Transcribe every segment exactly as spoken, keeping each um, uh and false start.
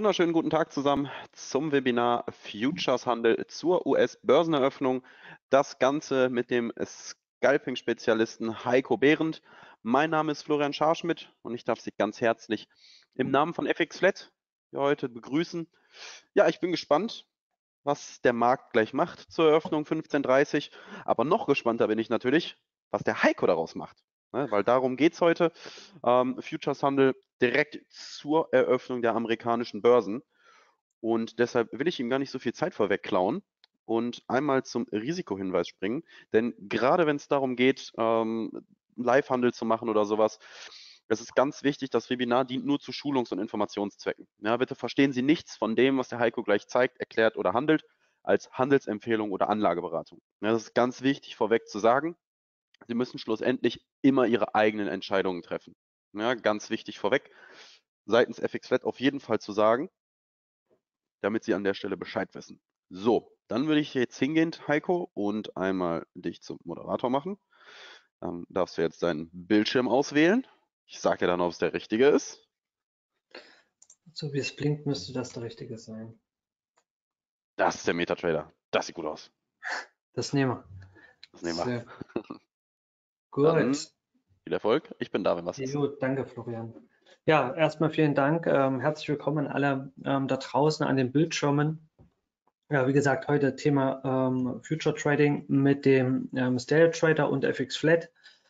Wunderschönen guten Tag zusammen zum Webinar Futures-Handel zur U S-Börseneröffnung. Das Ganze mit dem Scalping-Spezialisten Heiko Behrendt. Mein Name ist Florian Scharschmidt und ich darf Sie ganz herzlich im Namen von F X Flat heute begrüßen. Ja, ich bin gespannt, was der Markt gleich macht zur Eröffnung fünfzehn Uhr dreißig. Aber noch gespannter bin ich natürlich, was der Heiko daraus macht. Ne, weil darum geht es heute. Ähm, Futures-Handel direkt zur Eröffnung der amerikanischen Börsen. Und deshalb will ich ihm gar nicht so viel Zeit vorweg klauen und einmal zum Risikohinweis springen. Denn gerade wenn es darum geht, ähm, Live-Handel zu machen oder sowas, es ist ganz wichtig, das Webinar dient nur zu Schulungs- und Informationszwecken. Ja, bitte verstehen Sie nichts von dem, was der Heiko gleich zeigt, erklärt oder handelt, als Handelsempfehlung oder Anlageberatung. Ja, das ist ganz wichtig vorweg zu sagen. Sie müssen schlussendlich immer Ihre eigenen Entscheidungen treffen. Ja, ganz wichtig vorweg, seitens F X Flat auf jeden Fall zu sagen, damit Sie an der Stelle Bescheid wissen. So, dann würde ich jetzt hingehen, Heiko, und einmal dich zum Moderator machen. Dann darfst du jetzt deinen Bildschirm auswählen. Ich sage dir dann, ob es der richtige ist. So wie es blinkt, müsste das der richtige sein. Das ist der MetaTrader. Das sieht gut aus. Das nehmen wir. Das nehmen wir. Sehr Dann gut. viel Erfolg. Ich bin da, wenn was ist. Gut, danke, Florian. Ja, erstmal vielen Dank. Ähm, herzlich willkommen an alle ähm, da draußen an den Bildschirmen. Ja, wie gesagt, heute Thema ähm, Future Trading mit dem ähm, Stereo Trader und F X Flat.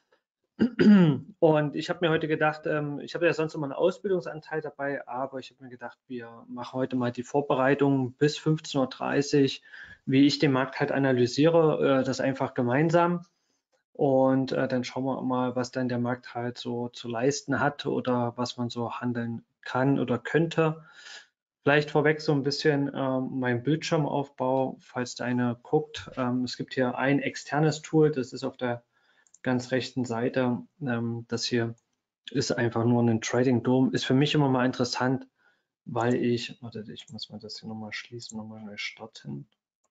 Und ich habe mir heute gedacht, ähm, ich habe ja sonst immer einen Ausbildungsanteil dabei, aber ich habe mir gedacht, wir machen heute mal die Vorbereitung bis fünfzehn Uhr dreißig, wie ich den Markt halt analysiere, äh, das einfach gemeinsam. Und äh, dann schauen wir mal, was dann der Markt halt so zu leisten hat oder was man so handeln kann oder könnte. Vielleicht vorweg so ein bisschen ähm, mein Bildschirmaufbau, falls der eine guckt. Ähm, es gibt hier ein externes Tool, das ist auf der ganz rechten Seite. Ähm, das hier ist einfach nur ein Trading Dome. Ist für mich immer mal interessant, weil ich, warte, ich muss mal das hier nochmal schließen, nochmal neu starten.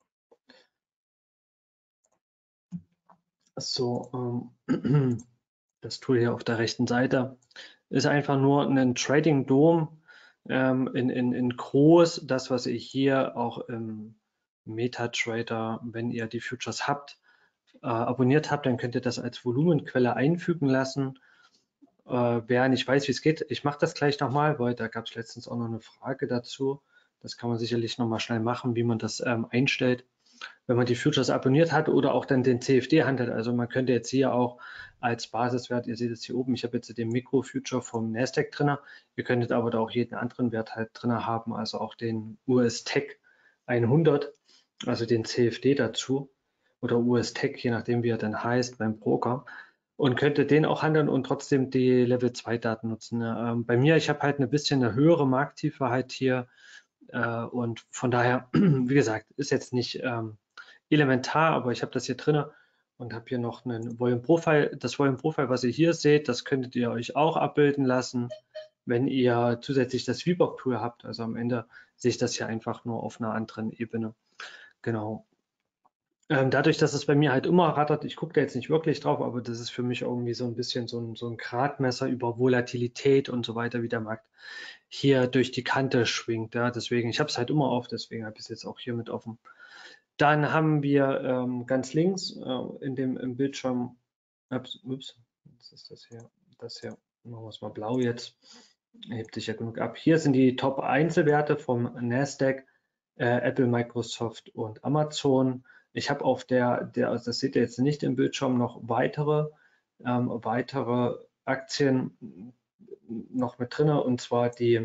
So, ähm, das Tool hier auf der rechten Seite ist einfach nur ein Trading Dome ähm, in, in, in groß. Das, was ihr hier auch im MetaTrader, wenn ihr die Futures habt, äh, abonniert habt, dann könnt ihr das als Volumenquelle einfügen lassen. Äh, wer nicht weiß, wie es geht, ich mache das gleich nochmal, weil da gab es letztens auch noch eine Frage dazu. Das kann man sicherlich nochmal schnell machen, wie man das ähm, einstellt, wenn man die Futures abonniert hat oder auch dann den C F D handelt. Also man könnte jetzt hier auch als Basiswert, ihr seht es hier oben, ich habe jetzt den Mikro-Future vom Nasdaq drin. Ihr könntet aber da auch jeden anderen Wert halt drin haben, also auch den U S-Tech hundert, also den C F D dazu oder U S-Tech, je nachdem wie er dann heißt beim Broker. Und könnte den auch handeln und trotzdem die Level zwei Daten nutzen. Ähm, bei mir, ich habe halt ein bisschen eine höhere Markttiefe halt hier äh, und von daher, wie gesagt, ist jetzt nicht ähm, elementar, aber ich habe das hier drin und habe hier noch einen Volume Profile. Das Volume Profile, was ihr hier seht, das könntet ihr euch auch abbilden lassen, wenn ihr zusätzlich das V BOK Tool habt. Also am Ende sehe ich das hier einfach nur auf einer anderen Ebene. Genau. Ähm, dadurch, dass es bei mir halt immer rattert, ich gucke da jetzt nicht wirklich drauf, aber das ist für mich irgendwie so ein bisschen so ein, so ein Gradmesser über Volatilität und so weiter, wie der Markt hier durch die Kante schwingt. Ja. Deswegen, ich habe es halt immer auf, deswegen habe ich es jetzt auch hier mit offen. Dann haben wir ähm, ganz links äh, in dem im Bildschirm, ups, ups, was ist das hier? Das hier, machen wir es mal blau jetzt. Hebt sich ja genug ab. Hier sind die Top-Einzelwerte vom Nasdaq, äh, Apple, Microsoft und Amazon. Ich habe auf der, der, also das seht ihr jetzt nicht im Bildschirm, noch weitere, ähm, weitere Aktien noch mit drin, und zwar die,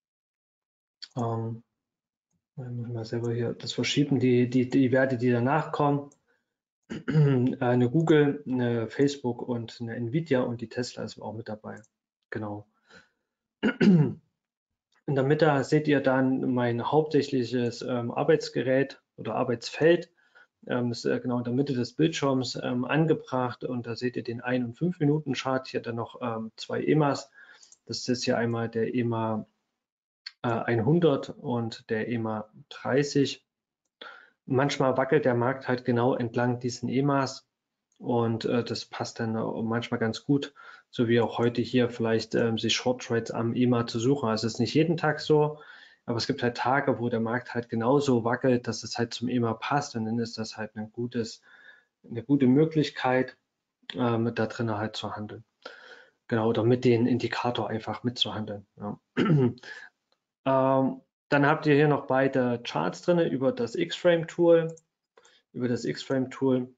ähm, mal selber hier das verschieben, die, die, die Werte, die danach kommen. Eine Google, eine Facebook und eine Nvidia, und die Tesla ist auch mit dabei. Genau. In der Mitte seht ihr dann mein hauptsächliches ähm, Arbeitsgerät oder Arbeitsfeld. Ähm, ist äh, genau in der Mitte des Bildschirms ähm, angebracht, und da seht ihr den ein- und fünf Minuten Chart. Hier dann noch ähm, zwei E M As. Das ist hier einmal der E M A äh, hundert und der E M A dreißig. Manchmal wackelt der Markt halt genau entlang diesen E M As. Und äh, das passt dann manchmal ganz gut, so wie auch heute hier vielleicht ähm, sich Short Trades am E M A zu suchen. Also es ist nicht jeden Tag so, Aber es gibt halt Tage, wo der Markt halt genauso wackelt, dass es halt zum E M A passt, und dann ist das halt ein gutes, eine gute Möglichkeit, ähm, da drin halt zu handeln. Genau, oder mit den Indikator einfach mitzuhandeln. Ja. ähm, dann habt ihr hier noch beide Charts drin über das X-Frame-Tool. Über das X-Frame-Tool.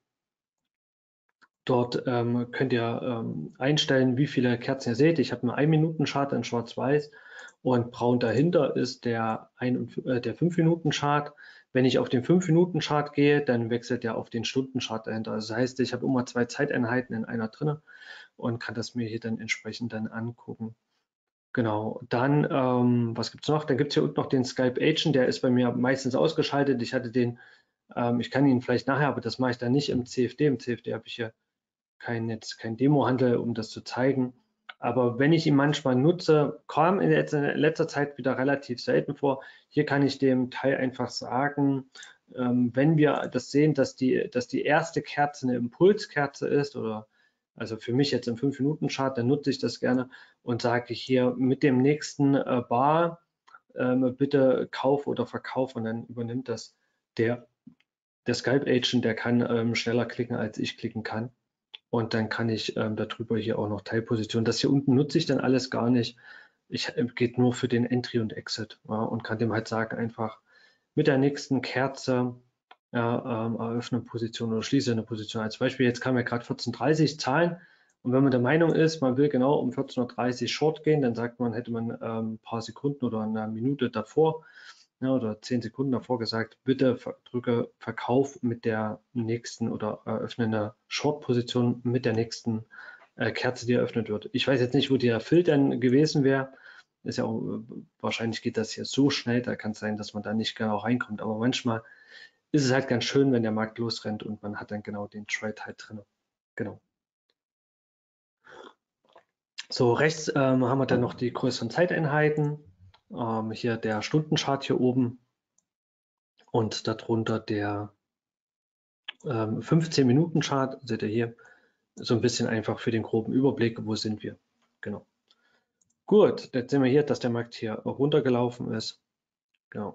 Dort ähm, könnt ihr ähm, einstellen, wie viele Kerzen ihr seht. Ich habe einen ein Minuten Chart in Schwarz-Weiß, und braun dahinter ist der, äh, der fünf Minuten Chart. Wenn ich auf den fünf Minuten Chart gehe, dann wechselt er auf den Stunden-Chart dahinter. Also das heißt, ich habe immer zwei Zeiteinheiten in einer drin und kann das mir hier dann entsprechend dann angucken. Genau, dann, ähm, was gibt es noch? Dann gibt es hier unten noch den Skype Agent, der ist bei mir meistens ausgeschaltet. Ich hatte den, ähm, ich kann ihn vielleicht nachher, aber das mache ich dann nicht im C F D. Im C F D habe ich hier kein, jetzt kein Demo-Handel, um das zu zeigen. Aber wenn ich ihn manchmal nutze, kam in letzter Zeit wieder relativ selten vor. Hier kann ich dem Teil einfach sagen, ähm, wenn wir das sehen, dass die, dass die erste Kerze eine Impulskerze ist, oder also für mich jetzt im fünf Minuten Chart, dann nutze ich das gerne und sage hier mit dem nächsten äh, Bar ähm, bitte Kauf oder Verkauf, und dann übernimmt das der, der Skype Agent, der kann ähm, schneller klicken, als ich klicken kann. Und dann kann ich ähm, darüber hier auch noch Teilpositionen. Das hier unten nutze ich dann alles gar nicht. Ich äh, geht nur für den Entry und Exit, ja, und kann dem halt sagen, einfach mit der nächsten Kerze ja, ähm, eröffne Position oder schließe eine Position. Als Beispiel, jetzt kam ja gerade vierzehn Uhr dreißig Zahlen, und wenn man der Meinung ist, man will genau um vierzehn Uhr dreißig Short gehen, dann sagt man, hätte man ähm, ein paar Sekunden oder eine Minute davor, ja, oder zehn Sekunden davor gesagt, bitte drücke Verkauf mit der nächsten oder eröffne eine Short-Position mit der nächsten äh, Kerze, die eröffnet wird. Ich weiß jetzt nicht, wo der Filter gewesen wäre. Ist ja auch, wahrscheinlich geht das hier so schnell, da kann es sein, dass man da nicht genau reinkommt. Aber manchmal ist es halt ganz schön, wenn der Markt losrennt und man hat dann genau den Trade halt drin. Genau. So, rechts ähm, haben wir dann noch die größeren Zeiteinheiten. Ähm, hier der Stundenchart hier oben und darunter der ähm, fünfzehn Minuten Chart, seht ihr hier, so ein bisschen einfach für den groben Überblick, wo sind wir. Genau. Gut, jetzt sehen wir hier, dass der Markt hier runtergelaufen ist. Genau.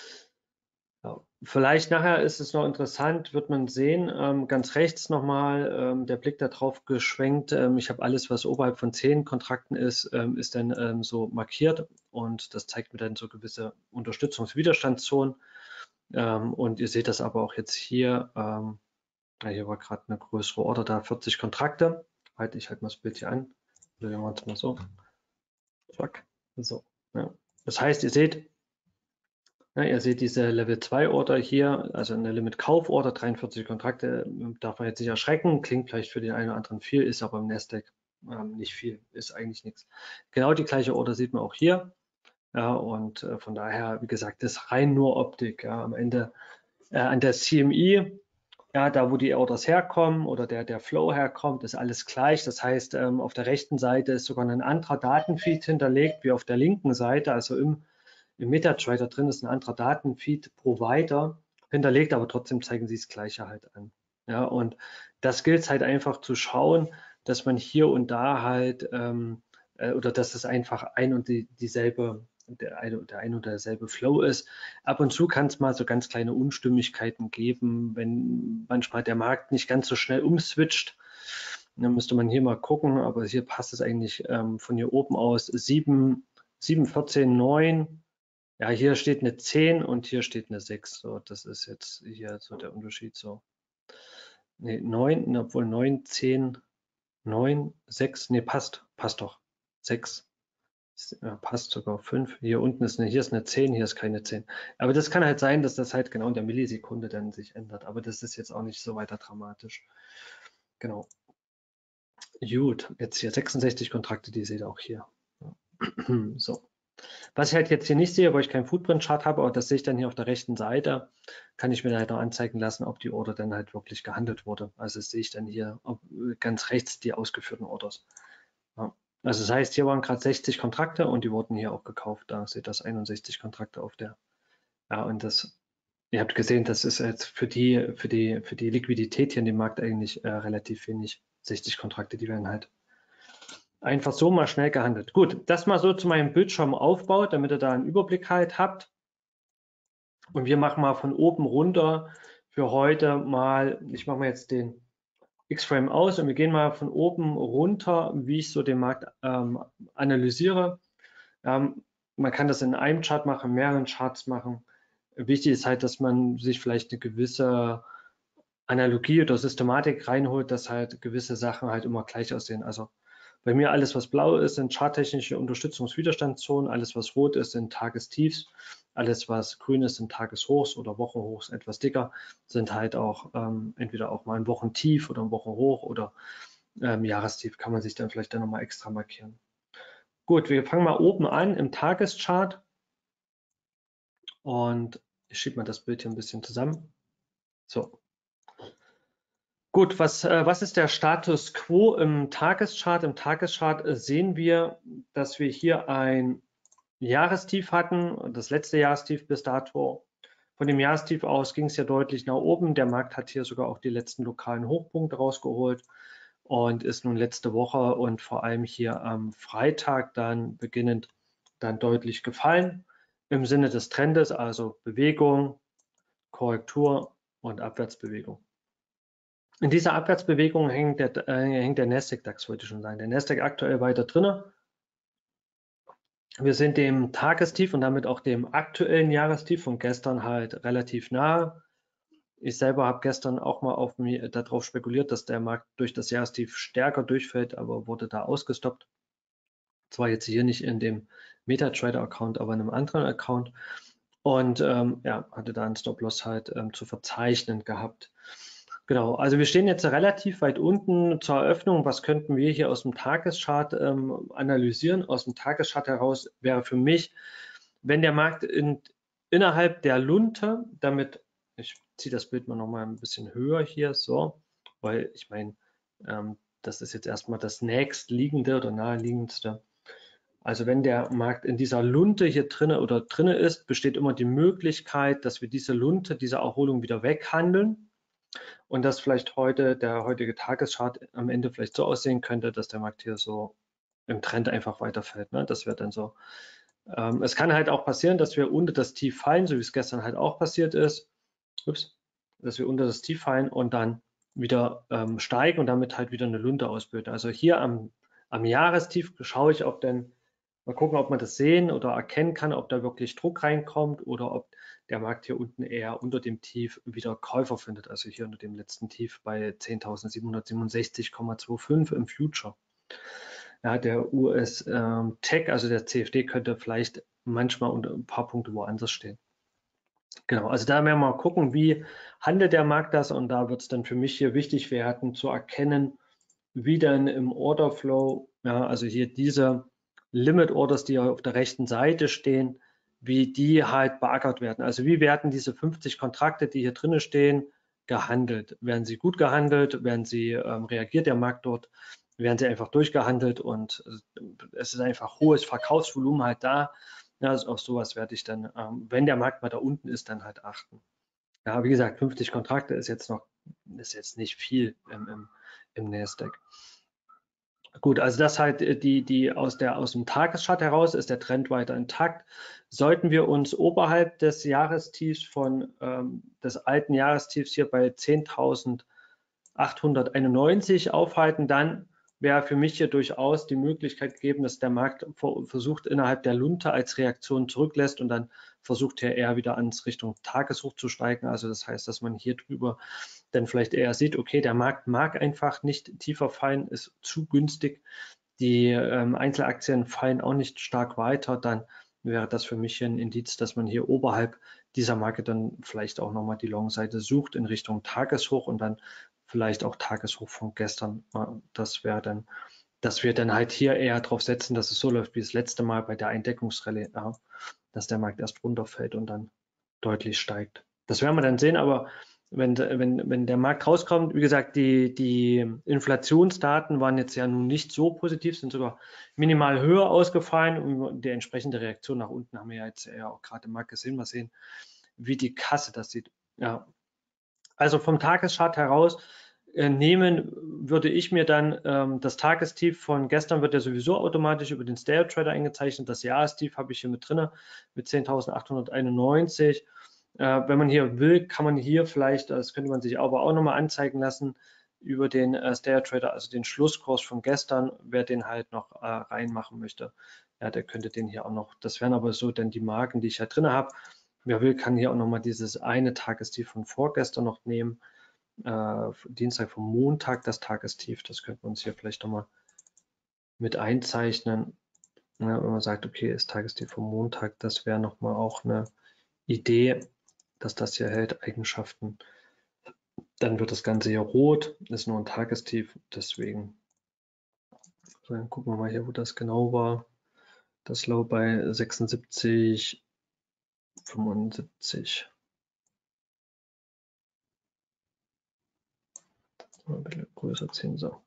Ja. Vielleicht nachher ist es noch interessant, wird man sehen, ähm, ganz rechts nochmal ähm, der Blick darauf geschwenkt. Ähm, ich habe alles, was oberhalb von zehn Kontrakten ist, ähm, ist dann ähm, so markiert, und das zeigt mir dann so gewisse Unterstützungswiderstandszonen. Ähm, und ihr seht das aber auch jetzt hier. Ähm, ja, hier war gerade eine größere Order da, vierzig Kontrakte. Halte ich halt mal das Bild hier an. Oder wir machen es mal so. Zack. So. Ja. Das heißt, ihr seht, ja, ihr seht diese Level zwei Order hier, also eine Limit Kauf Order, dreiundvierzig Kontrakte, darf man jetzt nicht erschrecken, klingt vielleicht für den einen oder anderen viel, ist aber im Nasdaq ähm, nicht viel, ist eigentlich nichts. Genau die gleiche Order sieht man auch hier. Ja, und äh, von daher, wie gesagt, das ist rein nur Optik. Ja, am Ende äh, an der C M E, ja, da wo die Orders herkommen oder der, der Flow herkommt, ist alles gleich. Das heißt, ähm, auf der rechten Seite ist sogar ein anderer Datenfeed hinterlegt wie auf der linken Seite, also im im MetaTrader drin ist ein anderer Datenfeed-Provider hinterlegt, aber trotzdem zeigen sie das Gleiche halt an. Ja, und das gilt es halt einfach zu schauen, dass man hier und da halt, ähm, äh, oder dass es einfach ein und die, dieselbe, der eine, der ein oder derselbe Flow ist. Ab und zu kann es mal so ganz kleine Unstimmigkeiten geben, wenn manchmal der Markt nicht ganz so schnell umswitcht. Dann müsste man hier mal gucken, aber hier passt es eigentlich ähm, von hier oben aus sieben, sieben, vierzehn, neun. Ja, hier steht eine zehn und hier steht eine sechs. So, das ist jetzt hier so der Unterschied. So. Nee, neun, obwohl neun, zehn, neun, sechs, nee, passt, passt doch. sechs, ja, passt sogar fünf. Hier unten ist eine, hier ist eine zehn, hier ist keine zehn. Aber das kann halt sein, dass das halt genau in der Millisekunde dann sich ändert. Aber das ist jetzt auch nicht so weiter dramatisch. Genau. Gut, jetzt hier sechsundsechzig Kontrakte, die seht ihr auch hier. So. Was ich halt jetzt hier nicht sehe, wo ich keinen Footprint-Chart habe, aber das sehe ich dann hier auf der rechten Seite, kann ich mir dann halt noch anzeigen lassen, ob die Order dann halt wirklich gehandelt wurde. Also das sehe ich dann hier ob, ganz rechts die ausgeführten Orders. Ja. Also das heißt, hier waren gerade sechzig Kontrakte und die wurden hier auch gekauft. Da seht ihr das einundsechzig Kontrakte auf der. Ja, und das, ihr habt gesehen, das ist jetzt für die, für die, für die Liquidität hier in dem Markt eigentlich äh, relativ wenig. sechzig Kontrakte, die werden halt Einfach so mal schnell gehandelt. Gut, das mal so zu meinem Bildschirmaufbau, damit ihr da einen Überblick halt habt. Und wir machen mal von oben runter für heute mal, ich mache mal jetzt den X-Frame aus und wir gehen mal von oben runter, wie ich so den Markt ähm, analysiere. Ähm, man kann das in einem Chart machen, mehreren Charts machen. Wichtig ist halt, dass man sich vielleicht eine gewisse Analogie oder Systematik reinholt, dass halt gewisse Sachen halt immer gleich aussehen. Also bei mir alles, was blau ist, sind charttechnische Unterstützungswiderstandszonen, alles, was rot ist, sind Tagestiefs, alles, was grün ist, sind Tageshochs oder Wochenhochs, etwas dicker, sind halt auch ähm, entweder auch mal ein Wochentief oder ein Wochenhoch oder ähm, Jahrestief, kann man sich dann vielleicht dann nochmal extra markieren. Gut, wir fangen mal oben an im Tageschart und ich schiebe mal das Bild hier ein bisschen zusammen. So. Gut, was, äh, was ist der Status quo im Tageschart? Im Tageschart äh, sehen wir, dass wir hier ein Jahrestief hatten, das letzte Jahrestief bis dato. Von dem Jahrestief aus ging es ja deutlich nach oben. Der Markt hat hier sogar auch die letzten lokalen Hochpunkte rausgeholt und ist nun letzte Woche und vor allem hier am Freitag dann beginnend dann deutlich gefallen im Sinne des Trendes, also Bewegung, Korrektur und Abwärtsbewegung. In dieser Abwärtsbewegung hängt der, äh, hängt der Nasdaq DAX, wollte ich schon sagen. Der Nasdaq aktuell weiter drin. Wir sind dem Tagestief und damit auch dem aktuellen Jahrestief von gestern halt relativ nahe. Ich selber habe gestern auch mal auf mir darauf spekuliert, dass der Markt durch das Jahrestief stärker durchfällt, aber wurde da ausgestoppt. Zwar jetzt hier nicht in dem MetaTrader-Account, aber in einem anderen Account. Und ähm, ja, hatte da einen Stop-Loss halt ähm, zu verzeichnen gehabt. Genau, also wir stehen jetzt relativ weit unten zur Eröffnung. Was könnten wir hier aus dem Tageschart ähm, analysieren? Aus dem Tageschart heraus wäre für mich, wenn der Markt in, innerhalb der Lunte, damit, ich ziehe das Bild mal noch mal ein bisschen höher hier, so, weil ich meine, ähm, das ist jetzt erstmal das nächstliegende oder naheliegendste. Also wenn der Markt in dieser Lunte hier drinne oder drinne ist, besteht immer die Möglichkeit, dass wir diese Lunte, diese Erholung wieder weghandeln und dass vielleicht heute der heutige Tageschart am Ende vielleicht so aussehen könnte, dass der Markt hier so im Trend einfach weiterfällt. Ne? Das wäre dann so. Ähm, es kann halt auch passieren, dass wir unter das Tief fallen, so wie es gestern halt auch passiert ist. Ups, dass wir unter das Tief fallen und dann wieder ähm, steigen und damit halt wieder eine Lunte ausbilden. Also hier am, am Jahrestief schaue ich, ob denn mal gucken, ob man das sehen oder erkennen kann, ob da wirklich Druck reinkommt oder ob der Markt hier unten eher unter dem Tief wieder Käufer findet. Also hier unter dem letzten Tief bei zehntausendsiebenhundertsiebenundsechzig Komma fünfundzwanzig im Future. Ja, der U S-Tech, ähm, also der C F D, könnte vielleicht manchmal unter ein paar Punkte woanders stehen. Genau, also da werden wir mal gucken, wie handelt der Markt das und da wird es dann für mich hier wichtig werden zu erkennen, wie dann im Orderflow, ja, also hier diese Limit Orders, die auf der rechten Seite stehen, wie die halt beackert werden. Also wie werden diese fünfzig Kontrakte, die hier drin stehen, gehandelt? Werden sie gut gehandelt? Werden sie, ähm, reagiert der Markt dort? Werden sie einfach durchgehandelt und es ist einfach hohes Verkaufsvolumen halt da. Ja, also auf sowas werde ich dann, ähm, wenn der Markt mal da unten ist, dann halt achten. Ja, wie gesagt, fünfzig Kontrakte ist jetzt noch, ist jetzt nicht viel im, im, im Nasdaq. Gut, also das halt äh, die, die aus, der, aus dem Tageschart heraus ist der Trend weiter intakt. Sollten wir uns oberhalb des Jahrestiefs von ähm, des alten Jahrestiefs hier bei zehntausendachthunderteinundneunzig aufhalten, dann wäre für mich hier durchaus die Möglichkeit gegeben, dass der Markt versucht, innerhalb der Lunte als Reaktion zurücklässt und dann versucht er eher wieder ans Richtung Tageshoch zu steigen. Also das heißt, dass man hier drüber dann vielleicht eher sieht, okay, der Markt mag einfach nicht tiefer fallen, ist zu günstig. Die ähm, Einzelaktien fallen auch nicht stark weiter, dann wäre das für mich ein Indiz, dass man hier oberhalb dieser Marke dann vielleicht auch nochmal die Long-Seite sucht in Richtung Tageshoch und dann vielleicht auch Tageshoch von gestern. Das wäre dann, dass wir dann halt hier eher drauf setzen, dass es so läuft wie das letzte Mal bei der Eindeckungsrallye, ja, dass der Markt erst runterfällt und dann deutlich steigt. Das werden wir dann sehen, aber wenn, wenn, wenn der Markt rauskommt, wie gesagt, die, die Inflationsdaten waren jetzt ja nun nicht so positiv, sind sogar minimal höher ausgefallen und die entsprechende Reaktion nach unten haben wir ja jetzt ja auch gerade im Markt gesehen. Mal sehen, wie die Kasse das sieht. Ja. Also vom Tageschart heraus äh, nehmen, würde ich mir dann ähm, das Tagestief von gestern wird ja sowieso automatisch über den Stereo Trader eingezeichnet. Das Jahrestief habe ich hier mit drin mit zehntausendachthunderteinundneunzig. Äh, wenn man hier will, kann man hier vielleicht, das könnte man sich aber auch nochmal anzeigen lassen, über den äh, Stereo Trader, also den Schlusskurs von gestern, wer den halt noch äh, reinmachen möchte, ja, der könnte den hier auch noch, das wären aber so dann die Marken, die ich halt drin habe. Wer will, kann hier auch nochmal dieses eine Tagestief von vorgestern noch nehmen. Äh, Dienstag vom Montag das Tagestief, das könnten wir uns hier vielleicht nochmal mit einzeichnen. Ja, wenn man sagt, okay, ist Tagestief vom Montag, das wäre nochmal auch eine Idee, dass das hier hält, Eigenschaften. Dann wird das Ganze hier rot, ist nur ein Tagestief, deswegen. So, dann gucken wir mal hier, wo das genau war. Das Low bei sechsundsiebzig, fünfundsiebzig. Ein bisschen größer ziehen, so.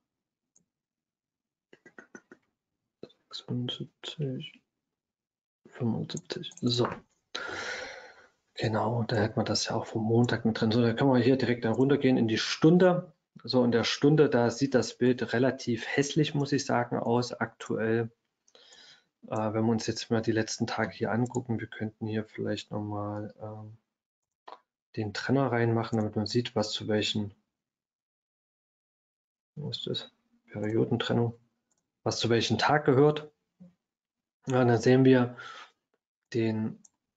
sechsundsiebzig, fünfundsiebzig, so. Genau, da hätte man das ja auch vom Montag mit drin. So, da können wir hier direkt dann runtergehen in die Stunde. So, in der Stunde, da sieht das Bild relativ hässlich, muss ich sagen, aus aktuell. Äh, wenn wir uns jetzt mal die letzten Tage hier angucken, wir könnten hier vielleicht nochmal ähm, den Trenner reinmachen, damit man sieht, was zu welchen, wo ist das? Periodentrennung, was zu welchem Tag gehört. Ja, dann sehen wir den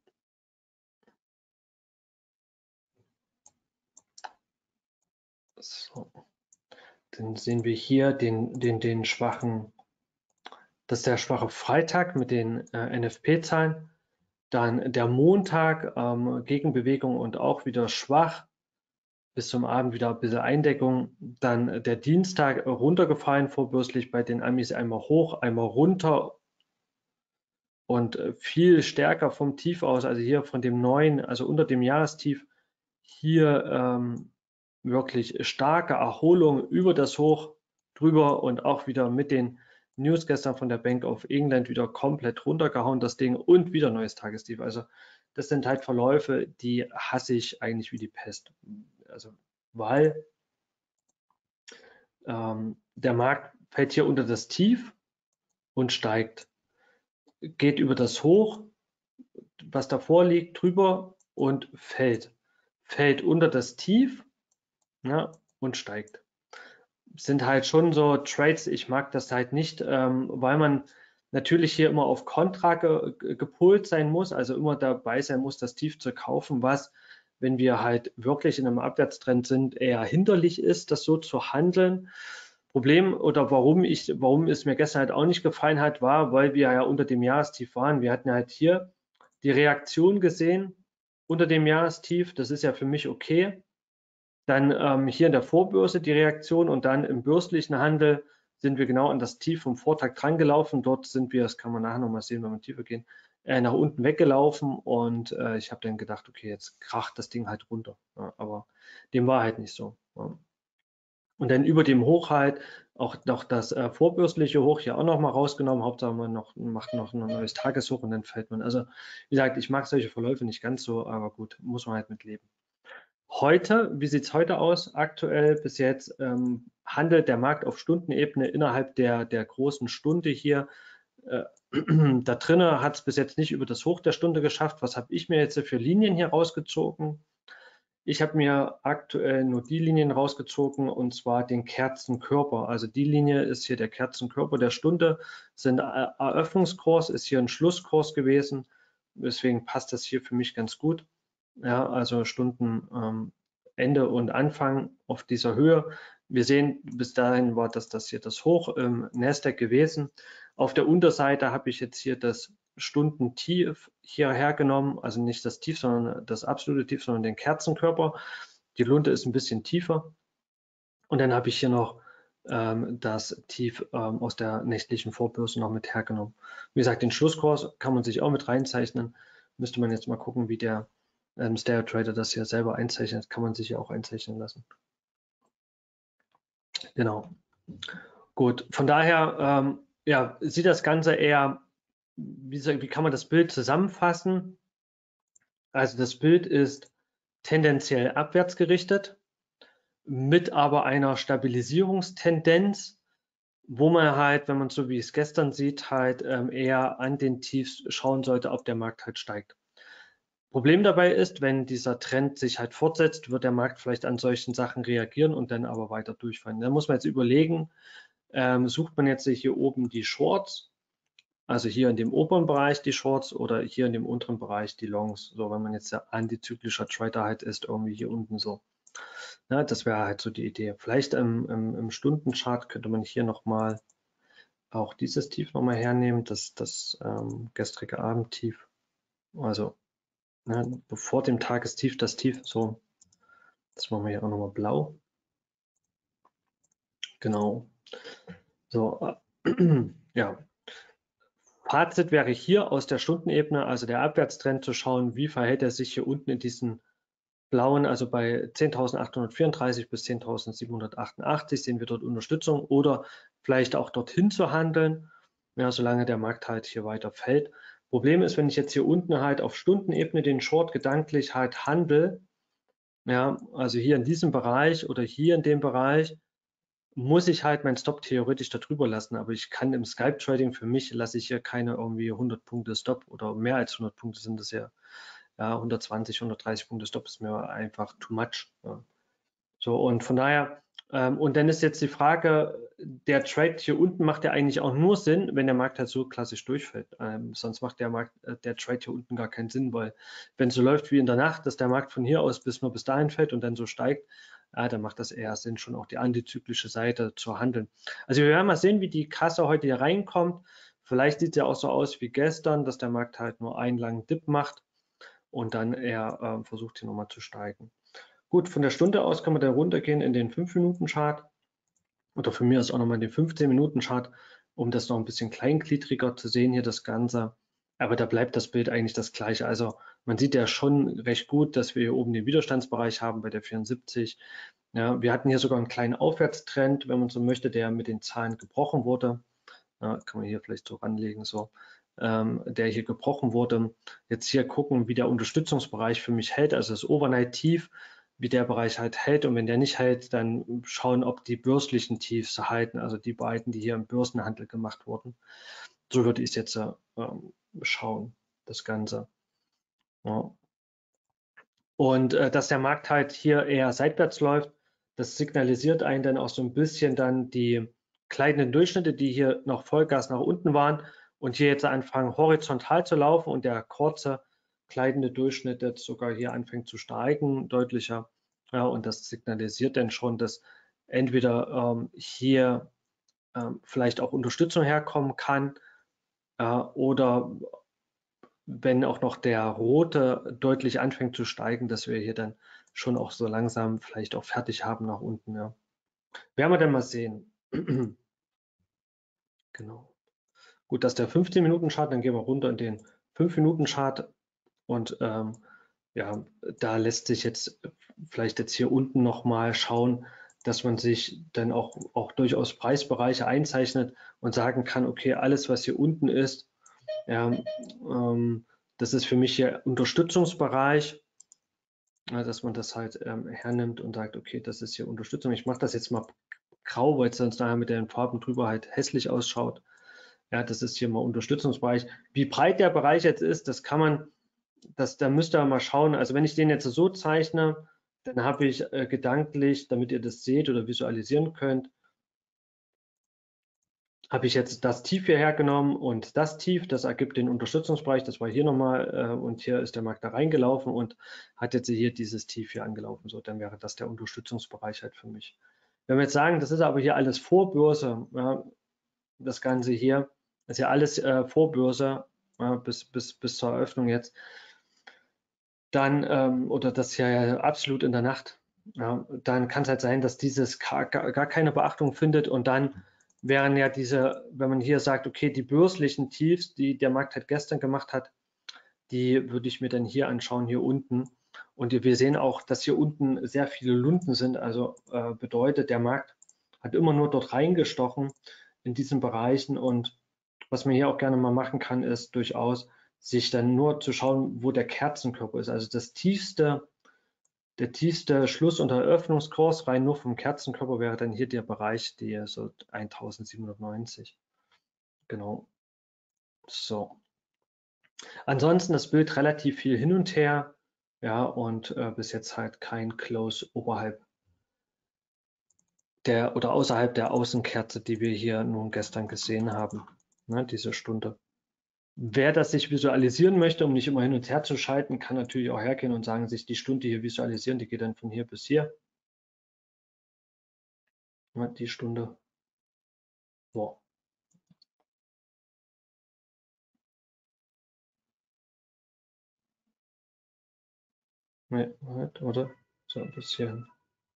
so, dann sehen wir hier den, den, den schwachen, das ist der schwache Freitag mit den äh, N F P-Zahlen. Dann der Montag ähm, Gegenbewegung und auch wieder schwach. Bis zum Abend wieder ein bisschen Eindeckung. Dann der Dienstag runtergefallen vorbürstlich bei den Amis, einmal hoch, einmal runter und viel stärker vom Tief aus, also hier von dem neuen, also unter dem Jahrestief, hier ähm, wirklich starke Erholung über das Hoch drüber und auch wieder mit den News gestern von der Bank of England wieder komplett runtergehauen, das Ding, und wieder neues Tagestief. Also das sind halt Verläufe, die hasse ich eigentlich wie die Pest. Also weil ähm, der Markt fällt hier unter das Tief und steigt, geht über das Hoch, was davor liegt, drüber und fällt. Fällt unter das Tief, ja, und steigt. Sind halt schon so Trades, ich mag das halt nicht, ähm, weil man natürlich hier immer auf Kontra ge gepolt sein muss, also immer dabei sein muss, das Tief zu kaufen, was, wenn wir halt wirklich in einem Abwärtstrend sind, eher hinderlich ist, das so zu handeln. Problem oder warum ich, warum es mir gestern halt auch nicht gefallen hat, war, weil wir ja unter dem Jahrestief waren. Wir hatten halt hier die Reaktion gesehen unter dem Jahrestief. Das ist ja für mich okay. Dann ähm, hier in der Vorbörse die Reaktion und dann im börslichen Handel sind wir genau an das Tief vom Vortag dran gelaufen. Dort sind wir, das kann man nachher nochmal sehen, wenn wir tiefer gehen, äh, nach unten weggelaufen und äh, ich habe dann gedacht, okay, jetzt kracht das Ding halt runter. Ja, aber dem war halt nicht so. Ja. Und dann über dem Hoch halt auch noch das äh, vorbürstliche Hoch hier auch noch mal rausgenommen. Hauptsache man noch, macht noch ein neues Tageshoch und dann fällt man. Also wie gesagt, ich mag solche Verläufe nicht ganz so, aber gut, muss man halt mit leben. Heute, wie sieht es heute aus? Aktuell bis jetzt ähm, handelt der Markt auf Stundenebene innerhalb der, der großen Stunde hier. Äh, da drinnen hat es bis jetzt nicht über das Hoch der Stunde geschafft. Was habe ich mir jetzt für Linien hier rausgezogen? Ich habe mir aktuell nur die Linien rausgezogen und zwar den Kerzenkörper. Also die Linie ist hier der Kerzenkörper der Stunde, sind Eröffnungskurs, ist hier ein Schlusskurs gewesen. Deswegen passt das hier für mich ganz gut. Ja, also Stunden ähm, Ende und Anfang auf dieser Höhe. Wir sehen, bis dahin war das, das hier das Hoch im Nasdaq gewesen. Auf der Unterseite habe ich jetzt hier das Stundentief hierher genommen, also nicht das Tief, sondern das absolute Tief, sondern den Kerzenkörper. Die Lunte ist ein bisschen tiefer. Und dann habe ich hier noch ähm, das Tief ähm, aus der nächtlichen Vorbörse noch mit hergenommen. Wie gesagt, den Schlusskurs kann man sich auch mit reinzeichnen. Müsste man jetzt mal gucken, wie der ähm, Stereo Trader das hier selber einzeichnet. Kann man sich ja auch einzeichnen lassen. Genau. Gut, von daher ähm, ja, sieht das Ganze eher, wie, wie kann man das Bild zusammenfassen? Also das Bild ist tendenziell abwärts gerichtet. mit aber einer Stabilisierungstendenz, wo man halt, wenn man so wie es gestern sieht, halt ähm, eher an den Tiefs schauen sollte, ob der Markt halt steigt. Problem dabei ist, wenn dieser Trend sich halt fortsetzt, wird der Markt vielleicht an solchen Sachen reagieren und dann aber weiter durchfallen. Da muss man jetzt überlegen, ähm, sucht man jetzt hier oben die Shorts, also hier in dem oberen Bereich die Shorts oder hier in dem unteren Bereich die Longs, so wenn man jetzt der antizyklischer Trader halt ist, irgendwie hier unten so. Ja, das wäre halt so die Idee. Vielleicht im, im, im Stundenchart könnte man hier nochmal auch dieses Tief nochmal hernehmen, das, das ähm, gestrige Abendtief. Also ne, bevor dem Tagestief das Tief, so, das machen wir hier auch nochmal blau. Genau. So, äh, ja. Fazit wäre hier aus der Stundenebene, also der Abwärtstrend, zu schauen, wie verhält er sich hier unten in diesen blauen, also bei zehntausendachthundertvierunddreißig bis zehntausendsiebenhundertachtundachtzig sehen wir dort Unterstützung oder vielleicht auch dorthin zu handeln, ja, solange der Markt halt hier weiter fällt. Problem ist, wenn ich jetzt hier unten halt auf Stundenebene den Short gedanklich halt handle, ja, also hier in diesem Bereich oder hier in dem Bereich, muss ich halt meinen Stop theoretisch darüber lassen, aber ich kann im Scalp Trading, für mich lasse ich hier keine irgendwie hundert Punkte Stop oder mehr als hundert Punkte sind das ja, ja hundertzwanzig, hundertdreißig Punkte Stop ist mir einfach too much. Ja. So und von daher, ähm, und dann ist jetzt die Frage, der Trade hier unten macht ja eigentlich auch nur Sinn, wenn der Markt halt so klassisch durchfällt. Ähm, sonst macht der Markt, äh, der Trade hier unten gar keinen Sinn, weil wenn es so läuft wie in der Nacht, dass der Markt von hier aus bis nur bis dahin fällt und dann so steigt, ja, dann macht das eher Sinn, schon auch die antizyklische Seite zu handeln. Also wir werden mal sehen, wie die Kasse heute hier reinkommt. Vielleicht sieht es ja auch so aus wie gestern, dass der Markt halt nur einen langen Dip macht und dann eher äh, versucht hier nochmal zu steigen. Gut, von der Stunde aus kann man dann runtergehen in den fünf Minuten Chart oder für mich ist auch nochmal den fünfzehn Minuten Chart, um das noch ein bisschen kleingliedriger zu sehen hier das Ganze. Aber da bleibt das Bild eigentlich das gleiche. Also man sieht ja schon recht gut, dass wir hier oben den Widerstandsbereich haben bei der vierundsiebzig. Ja, wir hatten hier sogar einen kleinen Aufwärtstrend, wenn man so möchte, der mit den Zahlen gebrochen wurde. Ja, kann man hier vielleicht so ranlegen, so, ähm, der hier gebrochen wurde. Jetzt hier gucken, wie der Unterstützungsbereich für mich hält, also das Overnight-Tief, wie der Bereich halt hält. Und wenn der nicht hält, dann schauen, ob die börslichen Tiefs halten, also die beiden, die hier im Börsenhandel gemacht wurden. So würde ich es jetzt äh, schauen, das Ganze. Ja. Und äh, dass der Markt halt hier eher seitwärts läuft, das signalisiert einen dann auch so ein bisschen dann die gleitenden Durchschnitte, die hier noch Vollgas nach unten waren und hier jetzt anfangen horizontal zu laufen und der kurze gleitende Durchschnitt jetzt sogar hier anfängt zu steigen, deutlicher. Ja, und das signalisiert dann schon, dass entweder ähm, hier ähm, vielleicht auch Unterstützung herkommen kann äh, oder wenn auch noch der rote deutlich anfängt zu steigen, dass wir hier dann schon auch so langsam vielleicht auch fertig haben nach unten. Ja. Werden wir dann mal sehen. Genau. Gut, das ist der fünfzehn Minuten Chart, dann gehen wir runter in den fünf Minuten Chart und ähm, ja, da lässt sich jetzt vielleicht jetzt hier unten nochmal schauen, dass man sich dann auch, auch durchaus Preisbereiche einzeichnet und sagen kann, okay, alles was hier unten ist, ja, ähm, das ist für mich hier Unterstützungsbereich, ja, dass man das halt ähm, hernimmt und sagt, okay, das ist hier Unterstützung. Ich mache das jetzt mal grau, weil es sonst nachher mit den Farben drüber halt hässlich ausschaut. Ja, das ist hier mal Unterstützungsbereich. Wie breit der Bereich jetzt ist, das kann man, das, da müsst ihr mal schauen. Also wenn ich den jetzt so zeichne, dann habe ich äh, gedanklich, damit ihr das seht oder visualisieren könnt, habe ich jetzt das Tief hierher genommen und das Tief, das ergibt den Unterstützungsbereich, das war hier nochmal äh, und hier ist der Markt da reingelaufen und hat jetzt hier dieses Tief hier angelaufen, so, dann wäre das der Unterstützungsbereich halt für mich. Wenn wir jetzt sagen, das ist aber hier alles Vorbörse, ja, das Ganze hier, das ist ja alles äh, Vorbörse ja, bis, bis, bis zur Eröffnung jetzt, dann, ähm, oder das ja absolut in der Nacht, ja, dann kann es halt sein, dass dieses gar, gar keine Beachtung findet und dann wären ja diese, wenn man hier sagt, okay, die börslichen Tiefs, die der Markt halt gestern gemacht hat, die würde ich mir dann hier anschauen, hier unten. Und wir sehen auch, dass hier unten sehr viele Lunden sind, also äh, bedeutet, der Markt hat immer nur dort reingestochen in diesen Bereichen und was man hier auch gerne mal machen kann, ist durchaus sich dann nur zu schauen, wo der Kerzenkörper ist. Also das tiefste der tiefste Schluss- und Eröffnungskurs rein nur vom Kerzenkörper wäre dann hier der Bereich, die so eintausendsiebenhundertneunzig. Genau. So. Ansonsten das Bild relativ viel hin und her. Ja, und äh, bis jetzt halt kein Close oberhalb der oder außerhalb der Außenkerze, die wir hier nun gestern gesehen haben. Ne, diese Stunde. Wer das sich visualisieren möchte, um nicht immer hin und her zu schalten, kann natürlich auch hergehen und sagen, sich die Stunde hier visualisieren, die geht dann von hier bis hier. Ja, die Stunde. So. Nee, oder? So, bis hierhin.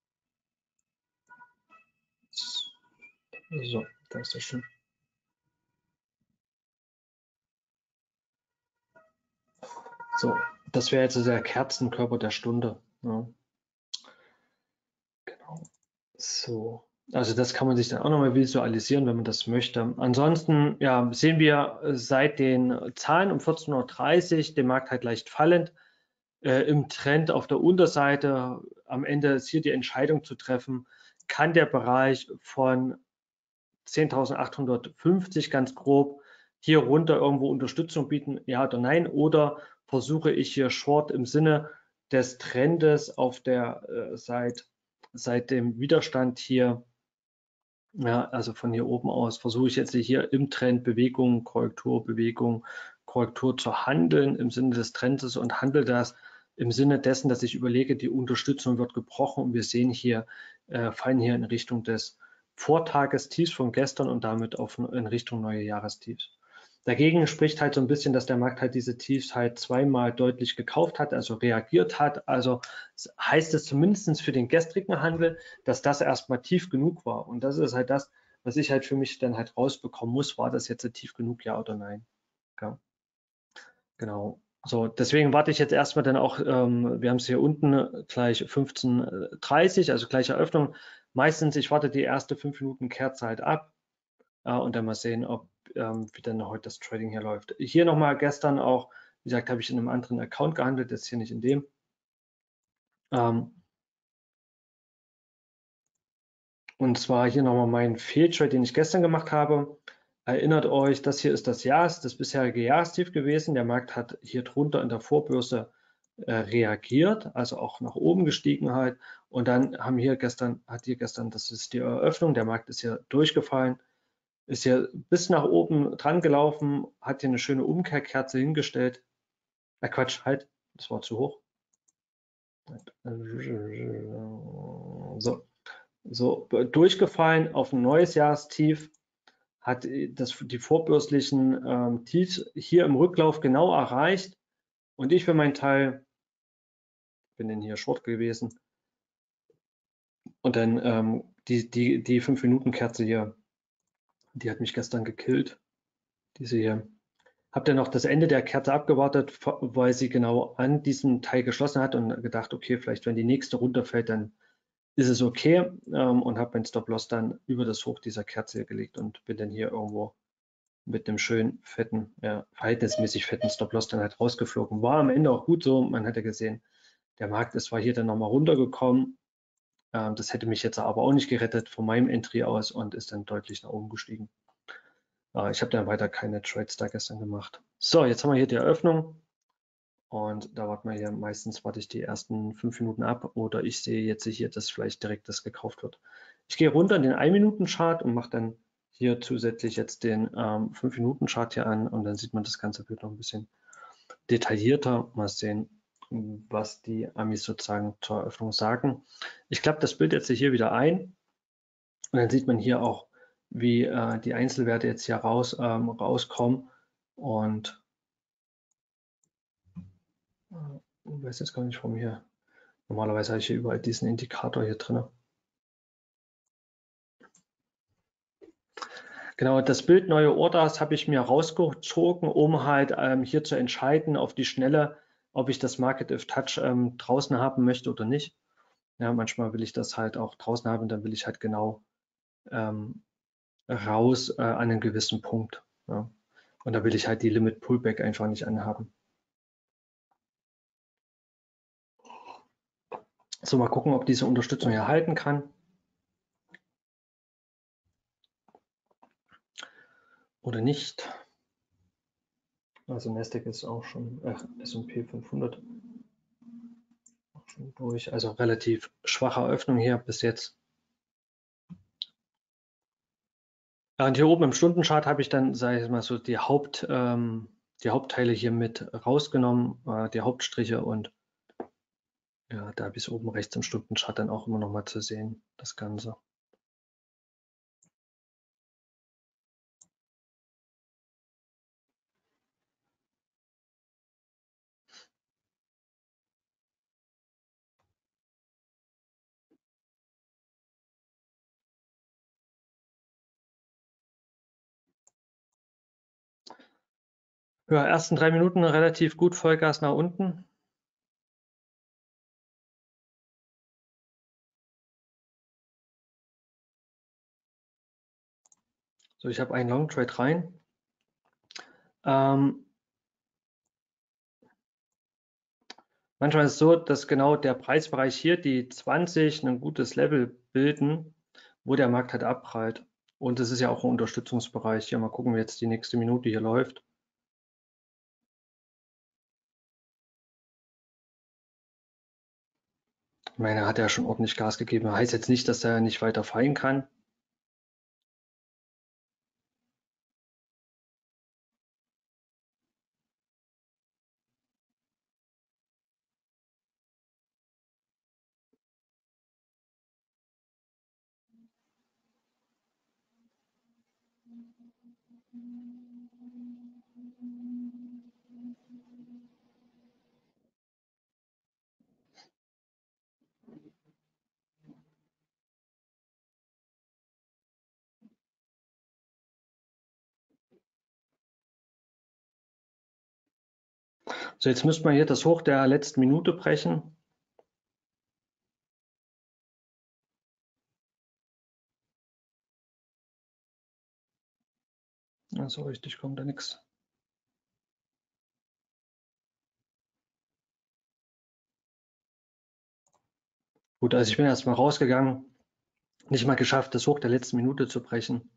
So, da ist das schon. So, das wäre jetzt der Kerzenkörper der Stunde. Ja. Genau. So, also das kann man sich dann auch nochmal visualisieren, wenn man das möchte. Ansonsten ja, sehen wir seit den Zahlen um vierzehn Uhr dreißig den Markt halt leicht fallend. Äh, im Trend auf der Unterseite am Ende ist hier die Entscheidung zu treffen, kann der Bereich von zehntausendachthundertfünfzig ganz grob hier runter irgendwo Unterstützung bieten, ja oder nein, oder versuche ich hier Short im Sinne des Trendes auf der äh, seit, seit dem Widerstand hier, ja, also von hier oben aus, versuche ich jetzt hier im Trend Bewegung, Korrektur, Bewegung, Korrektur zu handeln im Sinne des Trendes und handle das im Sinne dessen, dass ich überlege, die Unterstützung wird gebrochen und wir sehen hier, äh, fallen hier in Richtung des Vortagestiefs von gestern und damit auf, in Richtung neue Jahrestiefs. Dagegen spricht halt so ein bisschen, dass der Markt halt diese Tiefs halt zweimal deutlich gekauft hat, also reagiert hat. Also heißt es zumindest für den gestrigen Handel, dass das erstmal tief genug war. Und das ist halt das, was ich halt für mich dann halt rausbekommen muss. War das jetzt tief genug, ja oder nein? Ja. Genau. So, deswegen warte ich jetzt erstmal dann auch, ähm, wir haben es hier unten gleich fünfzehn Uhr dreißig, also gleiche Eröffnung. Meistens, ich warte die erste fünf Minuten Kerze halt ab äh, und dann mal sehen, ob ähm, wie dann heute das Trading hier läuft. Hier nochmal gestern auch, wie gesagt, habe ich in einem anderen Account gehandelt, jetzt hier nicht in dem. Ähm, und zwar hier nochmal mein Fehltrade, den ich gestern gemacht habe. Erinnert euch, das hier ist das Jahres, das bisherige Jahrestief gewesen. Der Markt hat hier drunter in der Vorbörse äh, reagiert, also auch nach oben gestiegen halt. Und dann haben hier gestern, hat hier gestern, das ist die Eröffnung, der Markt ist hier durchgefallen, ist hier bis nach oben dran gelaufen, hat hier eine schöne Umkehrkerze hingestellt. Äh, Quatsch, halt, das war zu hoch. So, so durchgefallen auf ein neues Jahrestief, hat das, die vorbörslichen ähm, Tiefs hier im Rücklauf genau erreicht. Und ich für meinen Teil bin dann hier Short gewesen. Und dann ähm, die, die, die fünf Minuten Kerze hier, die hat mich gestern gekillt. Diese hier. Habe dann noch das Ende der Kerze abgewartet, weil sie genau an diesem Teil geschlossen hat und gedacht, okay, vielleicht wenn die nächste runterfällt, dann ist es okay. Ähm, und habe meinen Stop-Loss dann über das Hoch dieser Kerze gelegt und bin dann hier irgendwo mit einem schönen fetten, ja, verhältnismäßig fetten Stop-Loss dann halt rausgeflogen. War am Ende auch gut so. Man hatte gesehen, der Markt ist zwar hier dann nochmal runtergekommen. Ähm, das hätte mich jetzt aber auch nicht gerettet von meinem Entry aus und ist dann deutlich nach oben gestiegen. Äh, ich habe dann weiter keine Trades da gestern gemacht. So, jetzt haben wir hier die Eröffnung. Und da warten wir hier, meistens warte ich die ersten fünf Minuten ab oder ich sehe jetzt hier, dass vielleicht direkt das gekauft wird. Ich gehe runter in den ein Minuten Chart und mache dann hier zusätzlich jetzt den ähm, fünf Minuten Chart hier an und dann sieht man das ganze Bild noch ein bisschen detaillierter. Mal sehen, was die Amis sozusagen zur Eröffnung sagen. Ich klappe das Bild jetzt hier wieder ein und dann sieht man hier auch, wie äh, die Einzelwerte jetzt hier raus, ähm, rauskommen und ich weiß jetzt gar nicht, warum hier. Normalerweise habe ich hier überall diesen Indikator hier drin. Genau, das Bild neue Orders habe ich mir rausgezogen, um halt ähm, hier zu entscheiden auf die Schnelle, ob ich das Market if Touch ähm, draußen haben möchte oder nicht. Ja, manchmal will ich das halt auch draußen haben, dann will ich halt genau ähm, raus äh, an einen gewissen Punkt. Ja. Und da will ich halt die Limit Pullback einfach nicht anhaben. So, mal gucken, ob diese Unterstützung hier halten kann. Oder nicht. Also Nasdaq ist auch schon, äh, S und P fünfhundert auch schon durch. Also relativ schwache Öffnung hier bis jetzt. Und hier oben im Stundenchart habe ich dann, sage ich mal so, die, Haupt, ähm, die Hauptteile hier mit rausgenommen, äh, die Hauptstriche, und ja, da bis oben rechts im Stundenchart dann auch immer noch mal zu sehen, das Ganze. Ja, ersten drei Minuten relativ gut, Vollgas nach unten. So, ich habe einen Long Trade rein. Ähm, manchmal ist es so, dass genau der Preisbereich hier, die zwanzig, ein gutes Level bilden, wo der Markt halt abprallt. Und es ist ja auch ein Unterstützungsbereich. Hier mal gucken, wie jetzt die nächste Minute hier läuft. Ich meine, er hat ja schon ordentlich Gas gegeben. Heißt jetzt nicht, dass er nicht weiter fallen kann. So, jetzt müsste man hier das Hoch der letzten Minute brechen. Also richtig kommt da nichts. Gut, also ich bin erstmal rausgegangen. Nicht mal geschafft, das Hoch der letzten Minute zu brechen.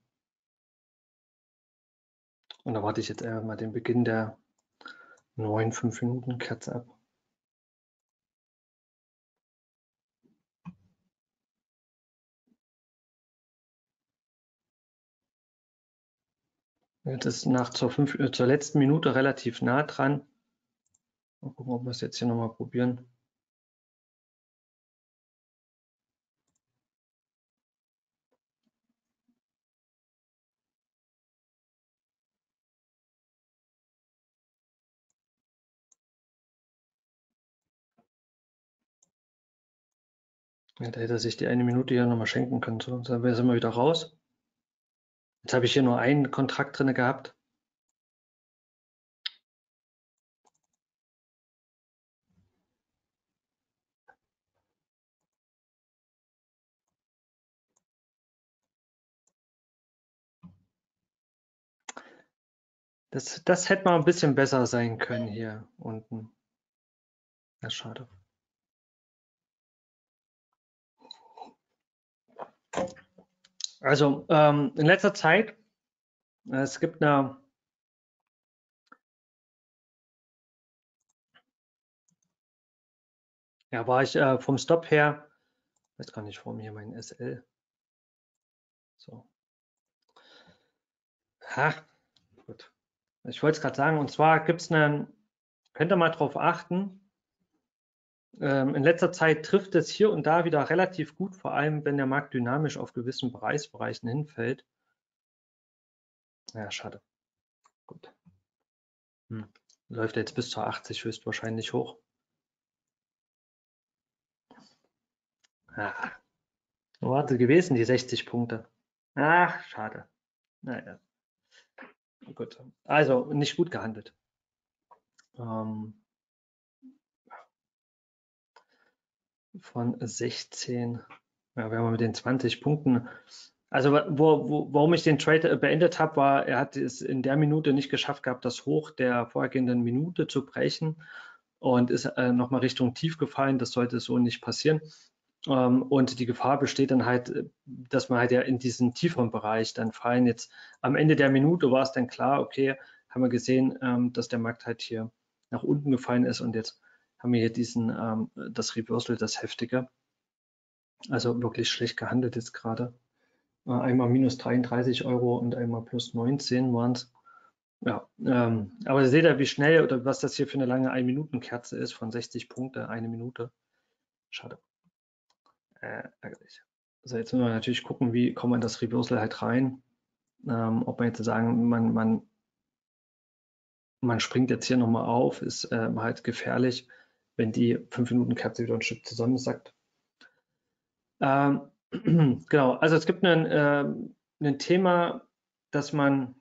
Und da warte ich jetzt eher mal den Beginn der neuen fünf Minuten Kerze ab. Jetzt ist nach zur, fünf, äh, zur letzten Minute relativ nah dran. Mal gucken, ob wir es jetzt hier nochmal probieren. Ja, da hätte er sich die eine Minute hier nochmal schenken können. So, dann sind wir wieder raus. Jetzt habe ich hier nur einen Kontrakt drin gehabt. Das, das hätte mal ein bisschen besser sein können hier unten. Ja, schade. Also ähm, in letzter Zeit, äh, es gibt eine, ja, war ich äh, vom Stop her, weiß gar nicht, warum hier mein S L. So. Ha, gut. Ich wollte es gerade sagen, und zwar gibt es einen, könnt ihr mal drauf achten, ähm, in letzter Zeit trifft es hier und da wieder relativ gut, vor allem wenn der Markt dynamisch auf gewissen Preisbereichen hinfällt. Ja, schade. Gut. Hm. Läuft jetzt bis zur achtzig höchstwahrscheinlich hoch. Ah, warte gewesen, die sechzig Punkte. Ach, schade. Naja. Gut. Also nicht gut gehandelt. Ähm, von sechzehn. Ja, wir haben mit den zwanzig Punkten. Also wo, wo, warum ich den Trade beendet habe, war, er hat es in der Minute nicht geschafft gehabt, das Hoch der vorhergehenden Minute zu brechen. und ist äh, nochmal Richtung Tief gefallen. Das sollte so nicht passieren. Ähm, und die Gefahr besteht dann halt, dass man halt ja in diesen tieferen Bereich dann fallen. Jetzt am Ende der Minute war es dann klar, okay, haben wir gesehen, ähm, dass der Markt halt hier nach unten gefallen ist und jetzt haben wir hier diesen, ähm, das Reversal, das heftige. Also wirklich schlecht gehandelt jetzt gerade. Äh, einmal minus dreiunddreißig Euro und einmal plus neunzehn waren es. Ja, ähm, aber seht ihr, wie schnell oder was das hier für eine lange ein-Minuten-Kerze ist von sechzig Punkte, eine Minute. Schade. Äh, ärgerlich. So, jetzt müssen wir natürlich gucken, wie kommt man das Reversal halt rein. Ähm, ob man jetzt sagen, man, man, man springt jetzt hier nochmal auf, ist ähm, halt gefährlich, wenn die fünf Minuten Kerze wieder ein Stück zusammensackt. Ähm, genau, also es gibt ein, äh, ein Thema, dass man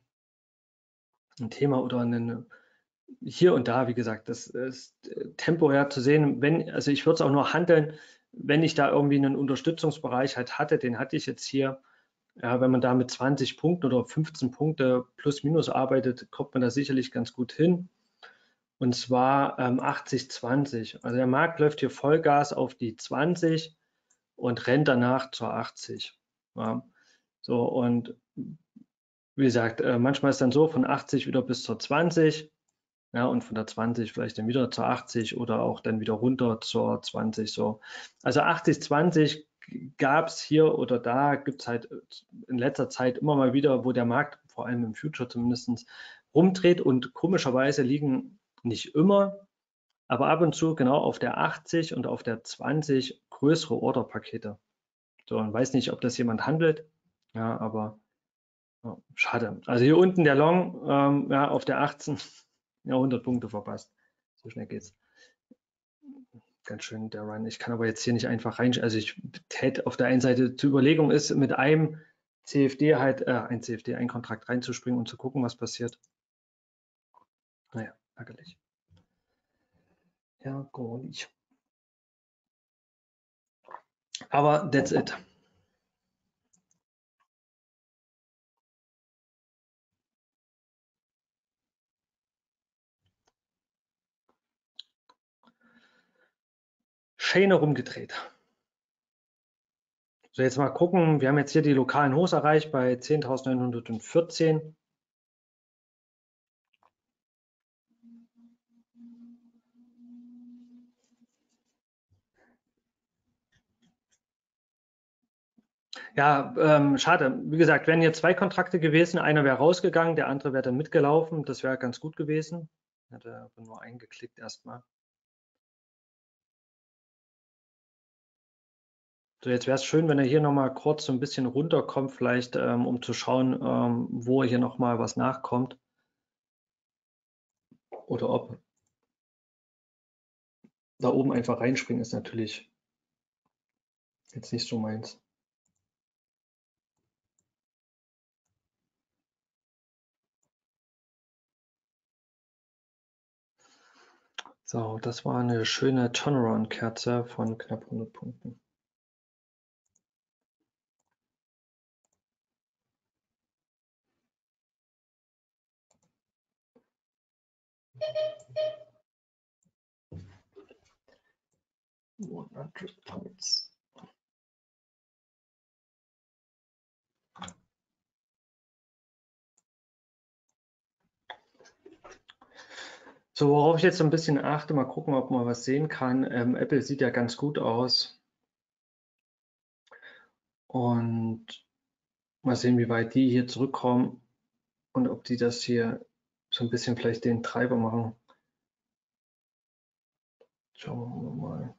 ein Thema oder einen, hier und da, wie gesagt, das ist temporär zu sehen, wenn, also ich würde es auch nur handeln, wenn ich da irgendwie einen Unterstützungsbereich halt hatte, den hatte ich jetzt hier, ja, wenn man da mit zwanzig Punkten oder fünfzehn Punkte plus minus arbeitet, kommt man da sicherlich ganz gut hin. Und zwar ähm, achtzig zwanzig. Also der Markt läuft hier Vollgas auf die zwanzig und rennt danach zur achtzig. Ja. So, und wie gesagt, äh, manchmal ist dann so von achtzig wieder bis zur zwanzig. Ja, und von der zwanzig vielleicht dann wieder zur achtzig oder auch dann wieder runter zur zwanzig. So. Also achtzig zwanzig gab es hier oder da, gibt es halt in letzter Zeit immer mal wieder, wo der Markt, vor allem im Future zumindest, rumdreht und komischerweise liegen nicht immer, aber ab und zu genau auf der achtzig und auf der zwanzig größere Orderpakete. So, und weiß nicht, ob das jemand handelt, ja, aber ja, schade. Also hier unten der Long, ähm, ja, auf der achtzehn, ja, hundert Punkte verpasst. So schnell geht's. Ganz schön der Run. Ich kann aber jetzt hier nicht einfach rein. Also ich hätte auf der einen Seite zur Überlegung ist, mit einem C F D halt, äh, ein C F D, ein Kontrakt reinzuspringen und zu gucken, was passiert. Naja, ärgerlich. Ja, gut. Aber that's it. Schäne rumgedreht. So, jetzt mal gucken. Wir haben jetzt hier die lokalen Hochs erreicht bei zehntausendneunhundertvierzehn. Ja, ähm, schade. Wie gesagt, wären hier zwei Kontrakte gewesen. Einer wäre rausgegangen, der andere wäre dann mitgelaufen. Das wäre ganz gut gewesen. Ich hatte aber nur eingeklickt erstmal. So, jetzt wäre es schön, wenn er hier nochmal kurz so ein bisschen runterkommt, vielleicht, ähm, um zu schauen, ähm, wo hier nochmal was nachkommt. Oder ob da oben einfach reinspringen ist natürlich jetzt nicht so meins. So, das war eine schöne Turnaround-Kerze von knapp hundert Punkten. hundert Points. So, worauf ich jetzt so ein bisschen achte, mal gucken, ob man was sehen kann. Ähm, Apple sieht ja ganz gut aus. Und mal sehen, wie weit die hier zurückkommen und ob die das hier so ein bisschen vielleicht den Treiber machen. Schauen wir mal.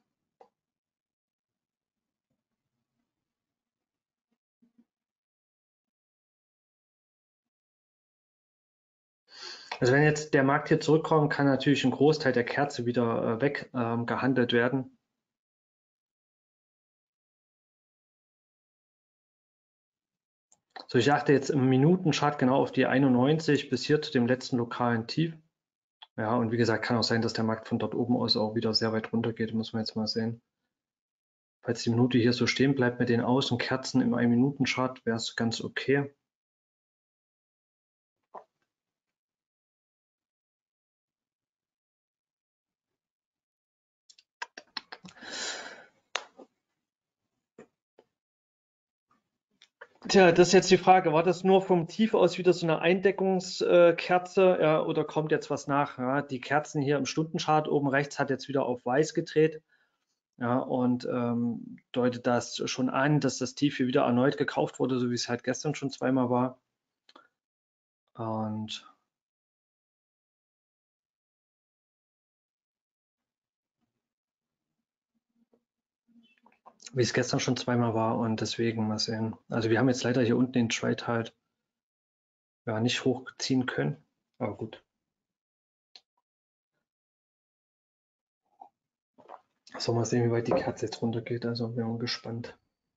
Also wenn jetzt der Markt hier zurückkommt, kann natürlich ein Großteil der Kerze wieder äh, weg ähm, gehandelt werden. So, ich achte jetzt im Minutenchart genau auf die einundneunzig bis hier zu dem letzten lokalen Tief. Ja, und wie gesagt, kann auch sein, dass der Markt von dort oben aus auch wieder sehr weit runter geht. Muss man jetzt mal sehen. Falls die Minute hier so stehen bleibt mit den Außenkerzen im ein-Minuten-Chart, wäre es ganz okay. Tja, das ist jetzt die Frage, war das nur vom Tief aus wieder so eine Eindeckungskerze, ja, oder kommt jetzt was nach? Ja, die Kerzen hier im Stundenchart oben rechts hat jetzt wieder auf weiß gedreht, ja, und ähm, deutet das schon an, dass das Tief hier wieder erneut gekauft wurde, so wie es halt gestern schon zweimal war. Und wie es gestern schon zweimal war, und deswegen mal sehen. Also wir haben jetzt leider hier unten den Trade halt ja nicht hochziehen können, aber gut. So, mal sehen, wie weit die Kerze jetzt runtergeht. Also wir sind gespannt.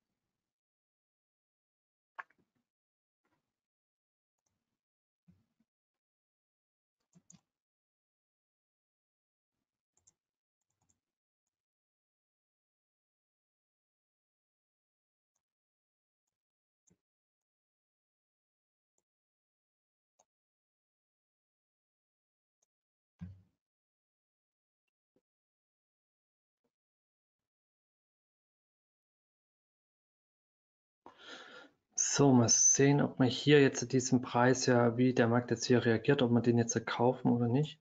So, mal sehen, ob man hier jetzt diesen Preis, ja, wie der Markt jetzt hier reagiert, ob man den jetzt kaufen oder nicht.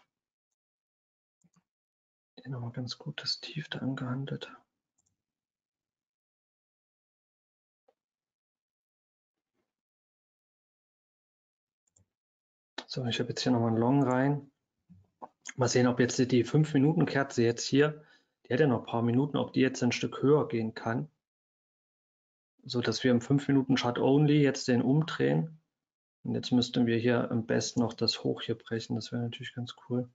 Hier nochmal ganz gut das Tief da angehandelt. So, ich habe jetzt hier nochmal einen Long rein. Mal sehen, ob jetzt die fünf Minuten Kerze jetzt hier, die hat ja noch ein paar Minuten, ob die jetzt ein Stück höher gehen kann. So dass wir im fünf Minuten Chart Only jetzt den umdrehen. Und jetzt müssten wir hier am besten noch das Hoch hier brechen. Das wäre natürlich ganz cool.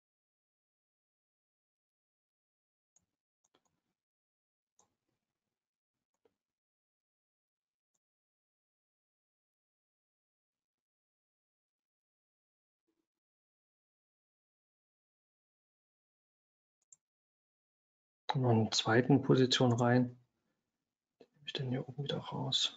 Noch eine zweite Position rein. Nehme ich den hier oben wieder raus.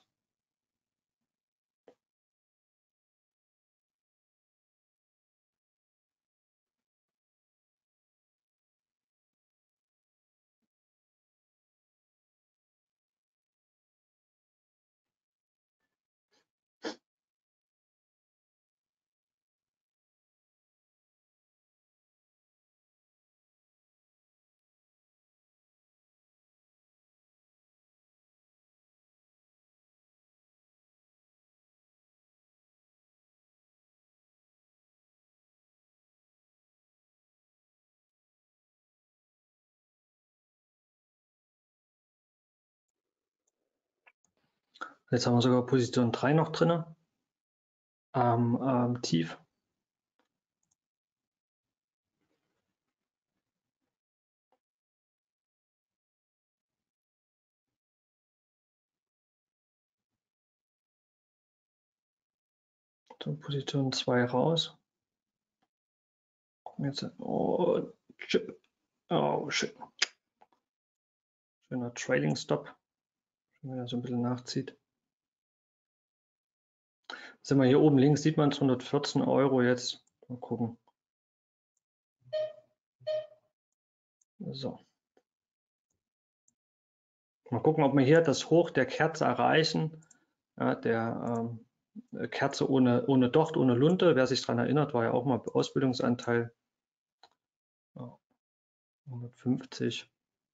Jetzt haben wir sogar Position drei noch drin. Am ähm, Tief. So, Position zwei raus. Gucken jetzt. Oh, shit. Oh, shit. Schöner Trailing Stop. Wenn er so ein bisschen nachzieht. Sind wir hier oben links, sieht man es, hundertvierzehn Euro jetzt. Mal gucken. So. Mal gucken, ob wir hier das Hoch der Kerze erreichen. Ja, der ähm, Kerze ohne, ohne Docht, ohne Lunte. Wer sich daran erinnert, war ja auch mal Ausbildungsanteil. Ja, hundertfünfzig.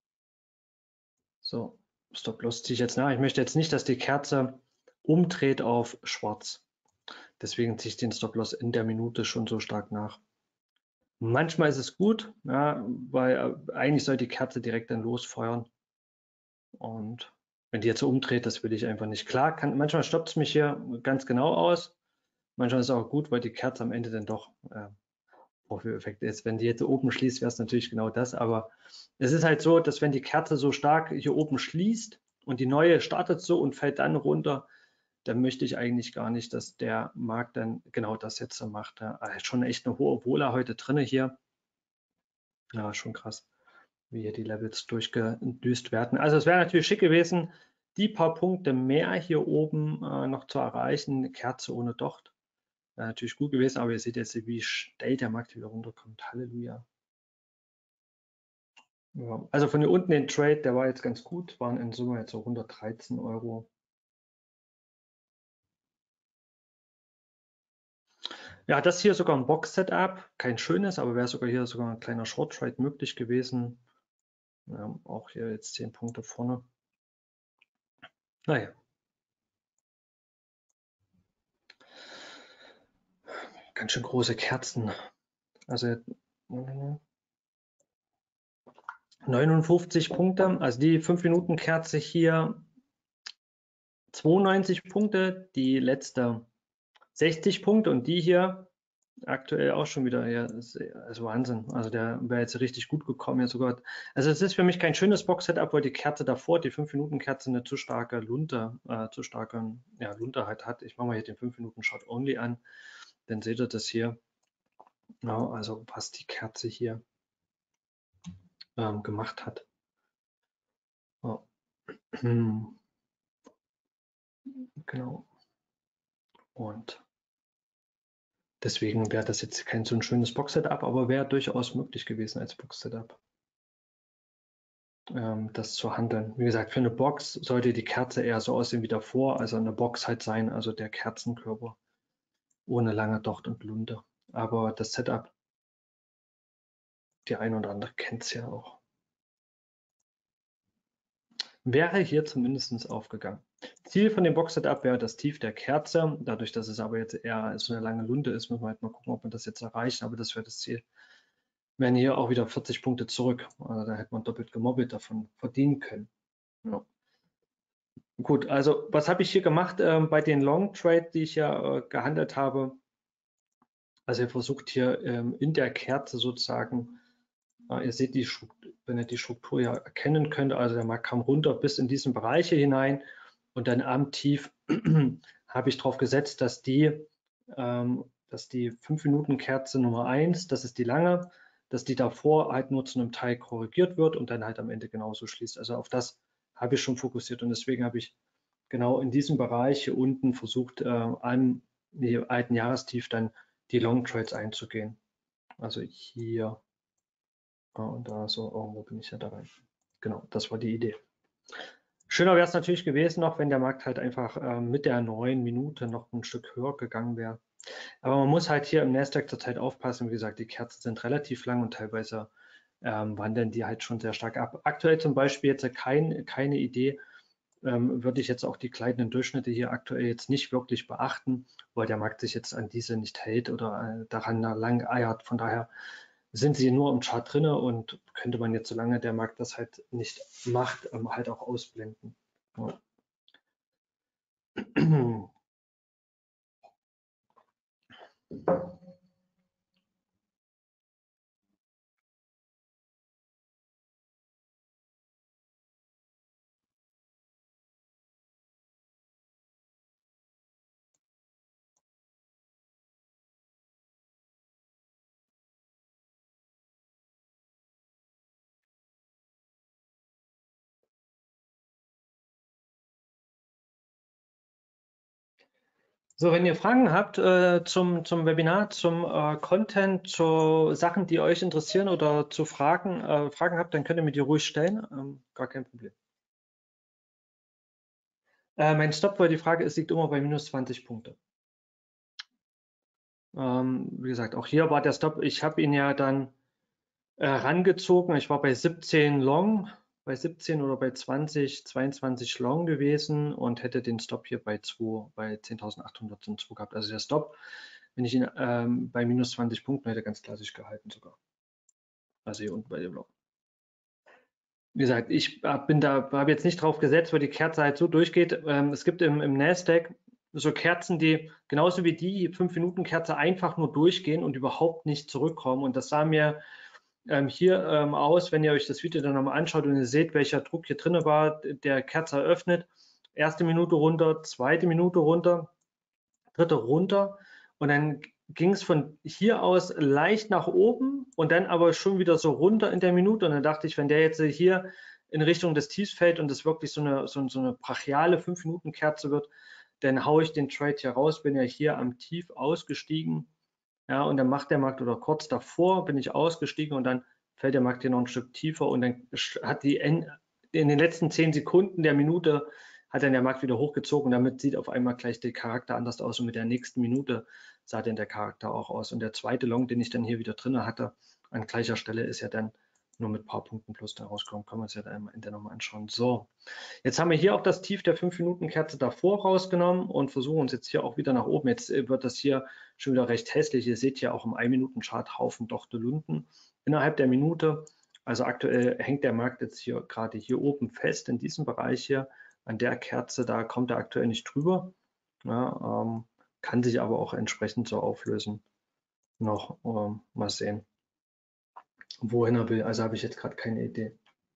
So, Stop-Loss ziehe ich jetzt nach. Ich möchte jetzt nicht, dass die Kerze umdreht auf schwarz. Deswegen ziehe ich den Stop-Loss in der Minute schon so stark nach. Manchmal ist es gut, ja, weil äh, eigentlich soll die Kerze direkt dann losfeuern. Und wenn die jetzt so umdreht, das will ich einfach nicht. Klar, kann, manchmal stoppt es mich hier ganz genau aus. Manchmal ist es auch gut, weil die Kerze am Ende dann doch äh, Vorführeffekt ist. Wenn die jetzt oben schließt, wäre es natürlich genau das. Aber es ist halt so, dass wenn die Kerze so stark hier oben schließt und die neue startet so und fällt dann runter, dann möchte ich eigentlich gar nicht, dass der Markt dann genau das jetzt so macht. Ja, also schon echt eine hohe Wohler heute drin hier. Ja, schon krass, wie hier die Levels durchgedüst werden. Also es wäre natürlich schick gewesen, die paar Punkte mehr hier oben äh, noch zu erreichen. Kerze ohne Docht. Wäre natürlich gut gewesen, aber ihr seht jetzt, wie schnell der Markt wieder runterkommt. Halleluja. Ja, also von hier unten den Trade, der war jetzt ganz gut, waren in Summe jetzt so hundertdreizehn Euro. Ja, das hier sogar ein Box-Setup, kein schönes, aber wäre sogar hier sogar ein kleiner Short-Trade möglich gewesen. Ja, auch hier jetzt zehn Punkte vorne. Naja. Ganz schön große Kerzen. Also neunundfünfzig Punkte, also die fünf Minuten Kerze hier zweiundneunzig Punkte, die letzte sechzig Punkte und die hier aktuell auch schon wieder, ja, ist, ist Wahnsinn. Also der wäre jetzt richtig gut gekommen, ja sogar. Also es ist für mich kein schönes Box-Setup, weil die Kerze davor, die fünf Minuten Kerze, eine zu starke Lunte, äh, zu starke ja, Lunte halt hat. Ich mache mal hier den fünf Minuten Shot Only an, dann seht ihr das hier. Ja, also was die Kerze hier ähm, gemacht hat. Ja. Genau. Und deswegen wäre das jetzt kein so ein schönes Box-Setup, aber wäre durchaus möglich gewesen als Box-Setup, ähm, das zu handeln. Wie gesagt, für eine Box sollte die Kerze eher so aussehen wie davor, also eine Box halt sein, also der Kerzenkörper ohne lange Docht und Lunte. Aber das Setup, die ein oder andere kennt es ja auch. Wäre hier zumindest aufgegangen. Ziel von dem Box-Setup wäre das Tief der Kerze. Dadurch, dass es aber jetzt eher so eine lange Lunte ist, müssen wir halt mal gucken, ob wir das jetzt erreichen. Aber das wäre das Ziel. Wären hier auch wieder vierzig Punkte zurück. Also da hätte man doppelt gemobbelt davon verdienen können. Ja. Gut, also was habe ich hier gemacht ähm, bei den Long Trade, die ich ja äh, gehandelt habe? Also ihr versucht hier ähm, in der Kerze sozusagen, äh, ihr seht die Struktur, wenn ihr die Struktur ja erkennen könnt, also der Markt kam runter bis in diesen Bereiche hinein und dann am Tief habe ich darauf gesetzt, dass die, ähm, dass die fünf Minuten Kerze Nummer eins, das ist die lange, dass die davor halt nur zu einem Teil korrigiert wird und dann halt am Ende genauso schließt. Also auf das habe ich schon fokussiert und deswegen habe ich genau in diesem Bereich hier unten versucht, äh, am alten Jahrestief dann die Long Trades einzugehen. Also hier äh, und da so irgendwo bin ich ja da rein. Genau, das war die Idee. Schöner wäre es natürlich gewesen noch, wenn der Markt halt einfach äh, mit der neuen Minute noch ein Stück höher gegangen wäre. Aber man muss halt hier im Nasdaq zurzeit aufpassen. Wie gesagt, die Kerzen sind relativ lang und teilweise ähm, wandern die halt schon sehr stark ab. Aktuell zum Beispiel jetzt kein, keine Idee, ähm, würde ich jetzt auch die kleinen Durchschnitte hier aktuell jetzt nicht wirklich beachten, weil der Markt sich jetzt an diese nicht hält oder äh, daran lang eiert. Von daher sind sie nur im Chart drin und könnte man jetzt, solange der Markt das halt nicht macht, ähm, halt auch ausblenden. Ja. So, wenn ihr Fragen habt äh, zum, zum Webinar, zum äh, Content, zu Sachen, die euch interessieren oder zu Fragen, äh, Fragen habt, dann könnt ihr mir die ruhig stellen. Ähm, gar kein Problem. Äh, mein Stop, weil die Frage ist, liegt immer bei minus zwanzig Punkte. Ähm, wie gesagt, auch hier war der Stop. Ich habe ihn ja dann äh, rangezogen. Ich war bei siebzehn Long, bei siebzehn oder bei zwanzig, zweiundzwanzig Long gewesen und hätte den Stop hier bei zwei, bei zehntausendachthundert und zwei gehabt. Also der Stop, wenn ich ihn ähm, bei minus zwanzig Punkten hätte, ganz klassisch gehalten sogar. Also hier unten bei dem Long. Wie gesagt, ich bin da, habe jetzt nicht drauf gesetzt, weil die Kerze halt so durchgeht. Ähm, es gibt im, im Nasdaq so Kerzen, die genauso wie die fünf Minuten Kerze einfach nur durchgehen und überhaupt nicht zurückkommen. Und das sah mir ähm, hier ähm, aus, wenn ihr euch das Video dann nochmal anschaut und ihr seht, welcher Druck hier drin war, der Kerze eröffnet. Erste Minute runter, zweite Minute runter, dritte runter und dann ging es von hier aus leicht nach oben und dann aber schon wieder so runter in der Minute. Und dann dachte ich, wenn der jetzt hier in Richtung des Tiefs fällt und es wirklich so eine, so, so eine brachiale fünf Minuten Kerze wird, dann haue ich den Trade hier raus, bin ja hier am Tief ausgestiegen. Ja, und dann macht der Markt oder kurz davor bin ich ausgestiegen und dann fällt der Markt hier noch ein Stück tiefer und dann hat die in den letzten zehn Sekunden der Minute hat dann der Markt wieder hochgezogen. Damit sieht auf einmal gleich der Charakter anders aus und mit der nächsten Minute sah dann der Charakter auch aus. Und der zweite Long, den ich dann hier wieder drin hatte, an gleicher Stelle ist ja dann nur mit ein paar Punkten plus da rausgekommen. Können wir uns ja dann am Ende nochmal anschauen. So, jetzt haben wir hier auch das Tief der fünf Minuten Kerze davor rausgenommen und versuchen uns jetzt hier auch wieder nach oben. Jetzt wird das hier schon wieder recht hässlich. Ihr seht ja auch im ein Minuten Chart Haufen Dochte Lunden innerhalb der Minute. Also aktuell hängt der Markt jetzt hier gerade hier oben fest in diesem Bereich hier. An der Kerze, da kommt er aktuell nicht drüber. Ja, ähm, kann sich aber auch entsprechend so auflösen. Noch ähm, mal sehen, wohin er will. Also habe ich jetzt gerade keine Idee.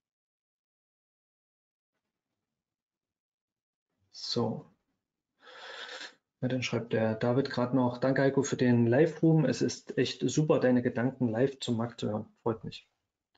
So. Ja, dann schreibt der David gerade noch, danke Heiko für den Live-Room. Es ist echt super, deine Gedanken live zum Markt zu hören. Freut mich.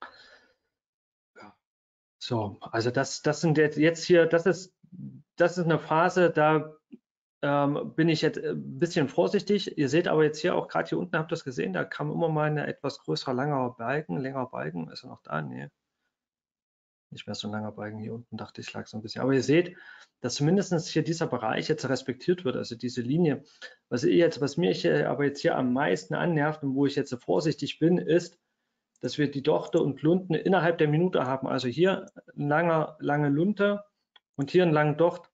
So, also das, das sind jetzt, jetzt hier, das ist, das ist eine Phase, da ähm, bin ich jetzt ein bisschen vorsichtig. Ihr seht aber jetzt hier auch gerade hier unten, habt ihr das gesehen, da kam immer mal ein etwas größerer, langer Balken, längerer Balken. Ist er noch da? Nee. Nicht mehr so ein langer Balken hier unten, dachte ich, lag so ein bisschen. Aber ihr seht, dass zumindest hier dieser Bereich jetzt respektiert wird, also diese Linie. Was ich jetzt, was mich aber jetzt hier am meisten annervt und wo ich jetzt vorsichtig bin, ist, dass wir die Dochte und Lunden innerhalb der Minute haben. Also hier eine lange, lange Lunte und hier einen langen Docht.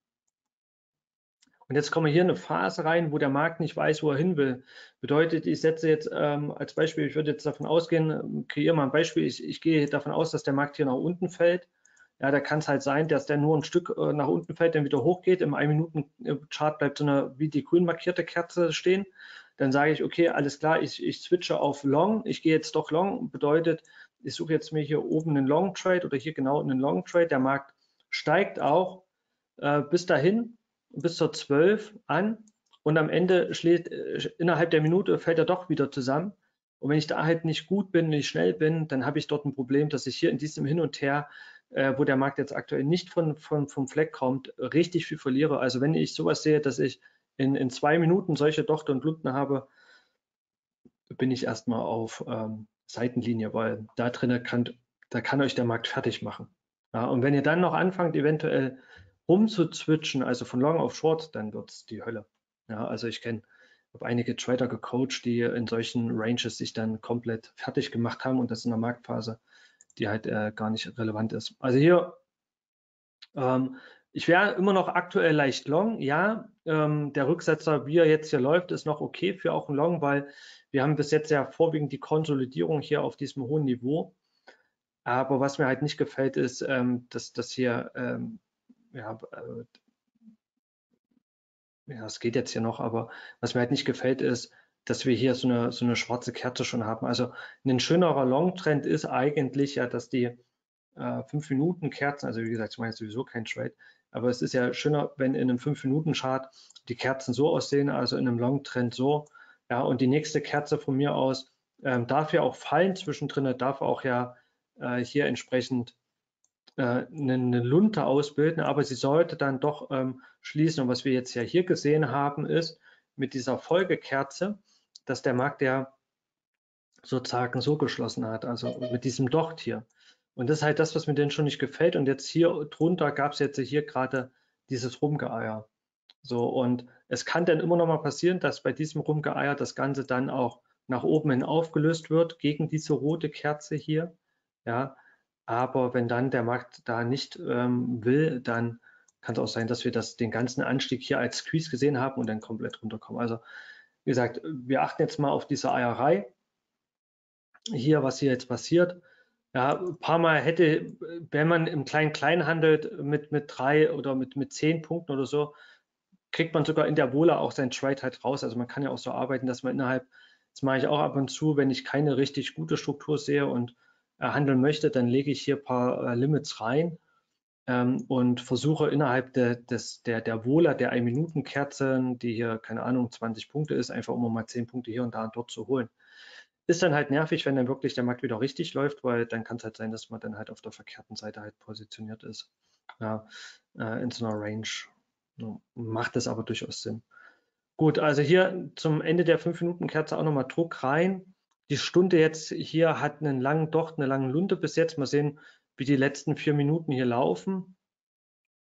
Und jetzt kommen wir hier in eine Phase rein, wo der Markt nicht weiß, wo er hin will. Bedeutet, ich setze jetzt ähm, als Beispiel, ich würde jetzt davon ausgehen, kreiere mal ein Beispiel, ich, ich gehe davon aus, dass der Markt hier nach unten fällt. Ja, da kann es halt sein, dass der nur ein Stück äh, nach unten fällt, dann wieder hochgeht. Im ein Minuten Chart bleibt so eine wie die grün markierte Kerze stehen. Dann sage ich, okay, alles klar, ich, ich switche auf Long. Ich gehe jetzt doch Long. Bedeutet, ich suche jetzt mir hier oben einen Long Trade oder hier genau einen Long Trade. Der Markt steigt auch äh, bis dahin, bis zur zwölf an. Und am Ende schlägt, äh, innerhalb der Minute fällt er doch wieder zusammen. Und wenn ich da halt nicht gut bin, nicht schnell bin, dann habe ich dort ein Problem, dass ich hier in diesem Hin und Her, äh, wo der Markt jetzt aktuell nicht von, von, vom Fleck kommt, richtig viel verliere. Also wenn ich sowas sehe, dass ich in, in zwei Minuten solche Dochte und Lunden habe, bin ich erstmal auf ähm, Seitenlinie, weil da drinnen kann, da kann euch der Markt fertig machen. Ja, und wenn ihr dann noch anfangt, eventuell rumzuzwitschen, also von Long auf Short, dann wird es die Hölle. Ja, also ich kenne, habe einige Trader gecoacht, die in solchen Ranges sich dann komplett fertig gemacht haben und das in einer Marktphase, die halt äh, gar nicht relevant ist. Also hier ähm, ich wäre immer noch aktuell leicht long, ja. Ähm, der Rücksetzer, wie er jetzt hier läuft, ist noch okay für auch ein Long, weil wir haben bis jetzt ja vorwiegend die Konsolidierung hier auf diesem hohen Niveau. Aber was mir halt nicht gefällt, ist, ähm, dass das hier, ähm, ja, äh, ja, es geht jetzt hier noch, aber was mir halt nicht gefällt, ist, dass wir hier so eine, so eine schwarze Kerze schon haben. Also ein schönerer Long-Trend ist eigentlich ja, dass die äh, fünf Minuten Kerzen, also wie gesagt, ich meine jetzt sowieso kein Trade, aber es ist ja schöner, wenn in einem fünf Minuten Chart die Kerzen so aussehen, also in einem Long Trend so, ja, und die nächste Kerze von mir aus ähm, darf ja auch fallen zwischendrin, darf auch ja äh, hier entsprechend äh, eine, eine Lunte ausbilden, aber sie sollte dann doch ähm, schließen. Und was wir jetzt ja hier gesehen haben, ist mit dieser Folgekerze, dass der Markt ja sozusagen so geschlossen hat, also mit diesem Docht hier. Und das ist halt das, was mir denn schon nicht gefällt. Und jetzt hier drunter gab es jetzt hier gerade dieses Rumgeeier. So, und es kann dann immer noch mal passieren, dass bei diesem Rumgeeier das Ganze dann auch nach oben hin aufgelöst wird gegen diese rote Kerze hier. Ja, aber wenn dann der Markt da nicht ähm, will, dann kann es auch sein, dass wir das, den ganzen Anstieg hier als Squeeze gesehen haben und dann komplett runterkommen. Also wie gesagt, wir achten jetzt mal auf diese Eierei hier, was hier jetzt passiert. Ja, ein paar Mal hätte, wenn man im Klein-Klein handelt mit, mit drei oder mit, mit zehn Punkten oder so, kriegt man sogar in der Wohler auch sein Trade halt raus. Also man kann ja auch so arbeiten, dass man innerhalb, das mache ich auch ab und zu, wenn ich keine richtig gute Struktur sehe und äh, handeln möchte, dann lege ich hier ein paar äh, Limits rein ähm, und versuche innerhalb de, des, der, der Wohler, der ein-Minuten-Kerzen, die hier, keine Ahnung, zwanzig Punkte ist, einfach um mal zehn Punkte hier und da und dort zu holen. Ist dann halt nervig, wenn dann wirklich der Markt wieder richtig läuft, weil dann kann es halt sein, dass man dann halt auf der verkehrten Seite halt positioniert ist. Ja, äh, in so einer Range. Ja, macht es aber durchaus Sinn. Gut, also hier zum Ende der fünf Minuten Kerze auch nochmal Druck rein. Die Stunde jetzt hier hat einen langen Docht, eine lange Lunte bis jetzt. Mal sehen, wie die letzten vier Minuten hier laufen.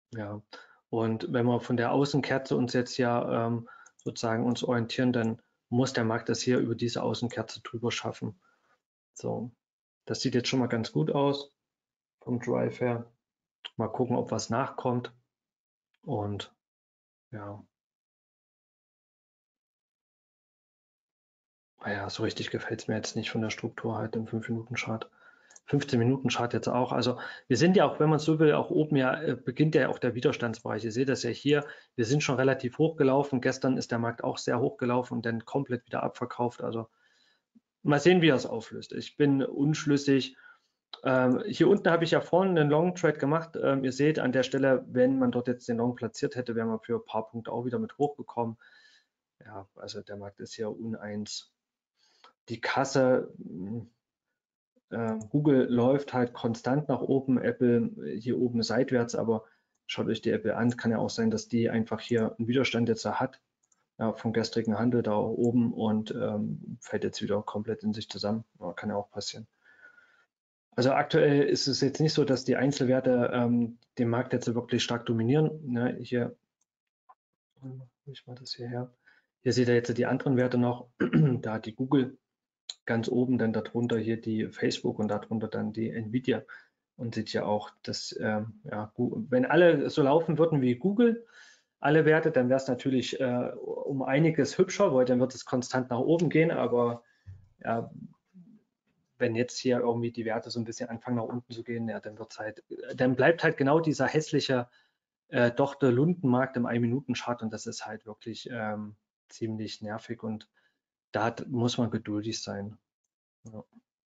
Ja, und wenn wir von der Außenkerze uns jetzt ja ähm, sozusagen uns orientieren, dann muss der Markt das hier über diese Außenkerze drüber schaffen. So, das sieht jetzt schon mal ganz gut aus vom Drive her. Mal gucken, ob was nachkommt. Und ja, naja, so richtig gefällt es mir jetzt nicht von der Struktur halt im fünf Minuten Chart. fünfzehn Minuten Chart jetzt auch. Also wir sind ja auch, wenn man so will, auch oben ja, äh, beginnt ja auch der Widerstandsbereich. Ihr seht das ja hier, wir sind schon relativ hoch gelaufen. Gestern ist der Markt auch sehr hoch gelaufen und dann komplett wieder abverkauft. Also mal sehen, wie er es auflöst. Ich bin unschlüssig. Ähm, hier unten habe ich ja vorne einen Long Trade gemacht. Ähm, ihr seht an der Stelle, wenn man dort jetzt den Long platziert hätte, wäre man für ein paar Punkte auch wieder mit hochgekommen. Ja, also der Markt ist hier uneins. Die Kasse, äh, Google läuft halt konstant nach oben, Apple hier oben seitwärts, aber schaut euch die Apple an. Kann ja auch sein, dass die einfach hier einen Widerstand jetzt hat, ja, vom gestrigen Handel da oben und ähm, fällt jetzt wieder komplett in sich zusammen. Ja, kann ja auch passieren. Also aktuell ist es jetzt nicht so, dass die Einzelwerte ähm, den Markt jetzt wirklich stark dominieren. Ne, hier, ich mal das hierher. Hier seht ihr jetzt die anderen Werte noch. Da hat die Google ganz oben, dann darunter hier die Facebook und darunter dann die Nvidia. Und seht ja auch, dass ähm, ja, wenn alle so laufen würden wie Google, alle Werte, dann wäre es natürlich äh, um einiges hübscher, weil dann wird es konstant nach oben gehen. Aber ja, wenn jetzt hier irgendwie die Werte so ein bisschen anfangen nach unten zu gehen, ja, dann wird's halt, dann bleibt halt genau dieser hässliche äh, doch der Lundenmarkt im ein-Minuten-Chart und das ist halt wirklich ähm, ziemlich nervig und da hat, muss man geduldig sein. Ja.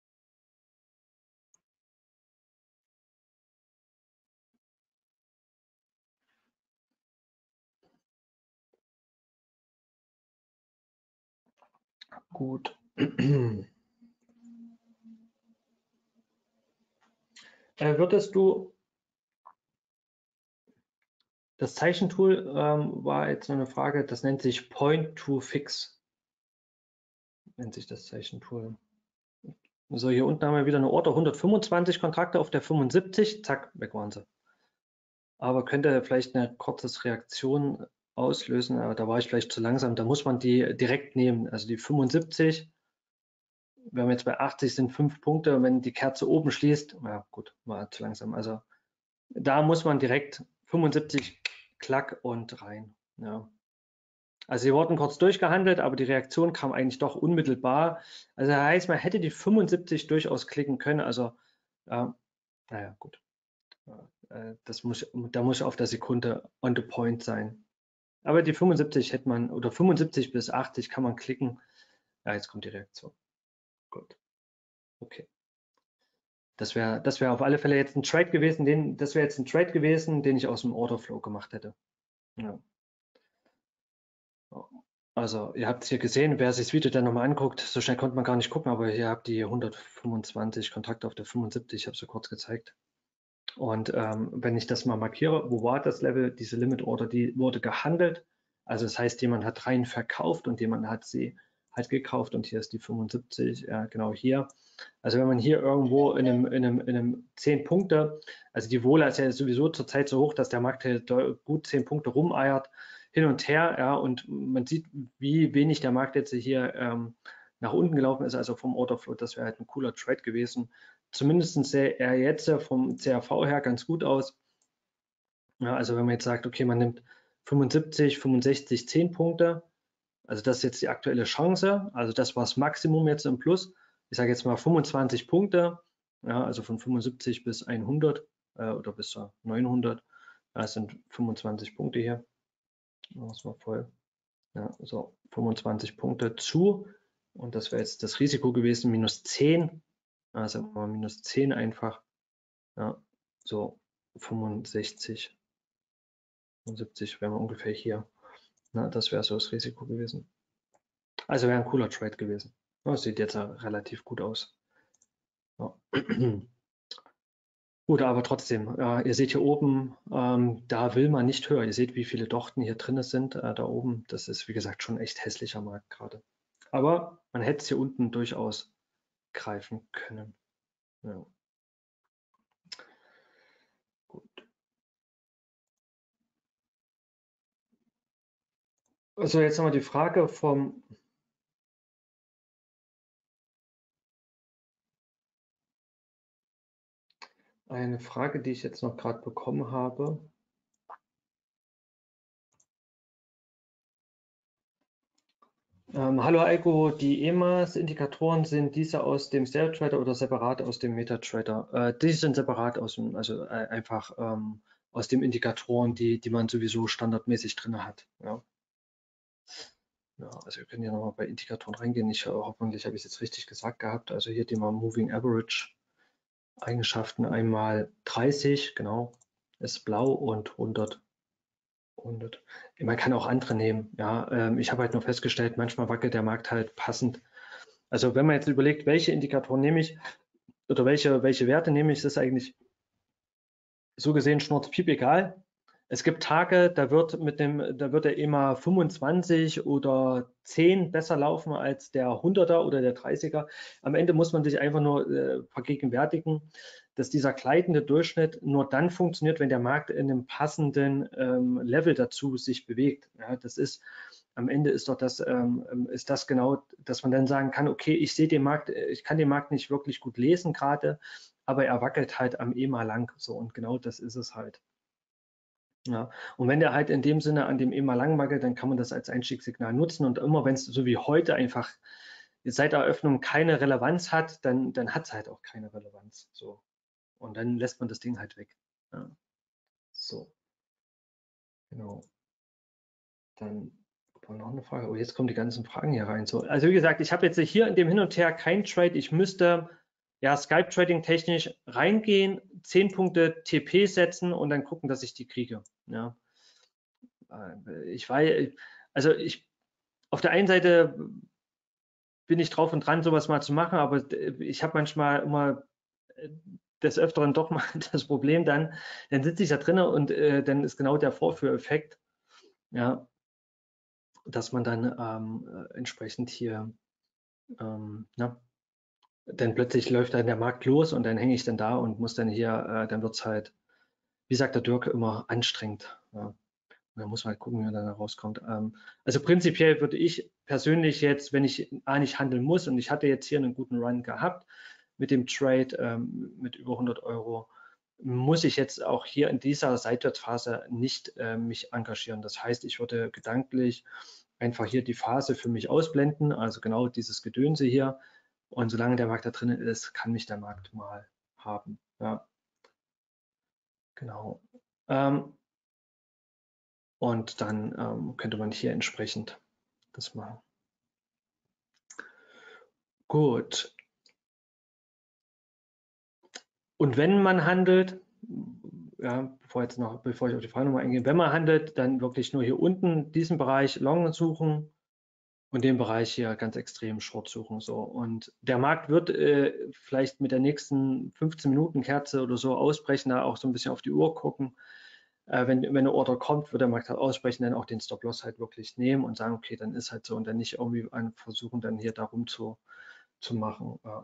Gut. Äh, würdest du, das Zeichentool ähm, war jetzt nur eine Frage, das nennt sich Point to Fix, nennt sich das Zeichentool. So, hier unten haben wir wieder eine Order, hundertfünfundzwanzig Kontrakte auf der fünfundsiebzig, zack, weg waren sie. Aber könnte vielleicht eine kurze Reaktion auslösen, aber da war ich vielleicht zu langsam, da muss man die direkt nehmen, also die fünfundsiebzig, wir haben jetzt bei achtzig sind fünf Punkte, wenn die Kerze oben schließt, ja gut, war zu langsam, also da muss man direkt fünfundsiebzig, klack und rein. Ja. Also sie wurden kurz durchgehandelt, aber die Reaktion kam eigentlich doch unmittelbar. Also das heißt, man hätte die fünfundsiebzig durchaus klicken können. Also ja, naja, gut. Ja, das muss, da muss auf der Sekunde on the point sein. Aber die fünfundsiebzig hätte man, oder fünfundsiebzig bis achtzig kann man klicken. Ja, jetzt kommt die Reaktion. Gut, okay. Das wäre das wäre auf alle Fälle jetzt ein Trade gewesen, den, das wäre jetzt ein Trade gewesen, den ich aus dem Orderflow gemacht hätte. Ja. Also ihr habt es hier gesehen, wer sich das Video dann nochmal anguckt, so schnell konnte man gar nicht gucken, aber hier habt ihr hundertfünfundzwanzig Kontrakte auf der fünfundsiebzig, ich habe es so kurz gezeigt. Und ähm, wenn ich das mal markiere, wo war das Level, diese Limit Order, die wurde gehandelt. Also das heißt, jemand hat rein verkauft und jemand hat sie halt gekauft und hier ist die fünfundsiebzig, ja, genau hier. Also wenn man hier irgendwo in einem, in einem, in einem zehn Punkte, also die Vola ist ja sowieso zurzeit so hoch, dass der Markt halt gut zehn Punkte rumeiert, hin und her, ja, und man sieht, wie wenig der Markt jetzt hier ähm, nach unten gelaufen ist, also vom Orderflow, das wäre halt ein cooler Trade gewesen. Zumindest sähe er jetzt vom C R V her ganz gut aus. Ja, also wenn man jetzt sagt, okay, man nimmt fünfundsiebzig, fünfundsechzig, zehn Punkte, also das ist jetzt die aktuelle Chance, also das war das Maximum jetzt im Plus. Ich sage jetzt mal fünfundzwanzig Punkte, ja, also von fünfundsiebzig bis hundert äh, oder bis zur neunhundert, das sind fünfundzwanzig Punkte hier. Das war voll. Ja, so fünfundzwanzig Punkte zu und das wäre jetzt das Risiko gewesen, minus zehn, also mal minus zehn einfach, ja, so fünfundsechzig, fünfundsiebzig wären wir ungefähr hier. Na, das wäre so das Risiko gewesen. Also wäre ein cooler Trade gewesen. Das sieht jetzt relativ gut aus. Ja. Gut, aber trotzdem, äh, ihr seht hier oben, ähm, da will man nicht höher. Ihr seht, wie viele Dochten hier drin sind, äh, da oben. Das ist, wie gesagt, schon echt hässlicher Markt gerade. Aber man hätte es hier unten durchaus greifen können. Ja. Gut. Also jetzt nochmal die Frage vom eine Frage, die ich jetzt noch gerade bekommen habe. Ähm, hallo Eiko, die E M A S-Indikatoren, sind diese aus dem Stereo Trader oder separat aus dem MetaTrader? Äh, die sind separat aus dem, also äh, einfach ähm, aus den Indikatoren, die, die man sowieso standardmäßig drin hat. Ja. Ja, also wir können ja nochmal bei Indikatoren reingehen. Ich, hoffentlich habe ich es jetzt richtig gesagt gehabt. Also hier die mal Moving Average Eigenschaften einmal dreißig, genau, ist blau und hundert. hundert. Man kann auch andere nehmen. Ja, ähm, ich habe halt nur festgestellt, manchmal wackelt der Markt halt passend. Also wenn man jetzt überlegt, welche Indikatoren nehme ich oder welche, welche Werte nehme ich, ist eigentlich so gesehen schnurzpiep egal. Es gibt Tage, da wird mit dem, da wird der E M A fünfundzwanzig oder zehn besser laufen als der hunderter oder der dreißiger. Am Ende muss man sich einfach nur äh, vergegenwärtigen, dass dieser gleitende Durchschnitt nur dann funktioniert, wenn der Markt in einem passenden ähm, Level dazu sich bewegt. Ja, das ist am Ende ist doch das, ähm, ist das genau, dass man dann sagen kann, okay, ich sehe den Markt, ich kann den Markt nicht wirklich gut lesen gerade, aber er wackelt halt am E M A lang so und genau das ist es halt. Ja, und wenn der halt in dem Sinne an dem E M A lang wackelt, dann kann man das als Einstiegssignal nutzen und immer wenn es so wie heute einfach seit Eröffnung keine Relevanz hat, dann, dann hat es halt auch keine Relevanz. So. Und dann lässt man das Ding halt weg. Ja. So, genau. Dann war noch eine Frage. Oh, jetzt kommen die ganzen Fragen hier rein. So, also wie gesagt, ich habe jetzt hier in dem Hin und Her kein Trade. Ich müsste ja Skype Trading technisch reingehen, zehn Punkte T P setzen und dann gucken, dass ich die kriege. Ja. Ich weiß, also ich auf der einen Seite bin ich drauf und dran, sowas mal zu machen, aber ich habe manchmal immer des Öfteren doch mal das Problem, dann, dann sitze ich da drinnen und äh, dann ist genau der Vorführeffekt, ja, dass man dann ähm, entsprechend hier, ähm, na, dann plötzlich läuft dann der Markt los und dann hänge ich dann da und muss dann hier, äh, dann wird es halt, wie sagt der Dirk, immer anstrengend. Ja. Da muss man halt gucken, wie man dann da rauskommt. Ähm, also prinzipiell würde ich persönlich jetzt, wenn ich A nicht handeln muss und ich hatte jetzt hier einen guten Run gehabt mit dem Trade ähm, mit über hundert Euro, muss ich jetzt auch hier in dieser Seitwärtsphase nicht äh, mich engagieren. Das heißt, ich würde gedanklich einfach hier die Phase für mich ausblenden, also genau dieses Gedönse hier. Und solange der Markt da drinnen ist, kann mich der Markt mal haben. Ja, genau. Ähm, und dann ähm, könnte man hier entsprechend das machen. Gut. Und wenn man handelt, ja, bevor, jetzt noch, bevor ich auf die Frage nochmal eingehe, wenn man handelt, dann wirklich nur hier unten diesen Bereich Long suchen und den Bereich hier ganz extrem Short suchen. So. Und der Markt wird äh, vielleicht mit der nächsten fünfzehn Minuten Kerze oder so ausbrechen, da auch so ein bisschen auf die Uhr gucken. Äh, wenn, wenn eine Order kommt, wird der Markt halt ausbrechen, dann auch den Stop-Loss halt wirklich nehmen und sagen, okay, dann ist halt so und dann nicht irgendwie versuchen, dann hier darum zu, zu machen. Ja.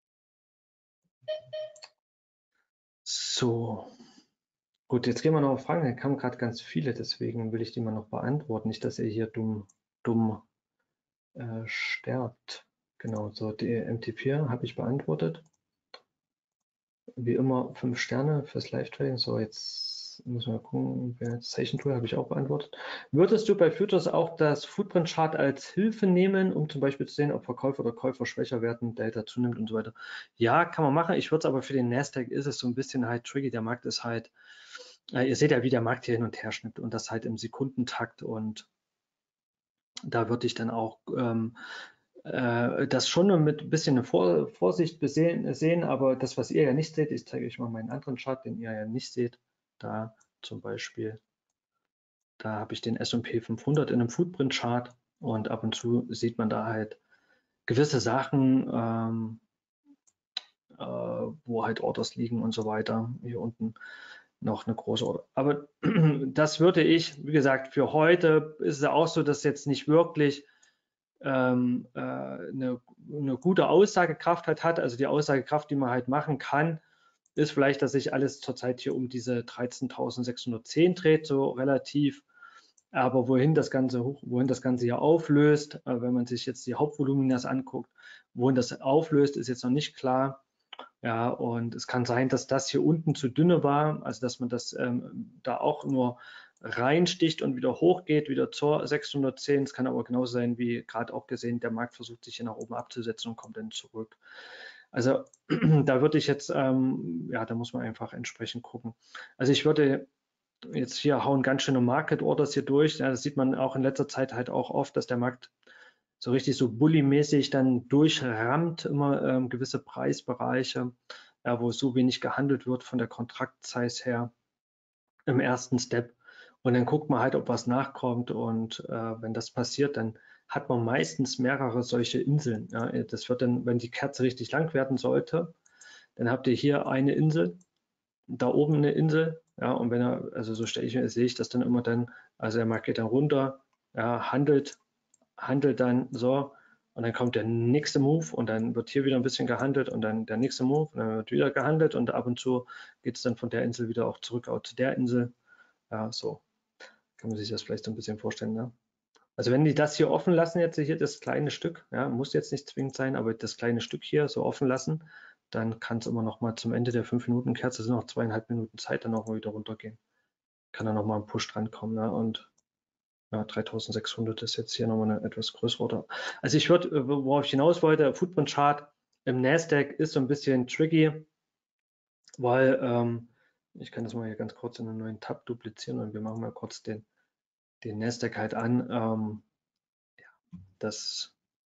So, gut, jetzt gehen wir noch auf Fragen. Da kamen gerade ganz viele, deswegen will ich die mal noch beantworten. Nicht, dass ihr hier dumm, dumm äh, sterbt. Genau, so die M T vier habe ich beantwortet. Wie immer fünf Sterne fürs Live-Trading. So, jetzt müssen wir gucken. Session Tool habe ich auch beantwortet. Würdest du bei Futures auch das Footprint-Chart als Hilfe nehmen, um zum Beispiel zu sehen, ob Verkäufer oder Käufer schwächer werden, Delta zunimmt und so weiter? Ja, kann man machen. Ich würde es aber für den Nasdaq ist es so ein bisschen halt tricky. Der Markt ist halt, äh, ihr seht ja, wie der Markt hier hin und her schnippt und das halt im Sekundentakt und da würde ich dann auch ähm, äh, das schon mit ein bisschen Vor Vorsicht besehen, sehen, aber das, was ihr ja nicht seht, ich zeige euch mal meinen anderen Chart, den ihr ja nicht seht, da zum Beispiel, da habe ich den S und P fünfhundert in einem Footprint-Chart und ab und zu sieht man da halt gewisse Sachen, ähm, äh, wo halt Orders liegen und so weiter. Hier unten noch eine große Order. Aber das würde ich, wie gesagt, für heute ist es auch so, dass jetzt nicht wirklich ähm, äh, eine, eine gute Aussagekraft halt hat. Also die Aussagekraft, die man halt machen kann, ist vielleicht, dass sich alles zurzeit hier um diese dreizehntausendsechshundertzehn dreht, so relativ Aber wohin das Ganze hoch, wohin das Ganze hier auflöst, äh, wenn man sich jetzt die Hauptvoluminas anguckt, wohin das auflöst, ist jetzt noch nicht klar. Ja, und es kann sein, dass das hier unten zu dünne war, also dass man das ähm, da auch nur reinsticht und wieder hochgeht, wieder zur sechshundertzehn. Es kann aber genauso sein, wie gerade auch gesehen, der Markt versucht sich hier nach oben abzusetzen und kommt dann zurück. Also da würde ich jetzt, ähm, ja, da muss man einfach entsprechend gucken. Also ich würde jetzt hier hauen ganz schöne Market Orders hier durch. Ja, das sieht man auch in letzter Zeit halt auch oft, dass der Markt so richtig so bully-mäßig dann durchrammt, immer ähm, gewisse Preisbereiche, ja, wo so wenig gehandelt wird von der Kontrakt-Size her im ersten Step. Und dann guckt man halt, ob was nachkommt. Und äh, wenn das passiert, dann hat man meistens mehrere solche Inseln. Ja. Das wird dann, wenn die Kerze richtig lang werden sollte, dann habt ihr hier eine Insel, da oben eine Insel. Ja, und wenn er, also so stelle ich mir, sehe ich das dann immer dann, also der Markt geht dann runter, ja, handelt, handelt dann so, und dann kommt der nächste Move und dann wird hier wieder ein bisschen gehandelt und dann der nächste Move und dann wird wieder gehandelt und ab und zu geht es dann von der Insel wieder auch zurück auch zu der Insel. Ja, so kann man sich das vielleicht so ein bisschen vorstellen. Ne? Also wenn die das hier offen lassen, jetzt hier das kleine Stück, ja, muss jetzt nicht zwingend sein, aber das kleine Stück hier so offen lassen, dann kann es immer noch mal zum Ende der fünf Minuten Kerze, sind noch zweieinhalb Minuten Zeit, dann auch mal wieder runtergehen. Kann dann noch mal ein Push drankommen. Ne? Und ja, dreitausendsechshundert ist jetzt hier nochmal eine etwas größere Order. Also ich würde, worauf ich hinaus wollte, Footprint Chart im Nasdaq ist so ein bisschen tricky, weil ähm, ich kann das mal hier ganz kurz in einen neuen Tab duplizieren und wir machen mal kurz den, den Nasdaq halt an. Ähm, ja, das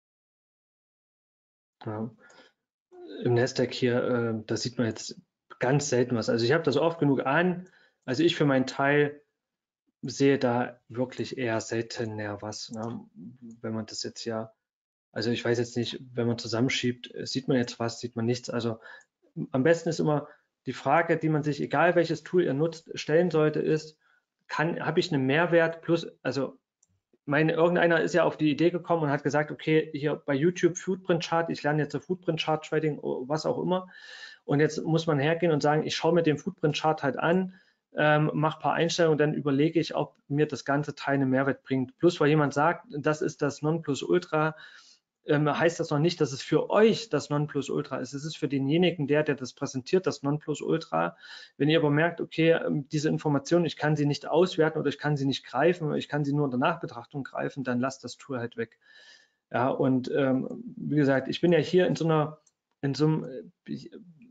ja, im Nasdaq hier, äh, da sieht man jetzt ganz selten was. Also ich habe das oft genug an. Also ich für meinen Teil sehe da wirklich eher seltener was. Ne? Wenn man das jetzt ja, also ich weiß jetzt nicht, wenn man zusammenschiebt, sieht man jetzt was, sieht man nichts. Also am besten ist immer die Frage, die man sich, egal welches Tool ihr nutzt, stellen sollte, ist, kann, habe ich einen Mehrwert plus, also meine, irgendeiner ist ja auf die Idee gekommen und hat gesagt, okay, hier bei YouTube Footprint Chart, ich lerne jetzt so Footprint Chart Trading, was auch immer. Und jetzt muss man hergehen und sagen, ich schaue mir den Footprint Chart halt an, ähm, mache ein paar Einstellungen und dann überlege ich, ob mir das ganze Teil einen Mehrwert bringt. Plus, weil jemand sagt, das ist das Nonplusultra, ähm, heißt das noch nicht, dass es für euch das Nonplusultra ist. Es ist für denjenigen, der, der das präsentiert, das Nonplusultra. Wenn ihr aber merkt, okay, ähm, diese Information, ich kann sie nicht auswerten oder ich kann sie nicht greifen oder ich kann sie nur in der Nachbetrachtung greifen, dann lasst das Tool halt weg. Ja, und ähm, wie gesagt, ich bin ja hier in so einer, in so einem, ich,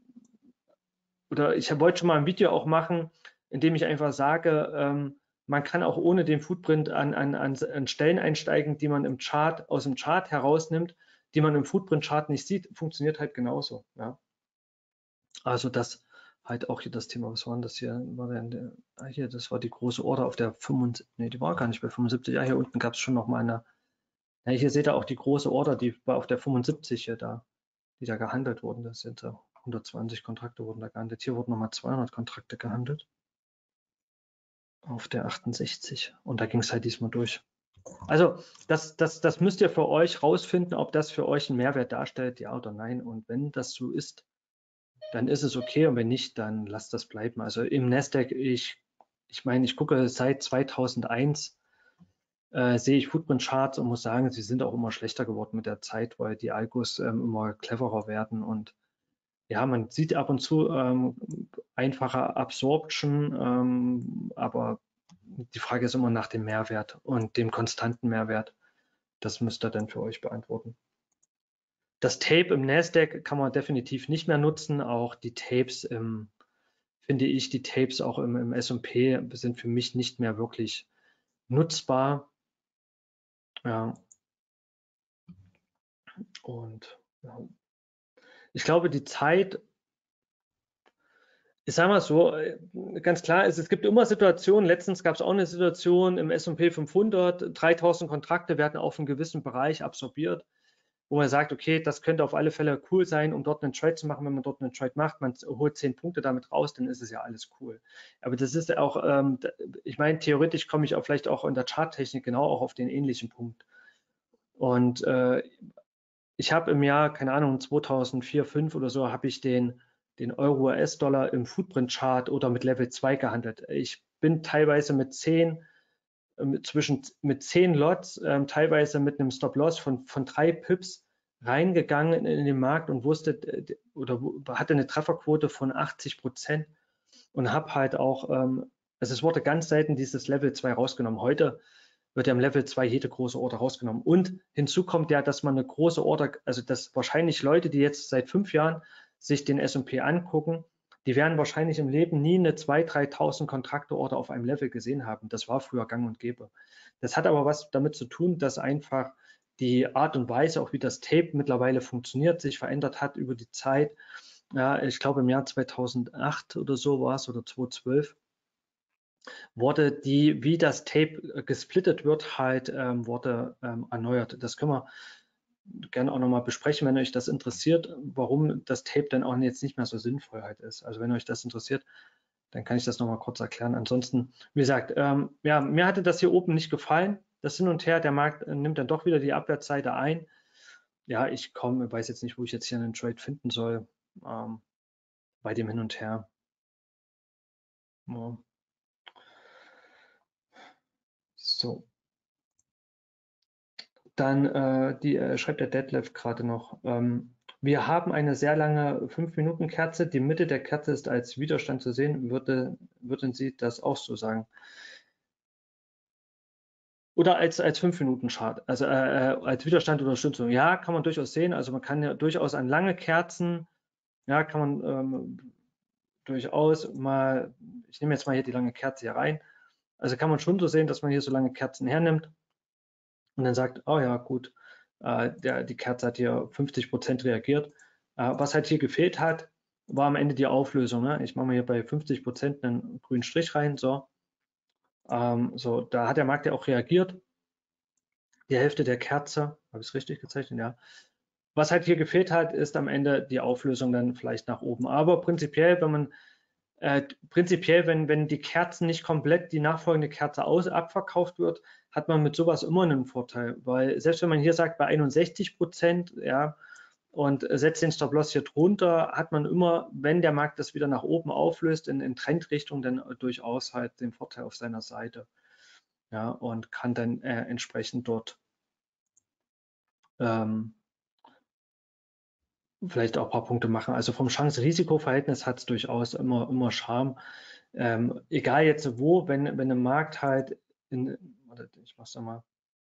oder ich wollte schon mal ein Video auch machen, in dem ich einfach sage, ähm, man kann auch ohne den Footprint an, an, an Stellen einsteigen, die man im Chart, aus dem Chart herausnimmt, die man im Footprint-Chart nicht sieht, funktioniert halt genauso. Ja. Also das halt auch hier das Thema, was war denn das hier? War der, ah hier, das war die große Order auf der fünfundsiebzig, nee, die war gar nicht bei fünfundsiebzig, ja, hier unten gab es schon noch mal eine, ja, hier seht ihr auch die große Order, die war auf der fünfundsiebzig hier da, die da gehandelt wurden, das sind so hundertzwanzig Kontrakte wurden da gehandelt, hier wurden nochmal zweihundert Kontrakte gehandelt. Auf der achtundsechzig. Und da ging es halt diesmal durch. Also das, das, das müsst ihr für euch rausfinden, ob das für euch einen Mehrwert darstellt, ja oder nein. Und wenn das so ist, dann ist es okay. Und wenn nicht, dann lasst das bleiben. Also im Nasdaq, ich, ich meine, ich gucke seit zweitausendeins, äh, sehe ich Footprint-Charts und muss sagen, sie sind auch immer schlechter geworden mit der Zeit, weil die Algos ähm, immer cleverer werden und ja, man sieht ab und zu ähm, einfache Absorption, ähm, aber die Frage ist immer nach dem Mehrwert und dem konstanten Mehrwert. Das müsst ihr dann für euch beantworten. Das Tape im Nasdaq kann man definitiv nicht mehr nutzen. Auch die Tapes, im, finde ich, die Tapes auch im, im S und P sind für mich nicht mehr wirklich nutzbar. Ja. Und ja. Ich glaube, die Zeit, ich sage mal so, ganz klar ist, es gibt immer Situationen, letztens gab es auch eine Situation im S und P fünfhundert, dreitausend Kontrakte werden auf einen gewissen Bereich absorbiert, wo man sagt, okay, das könnte auf alle Fälle cool sein, um dort einen Trade zu machen. Wenn man dort einen Trade macht, man holt zehn Punkte damit raus, dann ist es ja alles cool. Aber das ist auch, ähm, ich meine, theoretisch komme ich auch vielleicht auch in der Charttechnik genau auch auf den ähnlichen Punkt. Und äh, ich habe im Jahr, keine Ahnung, zweitausendvier, fünf oder so, habe ich den den Euro-U S-Dollar im Footprint-Chart oder mit Level zwei gehandelt. Ich bin teilweise mit zehn äh, zwischen mit zehn Lots, äh, teilweise mit einem Stop-Loss von, von drei Pips reingegangen in den Markt und wusste oder hatte eine Trefferquote von achtzig Prozent und habe halt auch, ähm, also es wurde ganz selten dieses Level zwei rausgenommen. Heute wird ja im Level zwei jede große Order rausgenommen. Und hinzu kommt ja, dass man eine große Order, also dass wahrscheinlich Leute, die jetzt seit fünf Jahren sich den S und P angucken, die werden wahrscheinlich im Leben nie eine zweitausend, dreitausend Kontrakte-Order auf einem Level gesehen haben. Das war früher gang und gäbe. Das hat aber was damit zu tun, dass einfach die Art und Weise, auch wie das Tape mittlerweile funktioniert, sich verändert hat über die Zeit. Ja, ich glaube im Jahr zweitausendacht oder so war es oder zweitausendzwölf wurde die, wie das Tape gesplittet wird, halt ähm, wurde ähm, erneuert. Das können wir gerne auch nochmal besprechen, wenn euch das interessiert, warum das Tape dann auch jetzt nicht mehr so sinnvoll halt ist. Also wenn euch das interessiert, dann kann ich das nochmal kurz erklären. Ansonsten, wie gesagt, ähm, ja, mir hatte das hier oben nicht gefallen. Das Hin und Her, der Markt nimmt dann doch wieder die Abwärtsseite ein. Ja, ich komme, weiß jetzt nicht, wo ich jetzt hier einen Trade finden soll ähm, bei dem Hin und Her. Ja. So. Dann äh, die, äh, schreibt der Detlef gerade noch. Ähm, wir haben eine sehr lange fünf Minuten Kerze. Die Mitte der Kerze ist als Widerstand zu sehen. Würde, würden Sie das auch so sagen? Oder als, als fünf Minuten Chart, also äh, als Widerstand oder Unterstützung. Ja, kann man durchaus sehen. Also man kann ja durchaus an lange Kerzen, ja, kann man ähm, durchaus mal, ich nehme jetzt mal hier die lange Kerze hier rein. Also kann man schon so sehen, dass man hier so lange Kerzen hernimmt und dann sagt, oh ja, gut, äh, der, die Kerze hat hier fünfzig Prozent reagiert. Äh, was halt hier gefehlt hat, war am Ende die Auflösung. Ne? Ich mache mal hier bei fünfzig Prozent einen grünen Strich rein. So. Ähm, so, da hat der Markt ja auch reagiert. Die Hälfte der Kerze, habe ich es richtig gezeichnet? Ja. Was halt hier gefehlt hat, ist am Ende die Auflösung dann vielleicht nach oben. Aber prinzipiell, wenn man äh, prinzipiell, wenn, wenn die Kerzen nicht komplett die nachfolgende Kerze aus, abverkauft wird, hat man mit sowas immer einen Vorteil. Weil selbst wenn man hier sagt bei einundsechzig Prozent, ja, und setzt den Stop-Loss hier drunter, hat man immer, wenn der Markt das wieder nach oben auflöst, in, in Trendrichtung, dann durchaus halt den Vorteil auf seiner Seite. Ja, und kann dann äh, entsprechend dort ähm, vielleicht auch ein paar Punkte machen. Also vom Chance-Risiko-Verhältnis hat es durchaus immer, immer Charme. Ähm, egal jetzt wo, wenn, wenn ein Markt halt in, warte, ich mach's nochmal,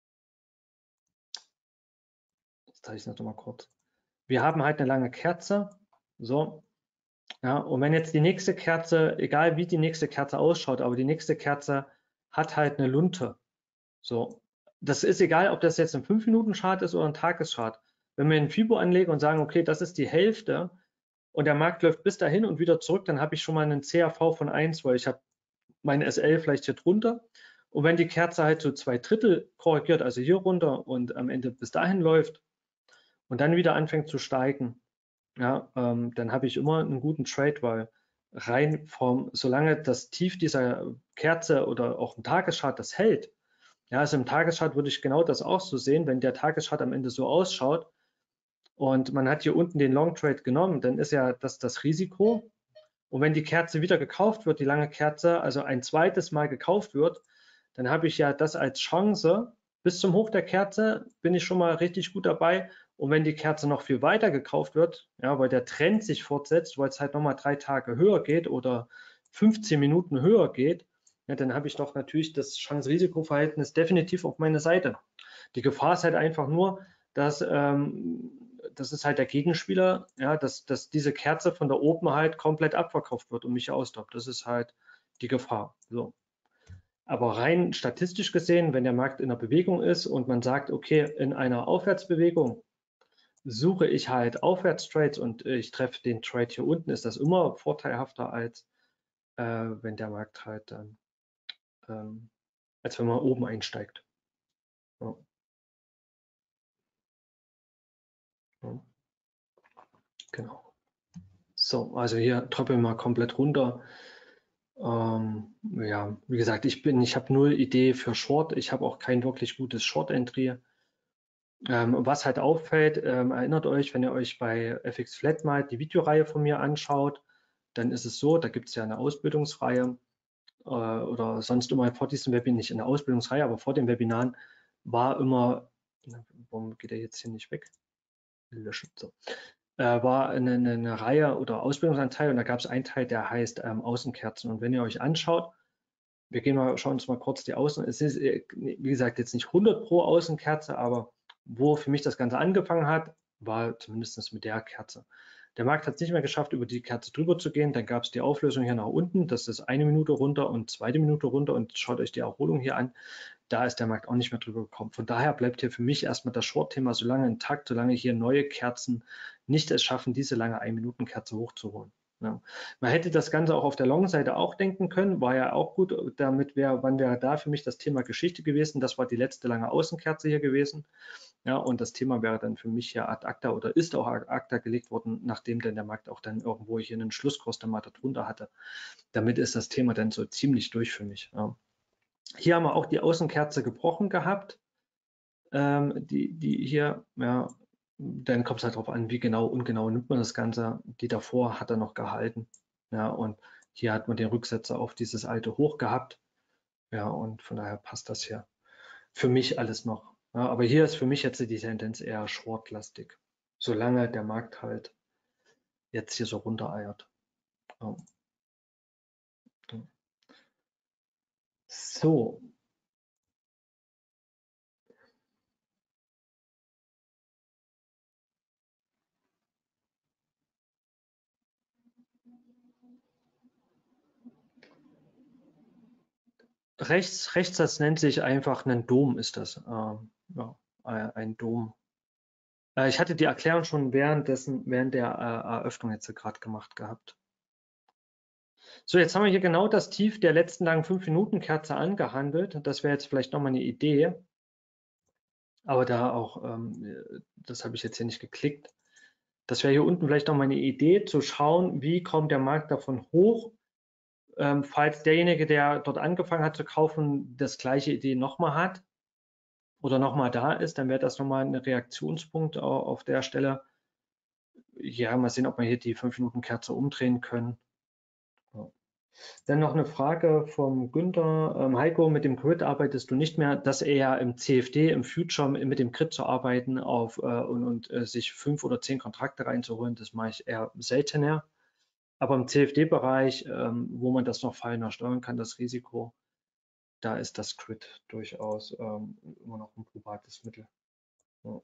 jetzt zeige ich es noch mal kurz. Wir haben halt eine lange Kerze, so, ja, und wenn jetzt die nächste Kerze, egal wie die nächste Kerze ausschaut, aber die nächste Kerze hat halt eine Lunte, so, das ist egal, ob das jetzt ein fünf Minuten Chart ist oder ein Tageschart. Wenn wir einen Fibo anlegen und sagen, okay, das ist die Hälfte und der Markt läuft bis dahin und wieder zurück, dann habe ich schon mal einen C A V von eins, weil ich habe meine S L vielleicht hier drunter. Und wenn die Kerze halt so zwei Drittel korrigiert, also hier runter und am Ende bis dahin läuft und dann wieder anfängt zu steigen, ja, ähm, dann habe ich immer einen guten Trade, weil rein vom, solange das Tief dieser Kerze oder auch ein Tageschart das hält, ja, also im Tageschart würde ich genau das auch so sehen, wenn der Tageschart am Ende so ausschaut und man hat hier unten den Long Trade genommen, dann ist ja das das Risiko. Und wenn die Kerze wieder gekauft wird, die lange Kerze, also ein zweites Mal gekauft wird, dann habe ich ja das als Chance. Bis zum Hoch der Kerze bin ich schon mal richtig gut dabei. Und wenn die Kerze noch viel weiter gekauft wird, ja, weil der Trend sich fortsetzt, weil es halt nochmal drei Tage höher geht oder fünfzehn Minuten höher geht, ja, dann habe ich doch natürlich das Chance-Risiko-Verhältnis definitiv auf meine Seite. Die Gefahr ist halt einfach nur, dass ähm, das ist halt der Gegenspieler, ja, dass, dass diese Kerze von da oben halt komplett abverkauft wird und mich ausstoppt. Das ist halt die Gefahr. So. Aber rein statistisch gesehen, wenn der Markt in der Bewegung ist und man sagt, okay, in einer Aufwärtsbewegung suche ich halt Aufwärtstrades und ich treffe den Trade hier unten, ist das immer vorteilhafter als äh, wenn der Markt halt dann, ähm, als wenn man oben einsteigt. Ja. Ja. Genau. So, also hier tröppeln wir komplett runter. Ähm, ja, wie gesagt, ich bin, ich habe null Idee für Short. Ich habe auch kein wirklich gutes Short-Entry. Ähm, was halt auffällt, ähm, erinnert euch, wenn ihr euch bei F X Flat mal die Videoreihe von mir anschaut, dann ist es so, da gibt es ja eine Ausbildungsreihe. äh, oder sonst immer vor diesem Webinar, nicht in der Ausbildungsreihe, aber vor den Webinaren war immer, warum geht er jetzt hier nicht weg? Löschen, so. Äh, war eine, eine Reihe oder Ausbildungsanteil und da gab es einen Teil, der heißt ähm, Außenkerzen. Und wenn ihr euch anschaut, wir gehen mal, schauen uns mal kurz die Außen, es ist, wie gesagt, jetzt nicht hundert pro Außenkerze, aber wo für mich das Ganze angefangen hat, war zumindest mit der Kerze. Der Markt hat es nicht mehr geschafft, über die Kerze drüber zu gehen. Dann gab es die Auflösung hier nach unten. Das ist eine Minute runter und zweite Minute runter. Und schaut euch die Erholung hier an. Da ist der Markt auch nicht mehr drüber gekommen. Von daher bleibt hier für mich erstmal das Short-Thema so lange intakt, solange hier neue Kerzen nicht es schaffen, diese lange ein-Minuten-Kerze hochzuholen. Ja. Man hätte das Ganze auch auf der Long-Seite auch denken können, war ja auch gut. Damit wäre, wann wäre da für mich das Thema Geschichte gewesen? Das war die letzte lange Außenkerze hier gewesen. Ja, und das Thema wäre dann für mich ja ad acta oder ist auch ad acta gelegt worden, nachdem dann der Markt auch dann irgendwo hier einen Schlusskurs dann mal darunter hatte. Damit ist das Thema dann so ziemlich durch für mich. Ja. Hier haben wir auch die Außenkerze gebrochen gehabt. Ähm, die, die hier, ja, dann kommt es halt darauf an, wie genau, ungenau nimmt man das Ganze. Die davor hat er noch gehalten. Ja, und hier hat man den Rücksetzer auf dieses alte Hoch gehabt. Ja, und von daher passt das hier für mich alles noch. Ja, aber hier ist für mich jetzt die Tendenz eher shortlastig, solange der Markt halt jetzt hier so runtereiert. Ja. So. Rechts, rechts, das nennt sich einfach ein Dom, ist das. Ähm, ja, ein Dom. Äh, ich hatte die Erklärung schon währenddessen, während der äh, Eröffnung jetzt gerade gemacht gehabt. So, jetzt haben wir hier genau das Tief der letzten langen fünf Minuten Kerze angehandelt. Das wäre jetzt vielleicht nochmal eine Idee. Aber da auch, ähm, das habe ich jetzt hier nicht geklickt. Das wäre hier unten vielleicht nochmal eine Idee, zu schauen, wie kommt der Markt davon hoch. Ähm, falls derjenige, der dort angefangen hat zu kaufen, das gleiche Idee nochmal hat oder nochmal da ist, dann wäre das nochmal ein Reaktionspunkt auf der Stelle. Ja, mal sehen, ob wir hier die fünf Minuten Kerze umdrehen können. Ja. Dann noch eine Frage vom Günther. Ähm, Heiko, mit dem Grid arbeitest du nicht mehr, dass eher im C F D, im Future mit dem Grid zu arbeiten auf, äh, und, und äh, sich fünf oder zehn Kontrakte reinzuholen, das mache ich eher seltener. Aber im C F D-Bereich, ähm, wo man das noch feiner steuern kann, das Risiko, da ist das Grid durchaus ähm, immer noch ein probates Mittel. Ja.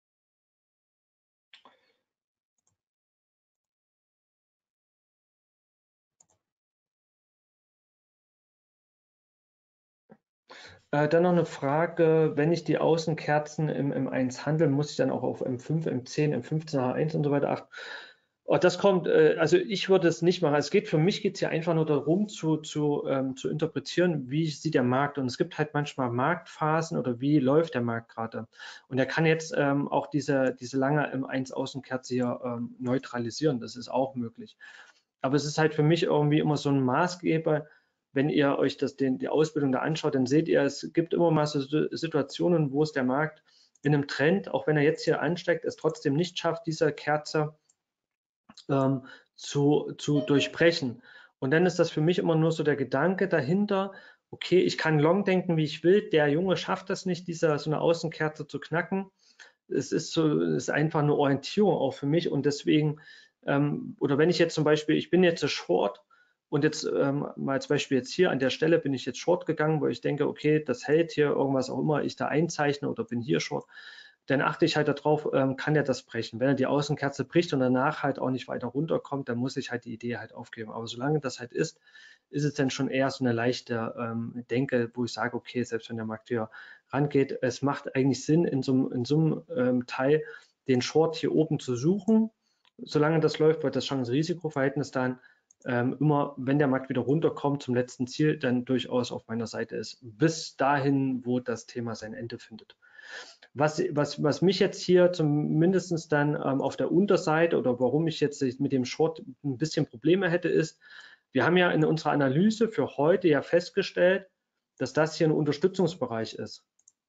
Äh, dann noch eine Frage, wenn ich die Außenkerzen im M eins handle, muss ich dann auch auf M fünf, M zehn, M fünfzehn, H eins und so weiter achten? Oh, das kommt, äh, also ich würde es nicht machen. Es geht für mich geht es ja einfach nur darum, zu, zu, ähm, zu interpretieren, wie sieht der Markt. Und es gibt halt manchmal Marktphasen oder wie läuft der Markt gerade. Und er kann jetzt ähm, auch diese, diese lange M eins Außenkerze hier ähm, neutralisieren. Das ist auch möglich. Aber es ist halt für mich irgendwie immer so ein Maßgeber. Wenn ihr euch das, den, die Ausbildung da anschaut, dann seht ihr, es gibt immer mal so Situationen, wo es der Markt in einem Trend, auch wenn er jetzt hier ansteigt, es trotzdem nicht schafft, diese Kerze ähm, zu, zu durchbrechen. Und dann ist das für mich immer nur so der Gedanke dahinter, okay, ich kann long denken, wie ich will, der Junge schafft das nicht, diese, so eine Außenkerze zu knacken. Es ist so, es ist einfach eine Orientierung auch für mich und deswegen, ähm, oder wenn ich jetzt zum Beispiel, ich bin jetzt Short und jetzt ähm, mal als Beispiel jetzt hier an der Stelle bin ich jetzt Short gegangen, wo ich denke, okay, das hält hier irgendwas auch immer ich da einzeichne oder bin hier Short, dann achte ich halt darauf, ähm, kann er das brechen. Wenn er die Außenkerze bricht und danach halt auch nicht weiter runterkommt, dann muss ich halt die Idee halt aufgeben. Aber solange das halt ist, ist es dann schon eher so eine leichte ähm, Denke, wo ich sage, okay, selbst wenn der Markt hier rangeht, es macht eigentlich Sinn, in so, in so einem ähm, Teil den Short hier oben zu suchen. Solange das läuft, wird das Chance-Risiko-Verhältnis dann ähm, immer, wenn der Markt wieder runterkommt zum letzten Ziel, dann durchaus auf meiner Seite ist. Bis dahin, wo das Thema sein Ende findet. Was, was, was mich jetzt hier zumindest dann ähm, auf der Unterseite oder warum ich jetzt mit dem Short ein bisschen Probleme hätte, ist, wir haben ja in unserer Analyse für heute ja festgestellt, dass das hier ein Unterstützungsbereich ist.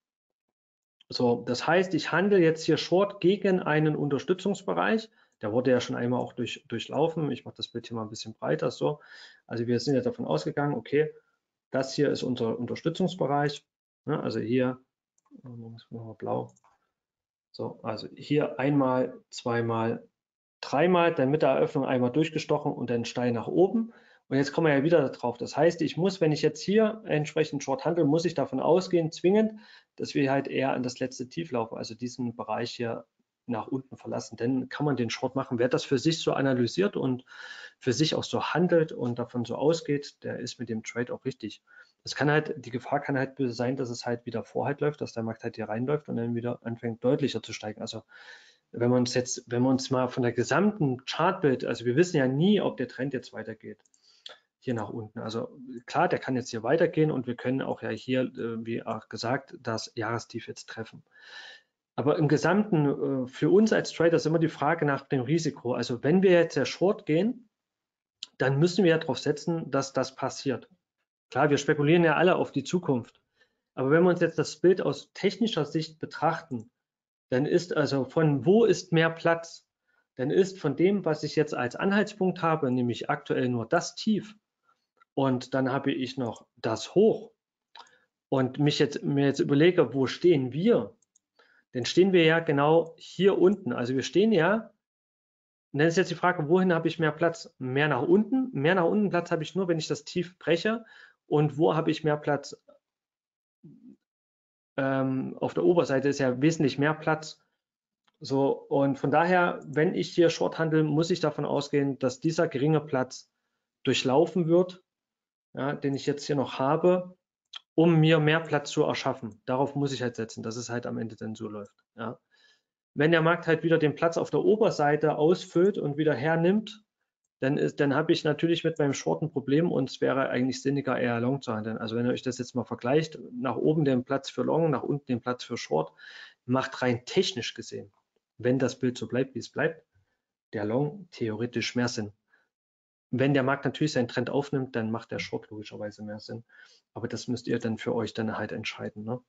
So, das heißt, ich handle jetzt hier Short gegen einen Unterstützungsbereich. Der wurde ja schon einmal auch durch, durchlaufen. Ich mache das Bild hier mal ein bisschen breiter. So, also wir sind ja davon ausgegangen, okay, Das hier ist unser Unterstützungsbereich. Ja, also hier, blau. So, also hier einmal, zweimal, dreimal, dann mit der Eröffnung einmal durchgestochen und dann steil nach oben. Und jetzt kommen wir ja wieder drauf. Das heißt, ich muss, wenn ich jetzt hier entsprechend Short handle, muss ich davon ausgehen, zwingend, dass wir halt eher an das letzte Tief laufen, also diesen Bereich hier nach unten verlassen. Dann kann man den Short machen. Wer das für sich so analysiert und für sich auch so handelt und davon so ausgeht, der ist mit dem Trade auch richtig. Das kann halt, die Gefahr kann halt sein, dass es halt wieder Vorhalt läuft, dass der Markt halt hier reinläuft und dann wieder anfängt deutlicher zu steigen. Also wenn wir uns jetzt, wenn wir uns mal von der gesamten Chartbild, also wir wissen ja nie, ob der Trend jetzt weitergeht, hier nach unten. Also klar, der kann jetzt hier weitergehen und wir können auch ja hier, äh, wie auch gesagt, das Jahrestief jetzt treffen. Aber im Gesamten, äh, für uns als Trader ist immer die Frage nach dem Risiko. Also wenn wir jetzt sehr short gehen, dann müssen wir ja darauf setzen, dass das passiert. Klar, wir spekulieren ja alle auf die Zukunft. Aber wenn wir uns jetzt das Bild aus technischer Sicht betrachten, dann ist also von wo ist mehr Platz, dann ist von dem, was ich jetzt als Anhaltspunkt habe, nämlich aktuell nur das Tief und dann habe ich noch das Hoch und mich jetzt, mir jetzt überlege, wo stehen wir, dann stehen wir ja genau hier unten. Also wir stehen ja, und dann ist jetzt die Frage, wohin habe ich mehr Platz? Mehr nach unten? Mehr nach unten Platz habe ich nur, wenn ich das Tief breche. Und wo habe ich mehr Platz? Ähm, auf der Oberseite ist ja wesentlich mehr Platz. So, und von daher, wenn ich hier Short handle, muss ich davon ausgehen, dass dieser geringe Platz durchlaufen wird, ja, den ich jetzt hier noch habe, um mir mehr Platz zu erschaffen. Darauf muss ich halt setzen, dass es halt am Ende dann so läuft. Ja. Wenn der Markt halt wieder den Platz auf der Oberseite ausfüllt und wieder hernimmt, dann, ist, dann habe ich natürlich mit meinem Short ein Problem und es wäre eigentlich sinniger, eher Long zu handeln. Also wenn ihr euch das jetzt mal vergleicht, nach oben den Platz für Long, nach unten den Platz für Short, macht rein technisch gesehen, wenn das Bild so bleibt, wie es bleibt, der Long theoretisch mehr Sinn. Wenn der Markt natürlich seinen Trend aufnimmt, dann macht der Short logischerweise mehr Sinn. Aber das müsst ihr dann für euch dann halt entscheiden. Ne?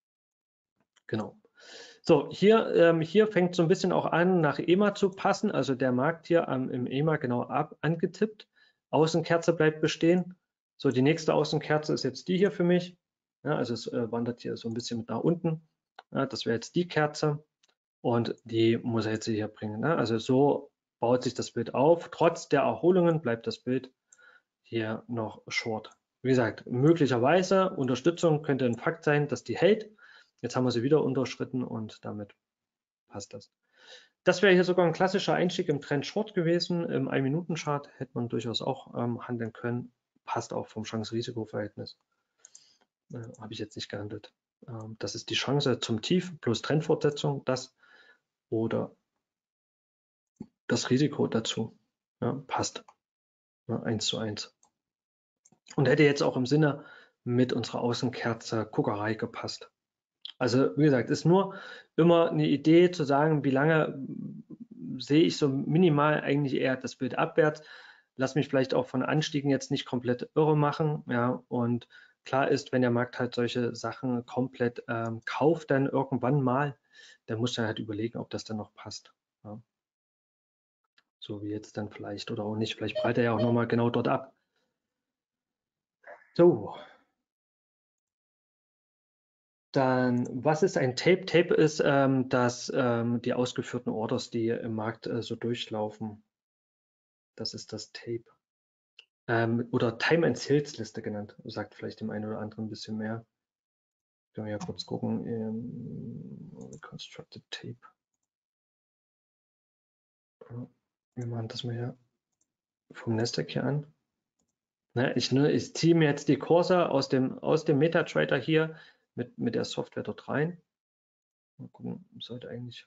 Genau. So, hier, ähm, hier fängt so ein bisschen auch an, nach E M A zu passen. Also der Markt hier ähm, im E M A genau ab, angetippt. Außenkerze bleibt bestehen. So, die nächste Außenkerze ist jetzt die hier für mich. Ja, also es äh, wandert hier so ein bisschen mit nach unten. Ja, das wäre jetzt die Kerze. Und die muss er jetzt hier bringen. Ne? Also so baut sich das Bild auf. Trotz der Erholungen bleibt das Bild hier noch short. Wie gesagt, möglicherweise Unterstützung könnte ein Fakt sein, dass die hält. Jetzt haben wir sie wieder unterschritten und damit passt das. Das wäre hier sogar ein klassischer Einstieg im Trend Short gewesen. Im ein Minuten Chart hätte man durchaus auch ähm, handeln können. Passt auch vom Chance-Risiko-Verhältnis. Äh, Habe ich jetzt nicht gehandelt. Ähm, das ist die Chance zum Tief plus Trendfortsetzung, das oder das Risiko dazu. Ja, passt. Ja, eins zu eins. Und hätte jetzt auch im Sinne mit unserer Außenkerze Guckerei gepasst. Also wie gesagt, ist nur immer eine Idee zu sagen, wie lange sehe ich so minimal eigentlich eher das Bild abwärts. Lass mich vielleicht auch von Anstiegen jetzt nicht komplett irre machen. Ja, und klar ist, wenn der Markt halt solche Sachen komplett ähm, kauft, dann irgendwann mal, dann muss er halt überlegen, ob das dann noch passt. Ja. So wie jetzt dann vielleicht oder auch nicht. Vielleicht breitet er ja auch nochmal genau dort ab. So. Dann, was ist ein Tape? Tape ist, ähm, dass ähm, die ausgeführten Orders, die im Markt äh, so durchlaufen. Das ist das Tape. Ähm, oder Time and Sales Liste genannt. Sagt vielleicht dem einen oder anderen ein bisschen mehr. Können wir ja kurz gucken. Ähm, Reconstructed Tape. Wir machen das mal hier vom Nasdaq hier an. Ne, ich, ne, ich ziehe mir jetzt die Kurse aus dem, aus dem MetaTrader hier mit, mit der Software dort rein. Mal gucken, sollte eigentlich,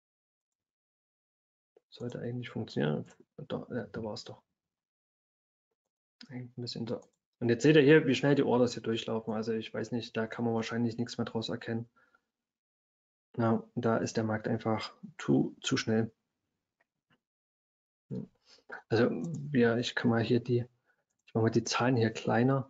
sollte eigentlich funktionieren. Da, ja, da war es doch. Ein bisschen so. Und jetzt seht ihr hier, wie schnell die Orders hier durchlaufen. Also ich weiß nicht, da kann man wahrscheinlich nichts mehr draus erkennen. Ja, da ist der Markt einfach zu, zu schnell. Also ja, ich kann mal hier die, ich mache mal die Zahlen hier kleiner.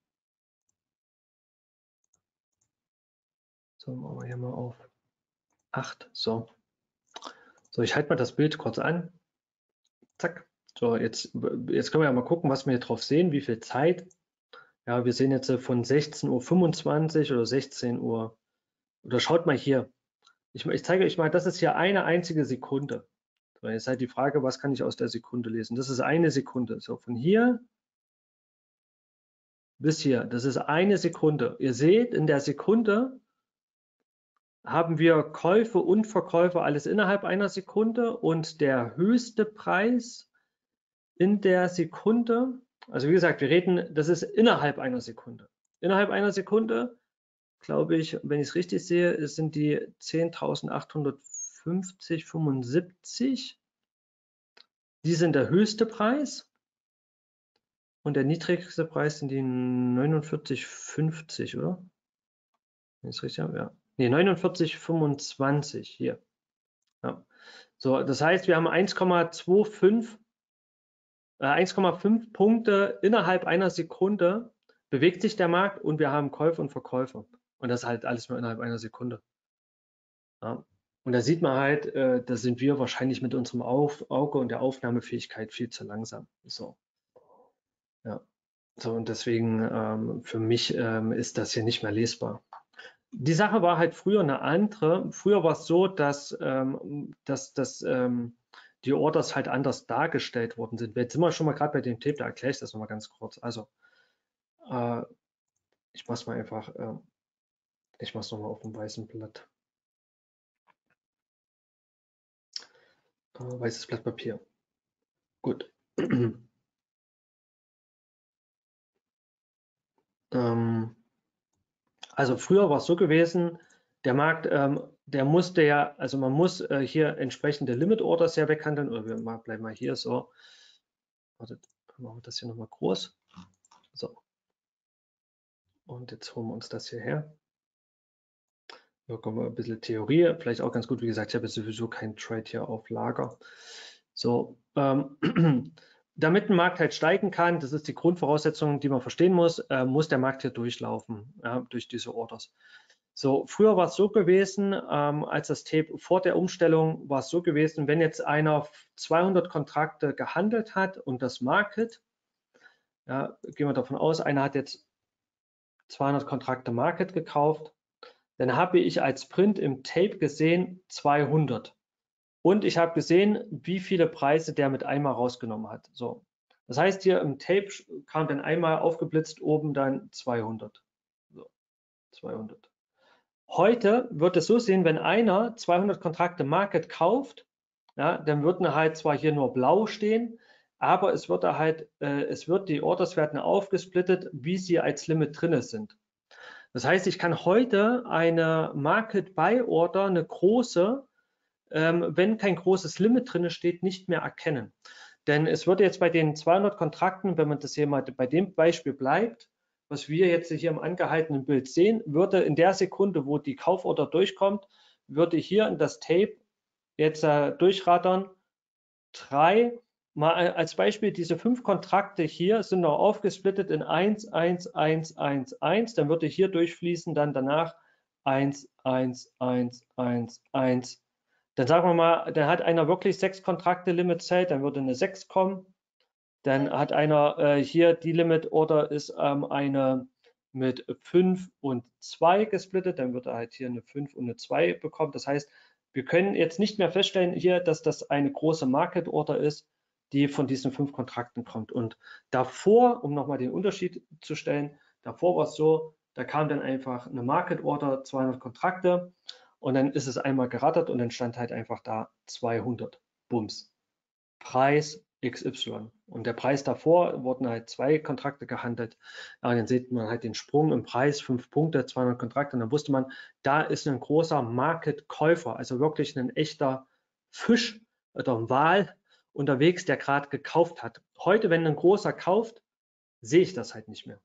So, machen wir hier mal auf acht. So. So, ich halte mal das Bild kurz an. Zack. So, jetzt, jetzt können wir ja mal gucken, was wir hier drauf sehen, wie viel Zeit Ja, wir sehen jetzt äh, von sechzehn Uhr fünfundzwanzig oder sechzehn Uhr. Oder schaut mal hier. Ich, ich zeige euch mal, das ist hier eine einzige Sekunde. So, jetzt halt die Frage, was kann ich aus der Sekunde lesen? Das ist eine Sekunde. So, von hier bis hier. Das ist eine Sekunde. Ihr seht, in der Sekunde haben wir Käufe und Verkäufe alles innerhalb einer Sekunde und der höchste Preis in der Sekunde, also wie gesagt, wir reden, das ist innerhalb einer Sekunde. Innerhalb einer Sekunde, glaube ich, wenn ich es richtig sehe, sind die zehntausendachthundertfünfzig Komma fünfundsiebzig. Die sind der höchste Preis und der niedrigste Preis sind die neunundvierzig Komma fünfzig, oder? Wenn ich es richtig habe, ja. Nee, neunundvierzig Komma fünfundzwanzig hier. Ja. So, das heißt, wir haben eins Komma fünfundzwanzig, äh, eins Komma fünf Punkte innerhalb einer Sekunde bewegt sich der Markt und wir haben Käufer und Verkäufer. Und das halt alles nur innerhalb einer Sekunde. Ja. Und da sieht man halt, äh, da sind wir wahrscheinlich mit unserem Auf Auge und der Aufnahmefähigkeit viel zu langsam. So, ja. So, und deswegen ähm, für mich ähm, ist das hier nicht mehr lesbar. Die Sache war halt früher eine andere. Früher war es so, dass, ähm, dass, dass ähm, die Orders halt anders dargestellt worden sind. Jetzt sind wir schon mal gerade bei dem Tape, da erkläre ich das nochmal ganz kurz. Also, äh, ich mache es mal einfach, äh, ich mache es nochmal auf dem weißen Blatt. Äh, weißes Blatt Papier. Gut. ähm, also früher war es so gewesen, der Markt, ähm, der musste ja, also man muss äh, hier entsprechende Limit Orders ja weghandeln, oder wir mal, bleiben mal hier so. Warte, machen wir das hier nochmal groß. So. Und jetzt holen wir uns das hierher. Da kommen wir ein bisschen Theorie, vielleicht auch ganz gut, wie gesagt, ich habe jetzt sowieso kein Trade hier auf Lager. So, ähm, damit ein Markt halt steigen kann, das ist die Grundvoraussetzung, die man verstehen muss, äh, muss der Markt hier durchlaufen, ja, durch diese Orders. So, früher war es so gewesen, ähm, als das Tape vor der Umstellung war es so gewesen, wenn jetzt einer zweihundert Kontrakte gehandelt hat und das Market, ja, gehen wir davon aus, einer hat jetzt zweihundert Kontrakte Market gekauft, dann habe ich als Print im Tape gesehen zweihundert. Und ich habe gesehen, wie viele Preise der mit einmal rausgenommen hat. So. Das heißt, hier im Tape kam dann einmal aufgeblitzt oben dann zweihundert. So, zweihundert. Heute wird es so sehen, wenn einer zweihundert Kontrakte Market kauft, ja, dann würden halt zwar hier nur blau stehen, aber es wird da halt, äh, es wird, die Orders werden aufgesplittet, wie sie als Limit drinne sind. Das heißt, ich kann heute eine Market Buy Order, eine große, ähm, wenn kein großes Limit drin steht, nicht mehr erkennen. Denn es würde jetzt bei den zweihundert Kontrakten, wenn man das hier mal bei dem Beispiel bleibt, was wir jetzt hier im angehaltenen Bild sehen, würde in der Sekunde, wo die Kauforder durchkommt, würde hier in das Tape jetzt äh, durchrattern, drei, mal als Beispiel, diese fünf Kontrakte hier sind noch aufgesplittet in eins, eins, eins, eins, eins, dann würde hier durchfließen, dann danach eins, eins, eins, eins, eins. Dann sagen wir mal, dann hat einer wirklich sechs Kontrakte Limit Sell, dann würde eine sechs kommen. Dann hat einer äh, hier die Limit Order ist ähm, eine mit fünf und zwei gesplittet, dann wird er halt hier eine fünf und eine zwei bekommen. Das heißt, wir können jetzt nicht mehr feststellen hier, dass das eine große Market Order ist, die von diesen fünf Kontrakten kommt. Und davor, um nochmal den Unterschied zu stellen, davor war es so, da kam dann einfach eine Market Order, zweihundert Kontrakte und dann ist es einmal gerattert und dann stand halt einfach da zweihundert. Bums. Preis X Y. Und der Preis davor wurden halt zwei Kontrakte gehandelt. Ja, und dann sieht man halt den Sprung im Preis, fünf Punkte, zweihundert Kontrakte. Und dann wusste man, da ist ein großer Market-Käufer, also wirklich ein echter Fisch oder ein Wal unterwegs, der gerade gekauft hat. Heute, wenn ein großer kauft, sehe ich das halt nicht mehr.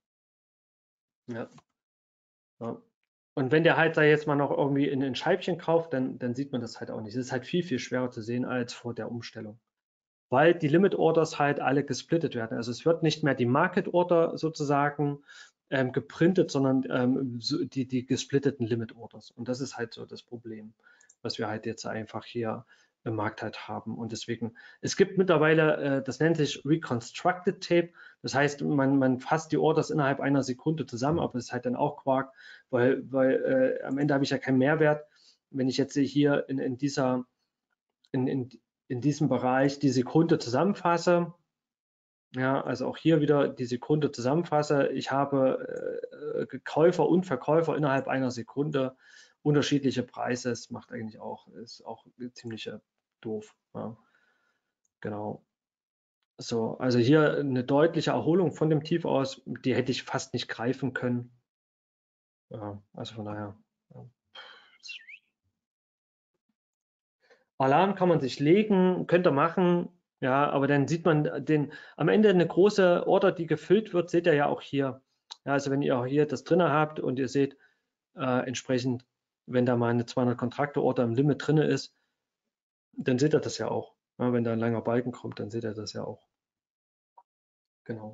Ja. Ja. Und wenn der halt da jetzt mal noch irgendwie in ein Scheibchen kauft, dann, dann sieht man das halt auch nicht. Es ist halt viel, viel schwerer zu sehen als vor der Umstellung, weil die Limit Orders halt alle gesplittet werden. Also es wird nicht mehr die Market Order sozusagen ähm, geprintet, sondern ähm, so die, die gesplitteten Limit Orders. Und das ist halt so das Problem, was wir halt jetzt einfach hier im Markt halt haben. Und deswegen, es gibt mittlerweile, äh, das nennt sich Reconstructed Tape. Das heißt, man, man fasst die Orders innerhalb einer Sekunde zusammen, aber das ist halt dann auch Quark, weil, weil äh, am Ende habe ich ja keinen Mehrwert. Wenn ich jetzt hier in, in, dieser, in, in, in diesem Bereich die Sekunde zusammenfasse, ja, also auch hier wieder die Sekunde zusammenfasse, ich habe äh, Käufer und Verkäufer innerhalb einer Sekunde, unterschiedliche Preise, das macht eigentlich auch, ist auch ziemlich doof. Ja. Genau. So, also hier eine deutliche Erholung von dem Tief aus, die hätte ich fast nicht greifen können. Ja, also von daher. Ja. Alarm kann man sich legen, könnte machen, ja, aber dann sieht man den, am Ende eine große Order, die gefüllt wird, seht ihr ja auch hier. Ja, also wenn ihr auch hier das drin habt und ihr seht äh, entsprechend, wenn da mal eine zweihundert Kontrakte Order im Limit drin ist, dann seht ihr das ja auch. Ja, wenn da ein langer Balken kommt, dann seht ihr das ja auch. Genau.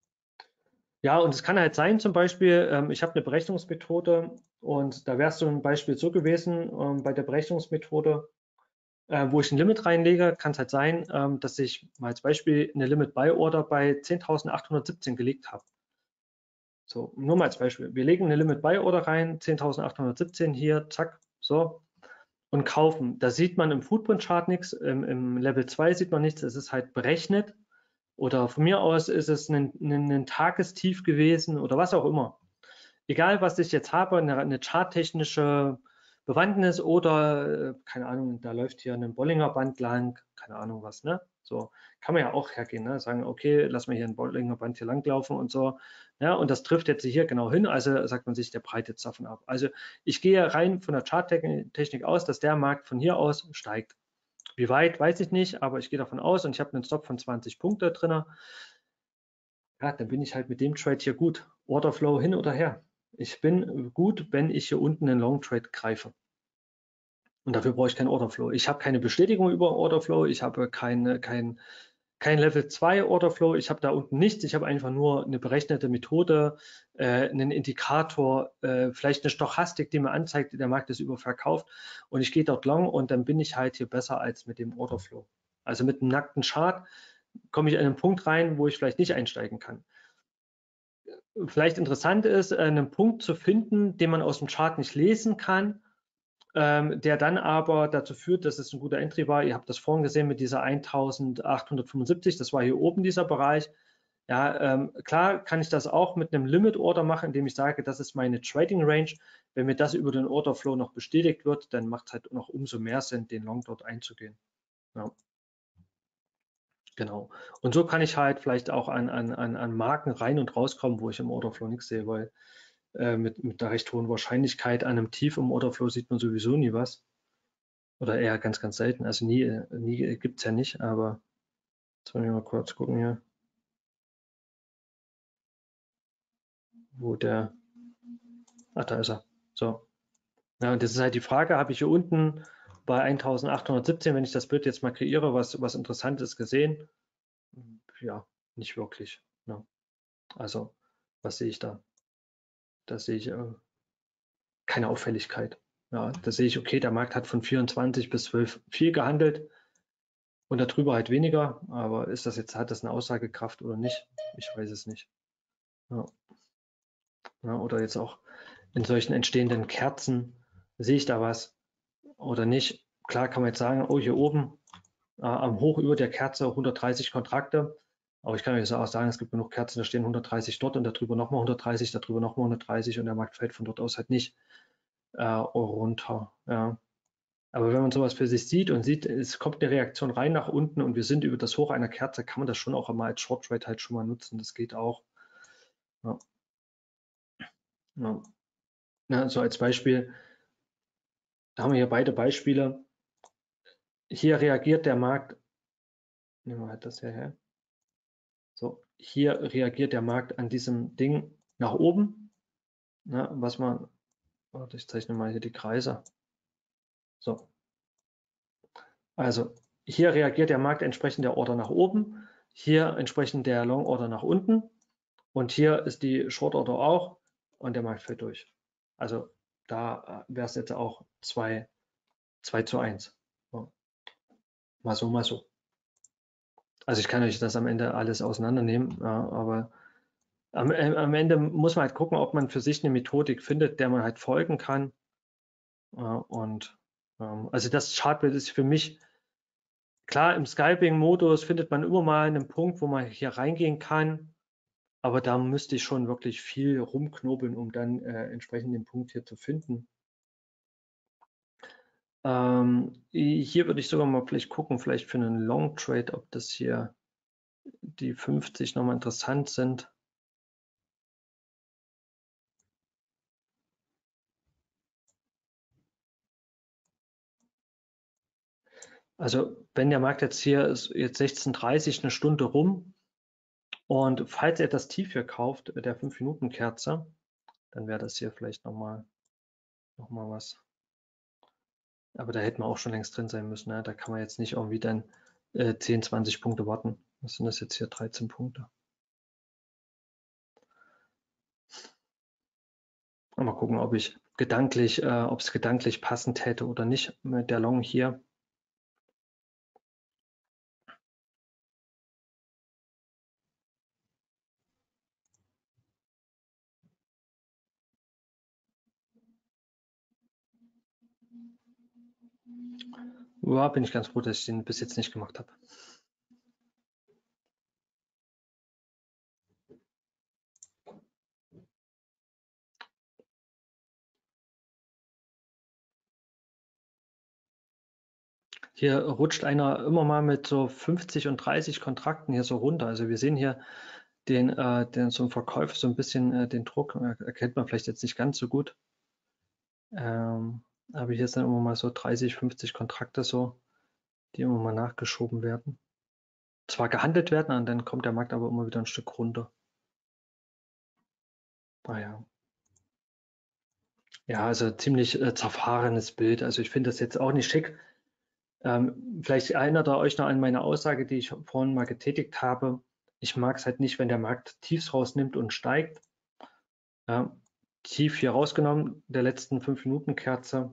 Ja, und es kann halt sein, zum Beispiel, ähm, ich habe eine Berechnungsmethode und da wäre es zum Beispiel so gewesen, ähm, bei der Berechnungsmethode, äh, wo ich ein Limit reinlege, kann es halt sein, ähm, dass ich mal als Beispiel eine Limit-Buy-Order bei zehntausendachthundertsiebzehn gelegt habe. So, nur mal als Beispiel. Wir legen eine Limit-Buy-Order rein, zehntausendachthundertsiebzehn hier, zack, so, und kaufen. Da sieht man im Footprint-Chart nichts, im, im Level zwei sieht man nichts, es ist halt berechnet. Oder von mir aus ist es ein, ein, ein Tagestief gewesen oder was auch immer. Egal, was ich jetzt habe, eine, eine charttechnische Bewandtnis oder, äh, keine Ahnung, da läuft hier ein Bollinger Band lang, keine Ahnung was, ne? So kann man ja auch hergehen, ne? Sagen, okay, lass mal hier ein Bollinger Band hier langlaufen und so. Ja, und das trifft jetzt hier genau hin, also sagt man sich, der breitet jetzt davon ab. Also ich gehe rein von der Charttechnik aus, dass der Markt von hier aus steigt. Wie weit, weiß ich nicht, aber ich gehe davon aus und ich habe einen Stop von zwanzig Punkte drin. Ja, dann bin ich halt mit dem Trade hier gut. Orderflow hin oder her. Ich bin gut, wenn ich hier unten einen Long Trade greife. Und dafür brauche ich keinen Orderflow. Ich habe keine Bestätigung über Orderflow, ich habe keine, kein, kein Level zwei Orderflow, ich habe da unten nichts, ich habe einfach nur eine berechnete Methode, äh, einen Indikator, äh, vielleicht eine Stochastik, die mir anzeigt, der Markt ist überverkauft und ich gehe dort long und dann bin ich halt hier besser als mit dem Orderflow. Also mit einem nackten Chart komme ich an einen Punkt rein, wo ich vielleicht nicht einsteigen kann. Vielleicht interessant ist, einen Punkt zu finden, den man aus dem Chart nicht lesen kann, ähm, der dann aber dazu führt, dass es ein guter Entry war. Ihr habt das vorhin gesehen mit dieser eintausendachthundertfünfundsiebzig, das war hier oben dieser Bereich. Ja, ähm, klar kann ich das auch mit einem Limit Order machen, indem ich sage, das ist meine Trading Range. Wenn mir das über den Order Flow noch bestätigt wird, dann macht es halt noch umso mehr Sinn, den Long dort einzugehen. Ja. Genau. Und so kann ich halt vielleicht auch an, an, an Marken rein und rauskommen, wo ich im Orderflow nichts sehe, weil äh, mit, mit einer recht hohen Wahrscheinlichkeit an einem Tief im Orderflow sieht man sowieso nie was. Oder eher ganz, ganz selten. Also nie, nie gibt es ja nicht, aber jetzt wollen wir mal kurz gucken hier, wo der, ach, da ist er. So. Ja, und das ist halt die Frage, habe ich hier unten bei eintausendachthundertsiebzehn, wenn ich das Bild jetzt mal kreiere, was, was Interessantes gesehen? Ja, nicht wirklich. Ne? Also, was sehe ich da? Da sehe ich äh, keine Auffälligkeit. Ja, da sehe ich, okay, der Markt hat von vierundzwanzig bis zwölf viel gehandelt und darüber halt weniger. Aber ist das jetzt, hat das eine Aussagekraft oder nicht? Ich weiß es nicht. Ja. Ja, oder jetzt auch in solchen entstehenden Kerzen, sehe ich da was oder nicht? Klar kann man jetzt sagen, oh, hier oben äh, am Hoch über der Kerze hundertdreißig Kontrakte. Aber ich kann euch auch sagen, es gibt genug Kerzen, da stehen hundertdreißig dort und darüber nochmal hundertdreißig, darüber nochmal hundertdreißig und der Markt fällt von dort aus halt nicht äh, runter. Ja. Aber wenn man sowas für sich sieht und sieht, es kommt eine Reaktion rein nach unten und wir sind über das Hoch einer Kerze, kann man das schon auch einmal als Short Trade halt schon mal nutzen. Das geht auch. Ja. Ja. Ja, so als Beispiel, da haben wir hier beide Beispiele. Hier reagiert der Markt, nehmen wir halt das hier her. So, hier reagiert der Markt an diesem Ding nach oben. Ne, was man, warte, ich zeichne mal hier die Kreise. So, also hier reagiert der Markt entsprechend der Order nach oben, hier entsprechend der Long Order nach unten und hier ist die Short Order auch und der Markt fällt durch. Also da wäre es jetzt auch zwei zu eins. So. Mal so, mal so. Also ich kann euch das am Ende alles auseinandernehmen, ja, aber am, äh, am Ende muss man halt gucken, ob man für sich eine Methodik findet, der man halt folgen kann. Ja, und ähm, also das Chartbild ist für mich klar, im Scalping-Modus findet man immer mal einen Punkt, wo man hier reingehen kann, aber da müsste ich schon wirklich viel rumknobeln, um dann äh, entsprechend den Punkt hier zu finden. Ähm, hier würde ich sogar mal vielleicht gucken, vielleicht für einen Long Trade, ob das hier die fünfzig nochmal interessant sind. Also wenn der Markt jetzt hier ist, jetzt sechzehn Uhr dreißig eine Stunde rum und falls er das Tief hier kauft, der fünf Minuten Kerze, dann wäre das hier vielleicht nochmal noch mal was. Aber da hätten wir auch schon längst drin sein müssen. Ne? Da kann man jetzt nicht irgendwie dann äh, zehn, zwanzig Punkte warten. Was sind das jetzt hier? dreizehn Punkte. Mal gucken, ob ich gedanklich, äh, ob es gedanklich passend hätte oder nicht mit der Long hier. Ja, bin ich ganz froh, dass ich den bis jetzt nicht gemacht habe. Hier rutscht einer immer mal mit so fünfzig und dreißig Kontrakten hier so runter. Also wir sehen hier den, äh, den so ein Verkäufer so ein bisschen äh, den Druck, äh, erkennt man vielleicht jetzt nicht ganz so gut. Ähm, aber hier sind immer mal so dreißig, fünfzig Kontrakte so, die immer mal nachgeschoben werden. Zwar gehandelt werden, und dann kommt der Markt aber immer wieder ein Stück runter. Naja. Ja, also ziemlich äh, zerfahrenes Bild. Also ich finde das jetzt auch nicht schick. Ähm, vielleicht erinnert ihr euch noch an meine Aussage, die ich vorhin mal getätigt habe. Ich mag es halt nicht, wenn der Markt Tiefs rausnimmt und steigt. Ja, tief hier rausgenommen, der letzten fünf Minuten Kerze.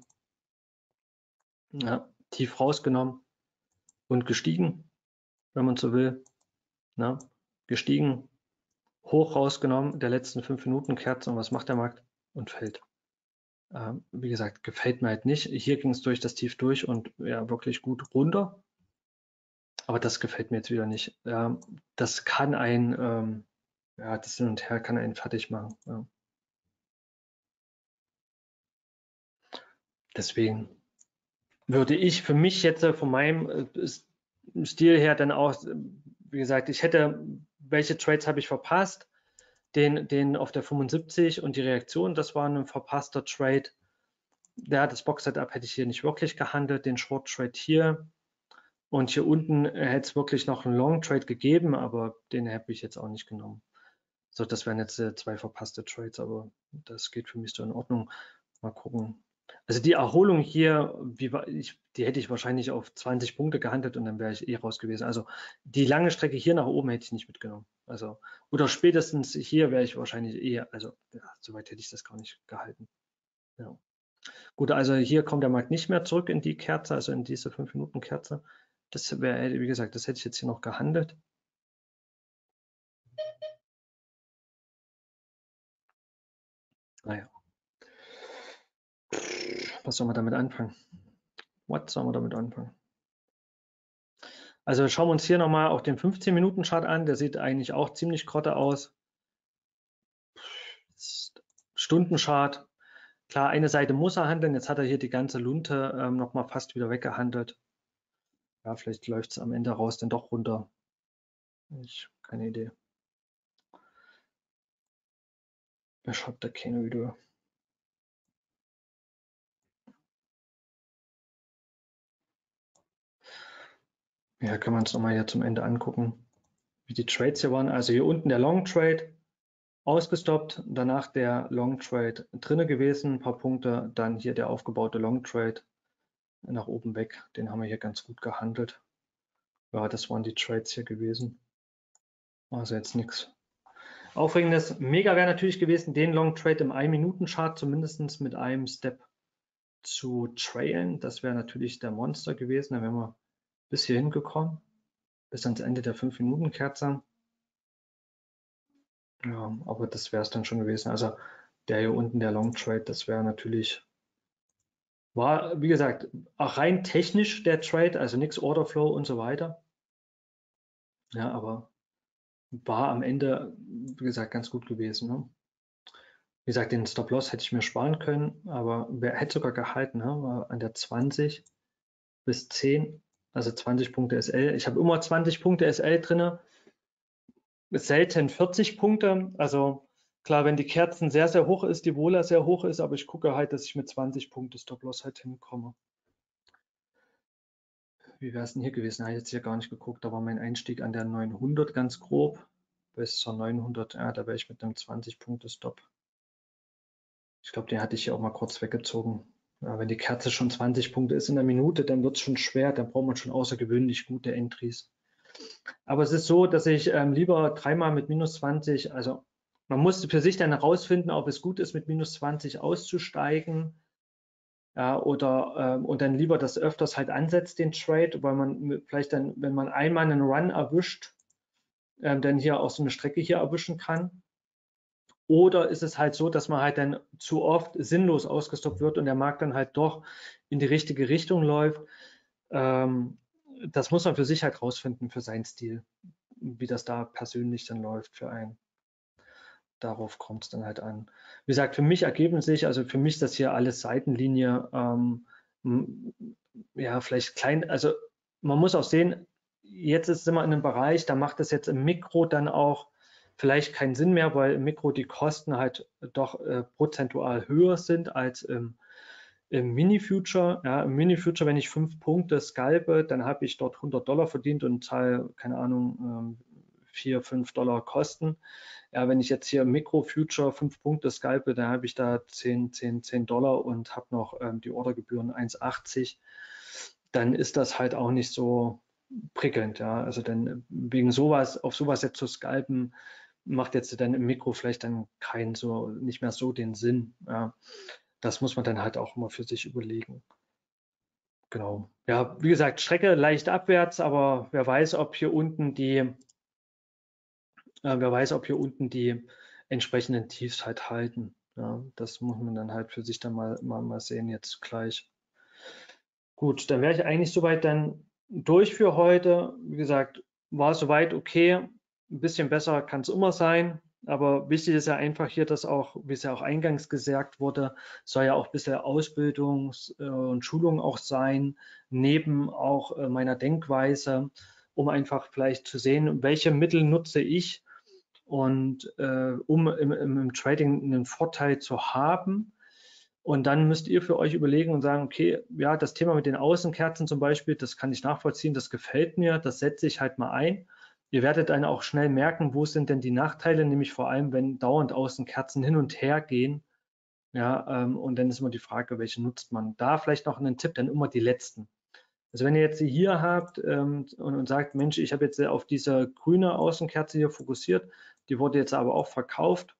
Ja, tief rausgenommen und gestiegen, wenn man so will. Ja, gestiegen, hoch rausgenommen, der letzten fünf Minuten Kerze. Und was macht der Markt? Und fällt. Ähm, wie gesagt, gefällt mir halt nicht. Hier ging es durch das Tief durch und ja, wirklich gut runter. Aber das gefällt mir jetzt wieder nicht. Ähm, das kann ein, ähm, ja, das Hin und Her kann einen fertig machen. Ja. Deswegen würde ich für mich jetzt von meinem äh, Stil her dann auch, wie gesagt, ich hätte, welche Trades habe ich verpasst? Den, den auf der fünfundsiebzig und die Reaktion, das war ein verpasster Trade. Ja, das Box-Setup hätte ich hier nicht wirklich gehandelt, den Short Trade hier. Und hier unten hätte es wirklich noch einen Long Trade gegeben, aber den habe ich jetzt auch nicht genommen. So, das wären jetzt äh, zwei verpasste Trades, aber das geht für mich so in Ordnung. Mal gucken. Also die Erholung hier, wie war ich, die hätte ich wahrscheinlich auf zwanzig Punkte gehandelt und dann wäre ich eh raus gewesen. Also die lange Strecke hier nach oben hätte ich nicht mitgenommen. Also, oder spätestens hier wäre ich wahrscheinlich eher, also ja, soweit hätte ich das gar nicht gehalten. Ja. Gut, also hier kommt der Markt nicht mehr zurück in die Kerze, also in diese fünf Minuten Kerze. Das wäre, wie gesagt, das hätte ich jetzt hier noch gehandelt. Naja. Was soll man damit anfangen? What soll man damit anfangen? Also schauen wir uns hier nochmal auch den fünfzehn Minuten Chart an. Der sieht eigentlich auch ziemlich grotte aus. Stundenchart. Klar, eine Seite muss er handeln. Jetzt hat er hier die ganze Lunte ähm, nochmal fast wieder weggehandelt. Ja, vielleicht läuft es am Ende raus dann doch runter. Ich keine Idee. Wer schreibt da keine Video? Ja, können wir uns nochmal hier zum Ende angucken, wie die Trades hier waren. Also hier unten der Long Trade ausgestoppt, danach der Long Trade drinne gewesen, ein paar Punkte, dann hier der aufgebaute Long Trade nach oben weg, den haben wir hier ganz gut gehandelt. Ja, das waren die Trades hier gewesen. Also jetzt nichts Aufregendes. Mega wäre natürlich gewesen, den Long Trade im ein Minuten Chart zumindest mit einem Step zu trailen. Das wäre natürlich der Monster gewesen. Dann wären wir bis hierhin gekommen, bis ans Ende der fünf Minuten Kerze. Ja, aber das wäre es dann schon gewesen. Also der hier unten, der Long Trade, das wäre natürlich, war, wie gesagt, auch rein technisch der Trade, also nichts Orderflow und so weiter. Ja, aber war am Ende, wie gesagt, ganz gut gewesen. Ne? Wie gesagt, den Stop-Loss hätte ich mir sparen können, aber wer hätte sogar gehalten, ne? War an der zwanzig bis zehn, also zwanzig Punkte S L. Ich habe immer zwanzig Punkte S L drin, selten vierzig Punkte. Also klar, wenn die Kerzen sehr, sehr hoch ist, die Vola sehr hoch ist, aber ich gucke halt, dass ich mit zwanzig Punkte Stop-Loss halt hinkomme. Wie wäre es denn hier gewesen? Habe ich jetzt hier gar nicht geguckt. Da war mein Einstieg an der neunhundert ganz grob. Bis zur neunhundert, ja, da wäre ich mit einem zwanzig Punkte Stop. Ich glaube, den hatte ich hier auch mal kurz weggezogen. Ja, wenn die Kerze schon zwanzig Punkte ist in der Minute, dann wird es schon schwer. Dann braucht man schon außergewöhnlich gute Entries. Aber es ist so, dass ich ähm, lieber dreimal mit minus zwanzig, also man muss für sich dann herausfinden, ob es gut ist, mit minus zwanzig auszusteigen. Ja, oder ähm, und dann lieber das öfters halt ansetzt, den Trade, weil man vielleicht dann, wenn man einmal einen Run erwischt, ähm, dann hier auch so eine Strecke hier erwischen kann. Oder ist es halt so, dass man halt dann zu oft sinnlos ausgestoppt wird und der Markt dann halt doch in die richtige Richtung läuft. Ähm, das muss man für sich halt rausfinden, für seinen Stil, wie das da persönlich dann läuft für einen. Darauf kommt es dann halt an. Wie gesagt, für mich ergeben sich, also für mich ist das hier alles Seitenlinie, ähm, ja, vielleicht klein, also man muss auch sehen, jetzt ist es immer in einem Bereich, da macht es jetzt im Mikro dann auch vielleicht keinen Sinn mehr, weil im Mikro die Kosten halt doch äh, prozentual höher sind als im, im Mini-Future. Ja, im Mini-Future, wenn ich fünf Punkte scalpe, dann habe ich dort hundert Dollar verdient und zahle, keine Ahnung, ähm, vier, fünf Dollar Kosten. Ja, wenn ich jetzt hier im Micro-Future fünf Punkte scalpe, dann habe ich da zehn, zehn, zehn Dollar und habe noch ähm, die Ordergebühren eins achtzig. Dann ist das halt auch nicht so prickelnd. Ja. Also dann wegen sowas, auf sowas jetzt zu scalpen, macht jetzt dann im Mikro vielleicht dann keinen so, nicht mehr so den Sinn. Ja. Das muss man dann halt auch immer für sich überlegen. Genau. Ja, wie gesagt, Strecke leicht abwärts, aber wer weiß, ob hier unten die, äh, wer weiß, ob hier unten die entsprechenden Tiefs halt halten. Ja, das muss man dann halt für sich dann mal, mal, mal sehen jetzt gleich. Gut, dann wäre ich eigentlich soweit dann durch für heute. Wie gesagt, war soweit okay. Ein bisschen besser kann es immer sein. Aber wichtig ist ja einfach hier, dass auch, wie es ja auch eingangs gesagt wurde, soll ja auch ein bisschen Ausbildung und Schulung auch sein, neben auch meiner Denkweise, um einfach vielleicht zu sehen, welche Mittel nutze ich und äh, um im, im, im Trading einen Vorteil zu haben. Und dann müsst ihr für euch überlegen und sagen, okay, ja, das Thema mit den Außenkerzen zum Beispiel, das kann ich nachvollziehen, das gefällt mir, das setze ich halt mal ein. Ihr werdet dann auch schnell merken, wo sind denn die Nachteile, nämlich vor allem, wenn dauernd Außenkerzen hin und her gehen. Ja, ähm, und dann ist immer die Frage, welche nutzt man. Da vielleicht noch einen Tipp, dann immer die letzten. Also wenn ihr jetzt sie hier habt ähm, und, und sagt, Mensch, ich habe jetzt auf diese grüne Außenkerze hier fokussiert, die wurde jetzt aber auch verkauft.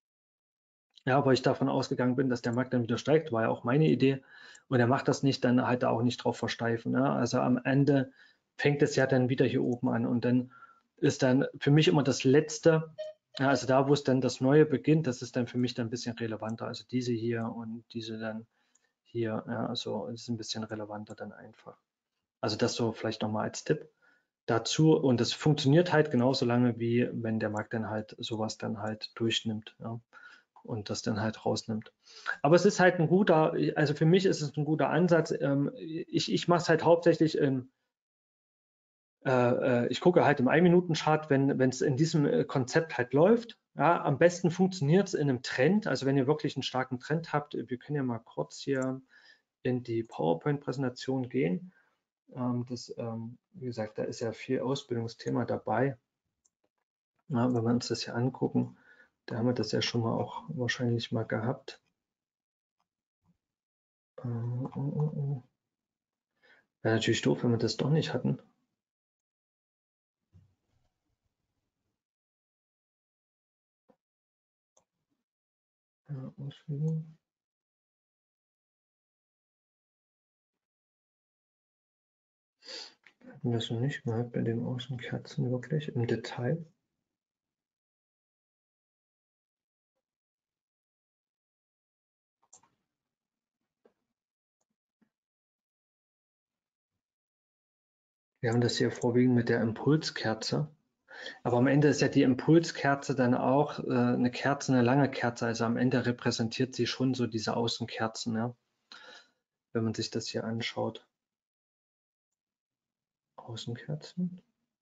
Ja, weil ich davon ausgegangen bin, dass der Markt dann wieder steigt, war ja auch meine Idee. Und er macht das nicht, dann halt auch nicht drauf versteifen. Ne? Also am Ende fängt es ja dann wieder hier oben an. Und dann ist dann für mich immer das Letzte, ja, also da, wo es dann das Neue beginnt, das ist dann für mich dann ein bisschen relevanter. Also diese hier und diese dann hier, ja, also ist ein bisschen relevanter dann einfach. Also das so vielleicht nochmal als Tipp dazu. Und das funktioniert halt genauso lange, wie wenn der Markt dann halt sowas dann halt durchnimmt. Ja, und das dann halt rausnimmt. Aber es ist halt ein guter, also für mich ist es ein guter Ansatz. Ich, ich mache es halt hauptsächlich im, äh, ich gucke halt im ein-Minuten-Chart, wenn es in diesem Konzept halt läuft. Ja, am besten funktioniert es in einem Trend, also wenn ihr wirklich einen starken Trend habt. Wir können ja mal kurz hier in die PowerPoint-Präsentation gehen. Das, wie gesagt, da ist ja viel Ausbildungsthema dabei. Ja, wenn wir uns das hier angucken, da haben wir das ja schon mal auch wahrscheinlich mal gehabt. Wäre natürlich doof, wenn wir das doch nicht hatten. Ja, Ausführung. Hatten wir es noch nicht gehabt bei den Außenkerzen wirklich im Detail? Wir haben das hier vorwiegend mit der Impulskerze. Aber am Ende ist ja die Impulskerze dann auch äh, eine Kerze, eine lange Kerze. Also am Ende repräsentiert sie schon so diese Außenkerzen, ja? Wenn man sich das hier anschaut. Außenkerzen.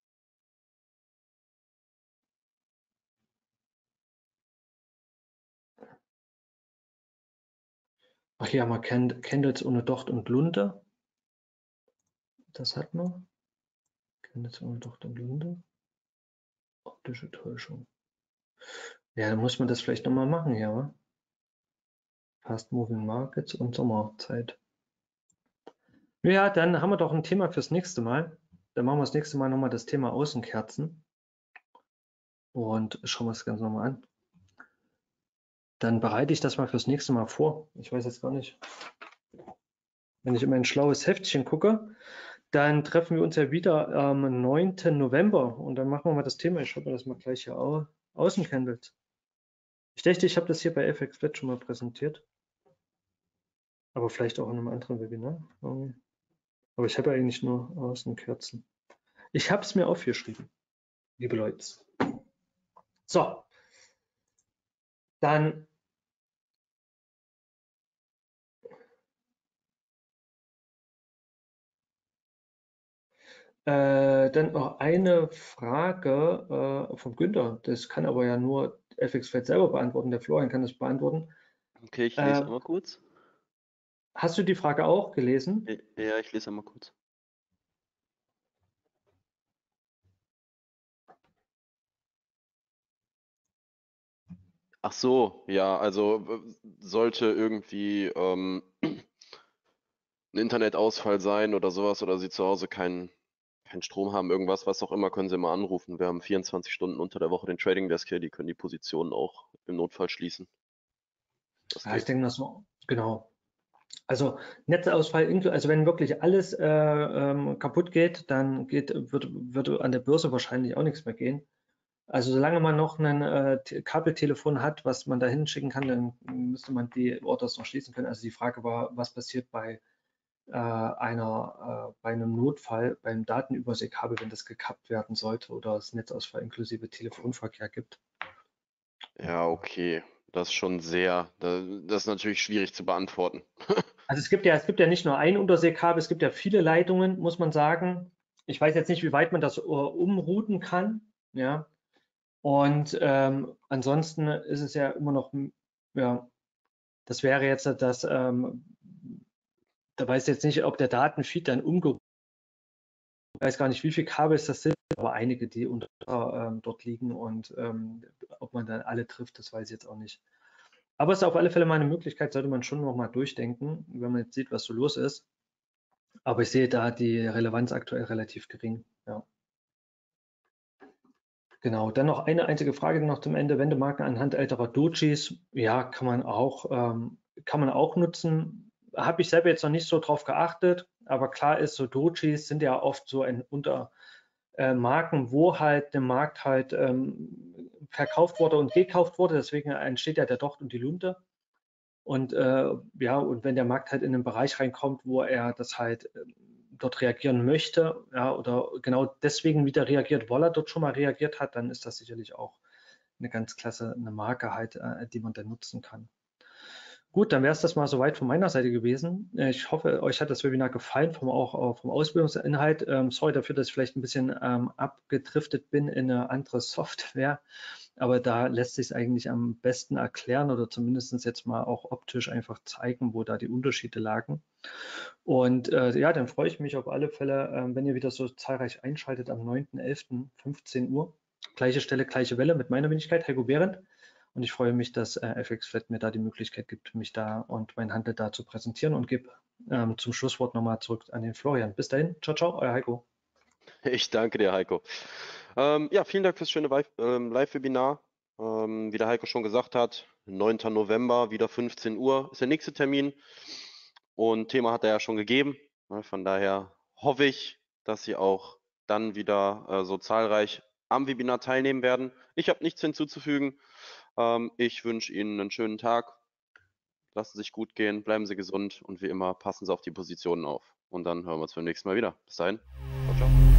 Ach ja, man kennt Candles ohne Docht und Lunte. Das hat man. Candles ohne Docht und Lunte. Optische Täuschung. Ja, dann muss man das vielleicht nochmal machen, ja. Fast Moving Markets und Sommerzeit. Ja, dann haben wir doch ein Thema fürs nächste Mal. Dann machen wir das nächste Mal nochmal das Thema Außenkerzen und schauen wir das Ganze nochmal an. Dann bereite ich das mal fürs nächste Mal vor. Ich weiß jetzt gar nicht. Wenn ich in mein schlaues Heftchen gucke, dann treffen wir uns ja wieder am neunten November und dann machen wir mal das Thema. Ich schreibe mir das mal gleich hier au Außencandles. Ich dachte, ich habe das hier bei F X Flat schon mal präsentiert, aber vielleicht auch in einem anderen Webinar. Aber ich habe eigentlich nur Außenkerzen. Ich habe es mir aufgeschrieben, liebe Leute. So, dann Äh, dann noch eine Frage äh, vom Günther. Das kann aber ja nur F X Flat selber beantworten. Der Florian kann das beantworten. Okay, ich lese Äh, einmal kurz. hast du die Frage auch gelesen? Ja, ich lese einmal kurz. Ach so, ja, also äh, sollte irgendwie ähm, ein Internetausfall sein oder sowas oder Sie zu Hause keinen keinen Strom haben, irgendwas, was auch immer, können Sie immer anrufen. Wir haben vierundzwanzig Stunden unter der Woche den Trading Desk hier, die können die Positionen auch im Notfall schließen. Das Ja, ich geht. denke mal so, genau. Also Netzausfall, inklu- also wenn wirklich alles äh, ähm, kaputt geht, dann geht, wird, wird an der Börse wahrscheinlich auch nichts mehr gehen. Also solange man noch ein äh, Te- Kabeltelefon hat, was man da hinschicken kann, dann müsste man die Orders noch schließen können. Also die Frage war, was passiert bei äh, einer, äh, bei einem Notfall beim Datenüberseekabel, wenn das gekappt werden sollte oder es Netzausfall inklusive Telefonverkehr gibt. Ja, okay. Das ist schon sehr, da- das ist natürlich schwierig zu beantworten. Also es gibt ja, es gibt ja nicht nur ein Unterseekabel, es gibt ja viele Leitungen, muss man sagen. Ich weiß jetzt nicht, wie weit man das äh, umrouten kann, ja. Und ähm, ansonsten ist es ja immer noch, ja, das wäre jetzt das, ähm, da weiß ich jetzt nicht, ob der Datenfeed dann umgeroutet, ich weiß gar nicht, wie viele Kabel das sind, aber einige, die unter, ähm, dort liegen und ähm, ob man dann alle trifft, das weiß ich jetzt auch nicht. Aber es ist auf alle Fälle mal eine Möglichkeit, sollte man schon noch mal durchdenken, wenn man jetzt sieht, was so los ist. Aber ich sehe da die Relevanz aktuell relativ gering. Ja. Genau. Dann noch eine einzige Frage noch zum Ende. Wendemarken anhand älterer Dojis, ja, kann man auch, ähm, kann man auch nutzen. Habe ich selber jetzt noch nicht so drauf geachtet, aber klar ist, so Dojis sind ja oft so ein unter äh, Marken, wo halt der Markt halt ähm, verkauft wurde und gekauft wurde. Deswegen entsteht ja der Docht und die Lunte. Und äh, ja, und wenn der Markt halt in einen Bereich reinkommt, wo er das halt äh, dort reagieren möchte, ja, oder genau deswegen wieder reagiert, weil er dort schon mal reagiert hat, dann ist das sicherlich auch eine ganz klasse, eine Marke halt, äh, die man dann nutzen kann. Gut, dann wäre es das mal soweit von meiner Seite gewesen. Äh, Ich hoffe, euch hat das Webinar gefallen, vom, auch auch vom Ausbildungsinhalt. Ähm, sorry dafür, dass ich vielleicht ein bisschen ähm, abgedriftet bin in eine andere Software, aber da lässt sich es eigentlich am besten erklären oder zumindest jetzt mal auch optisch einfach zeigen, wo da die Unterschiede lagen. Und äh, ja, dann freue ich mich auf alle Fälle, äh, wenn ihr wieder so zahlreich einschaltet am neunten elften fünfzehn Uhr. Gleiche Stelle, gleiche Welle mit meiner Wenigkeit, Heiko Behrendt. Und ich freue mich, dass äh, F X Flat mir da die Möglichkeit gibt, mich da und mein Handel da zu präsentieren und gebe ähm, zum Schlusswort nochmal zurück an den Florian. Bis dahin, ciao, ciao, euer Heiko. Ich danke dir, Heiko. Ähm, ja, vielen Dank fürs schöne Live- ähm, Live-Webinar. Ähm, wie der Heiko schon gesagt hat, neunten November, wieder fünfzehn Uhr ist der nächste Termin. Und Thema hat er ja schon gegeben. Ne, Von daher hoffe ich, dass Sie auch dann wieder äh, so zahlreich am Webinar teilnehmen werden. Ich habe nichts hinzuzufügen. Ähm, ich wünsche Ihnen einen schönen Tag. Lassen Sie sich gut gehen, bleiben Sie gesund und wie immer passen Sie auf die Positionen auf. Und dann hören wir uns beim nächsten Mal wieder. Bis dahin. Ciao, ciao.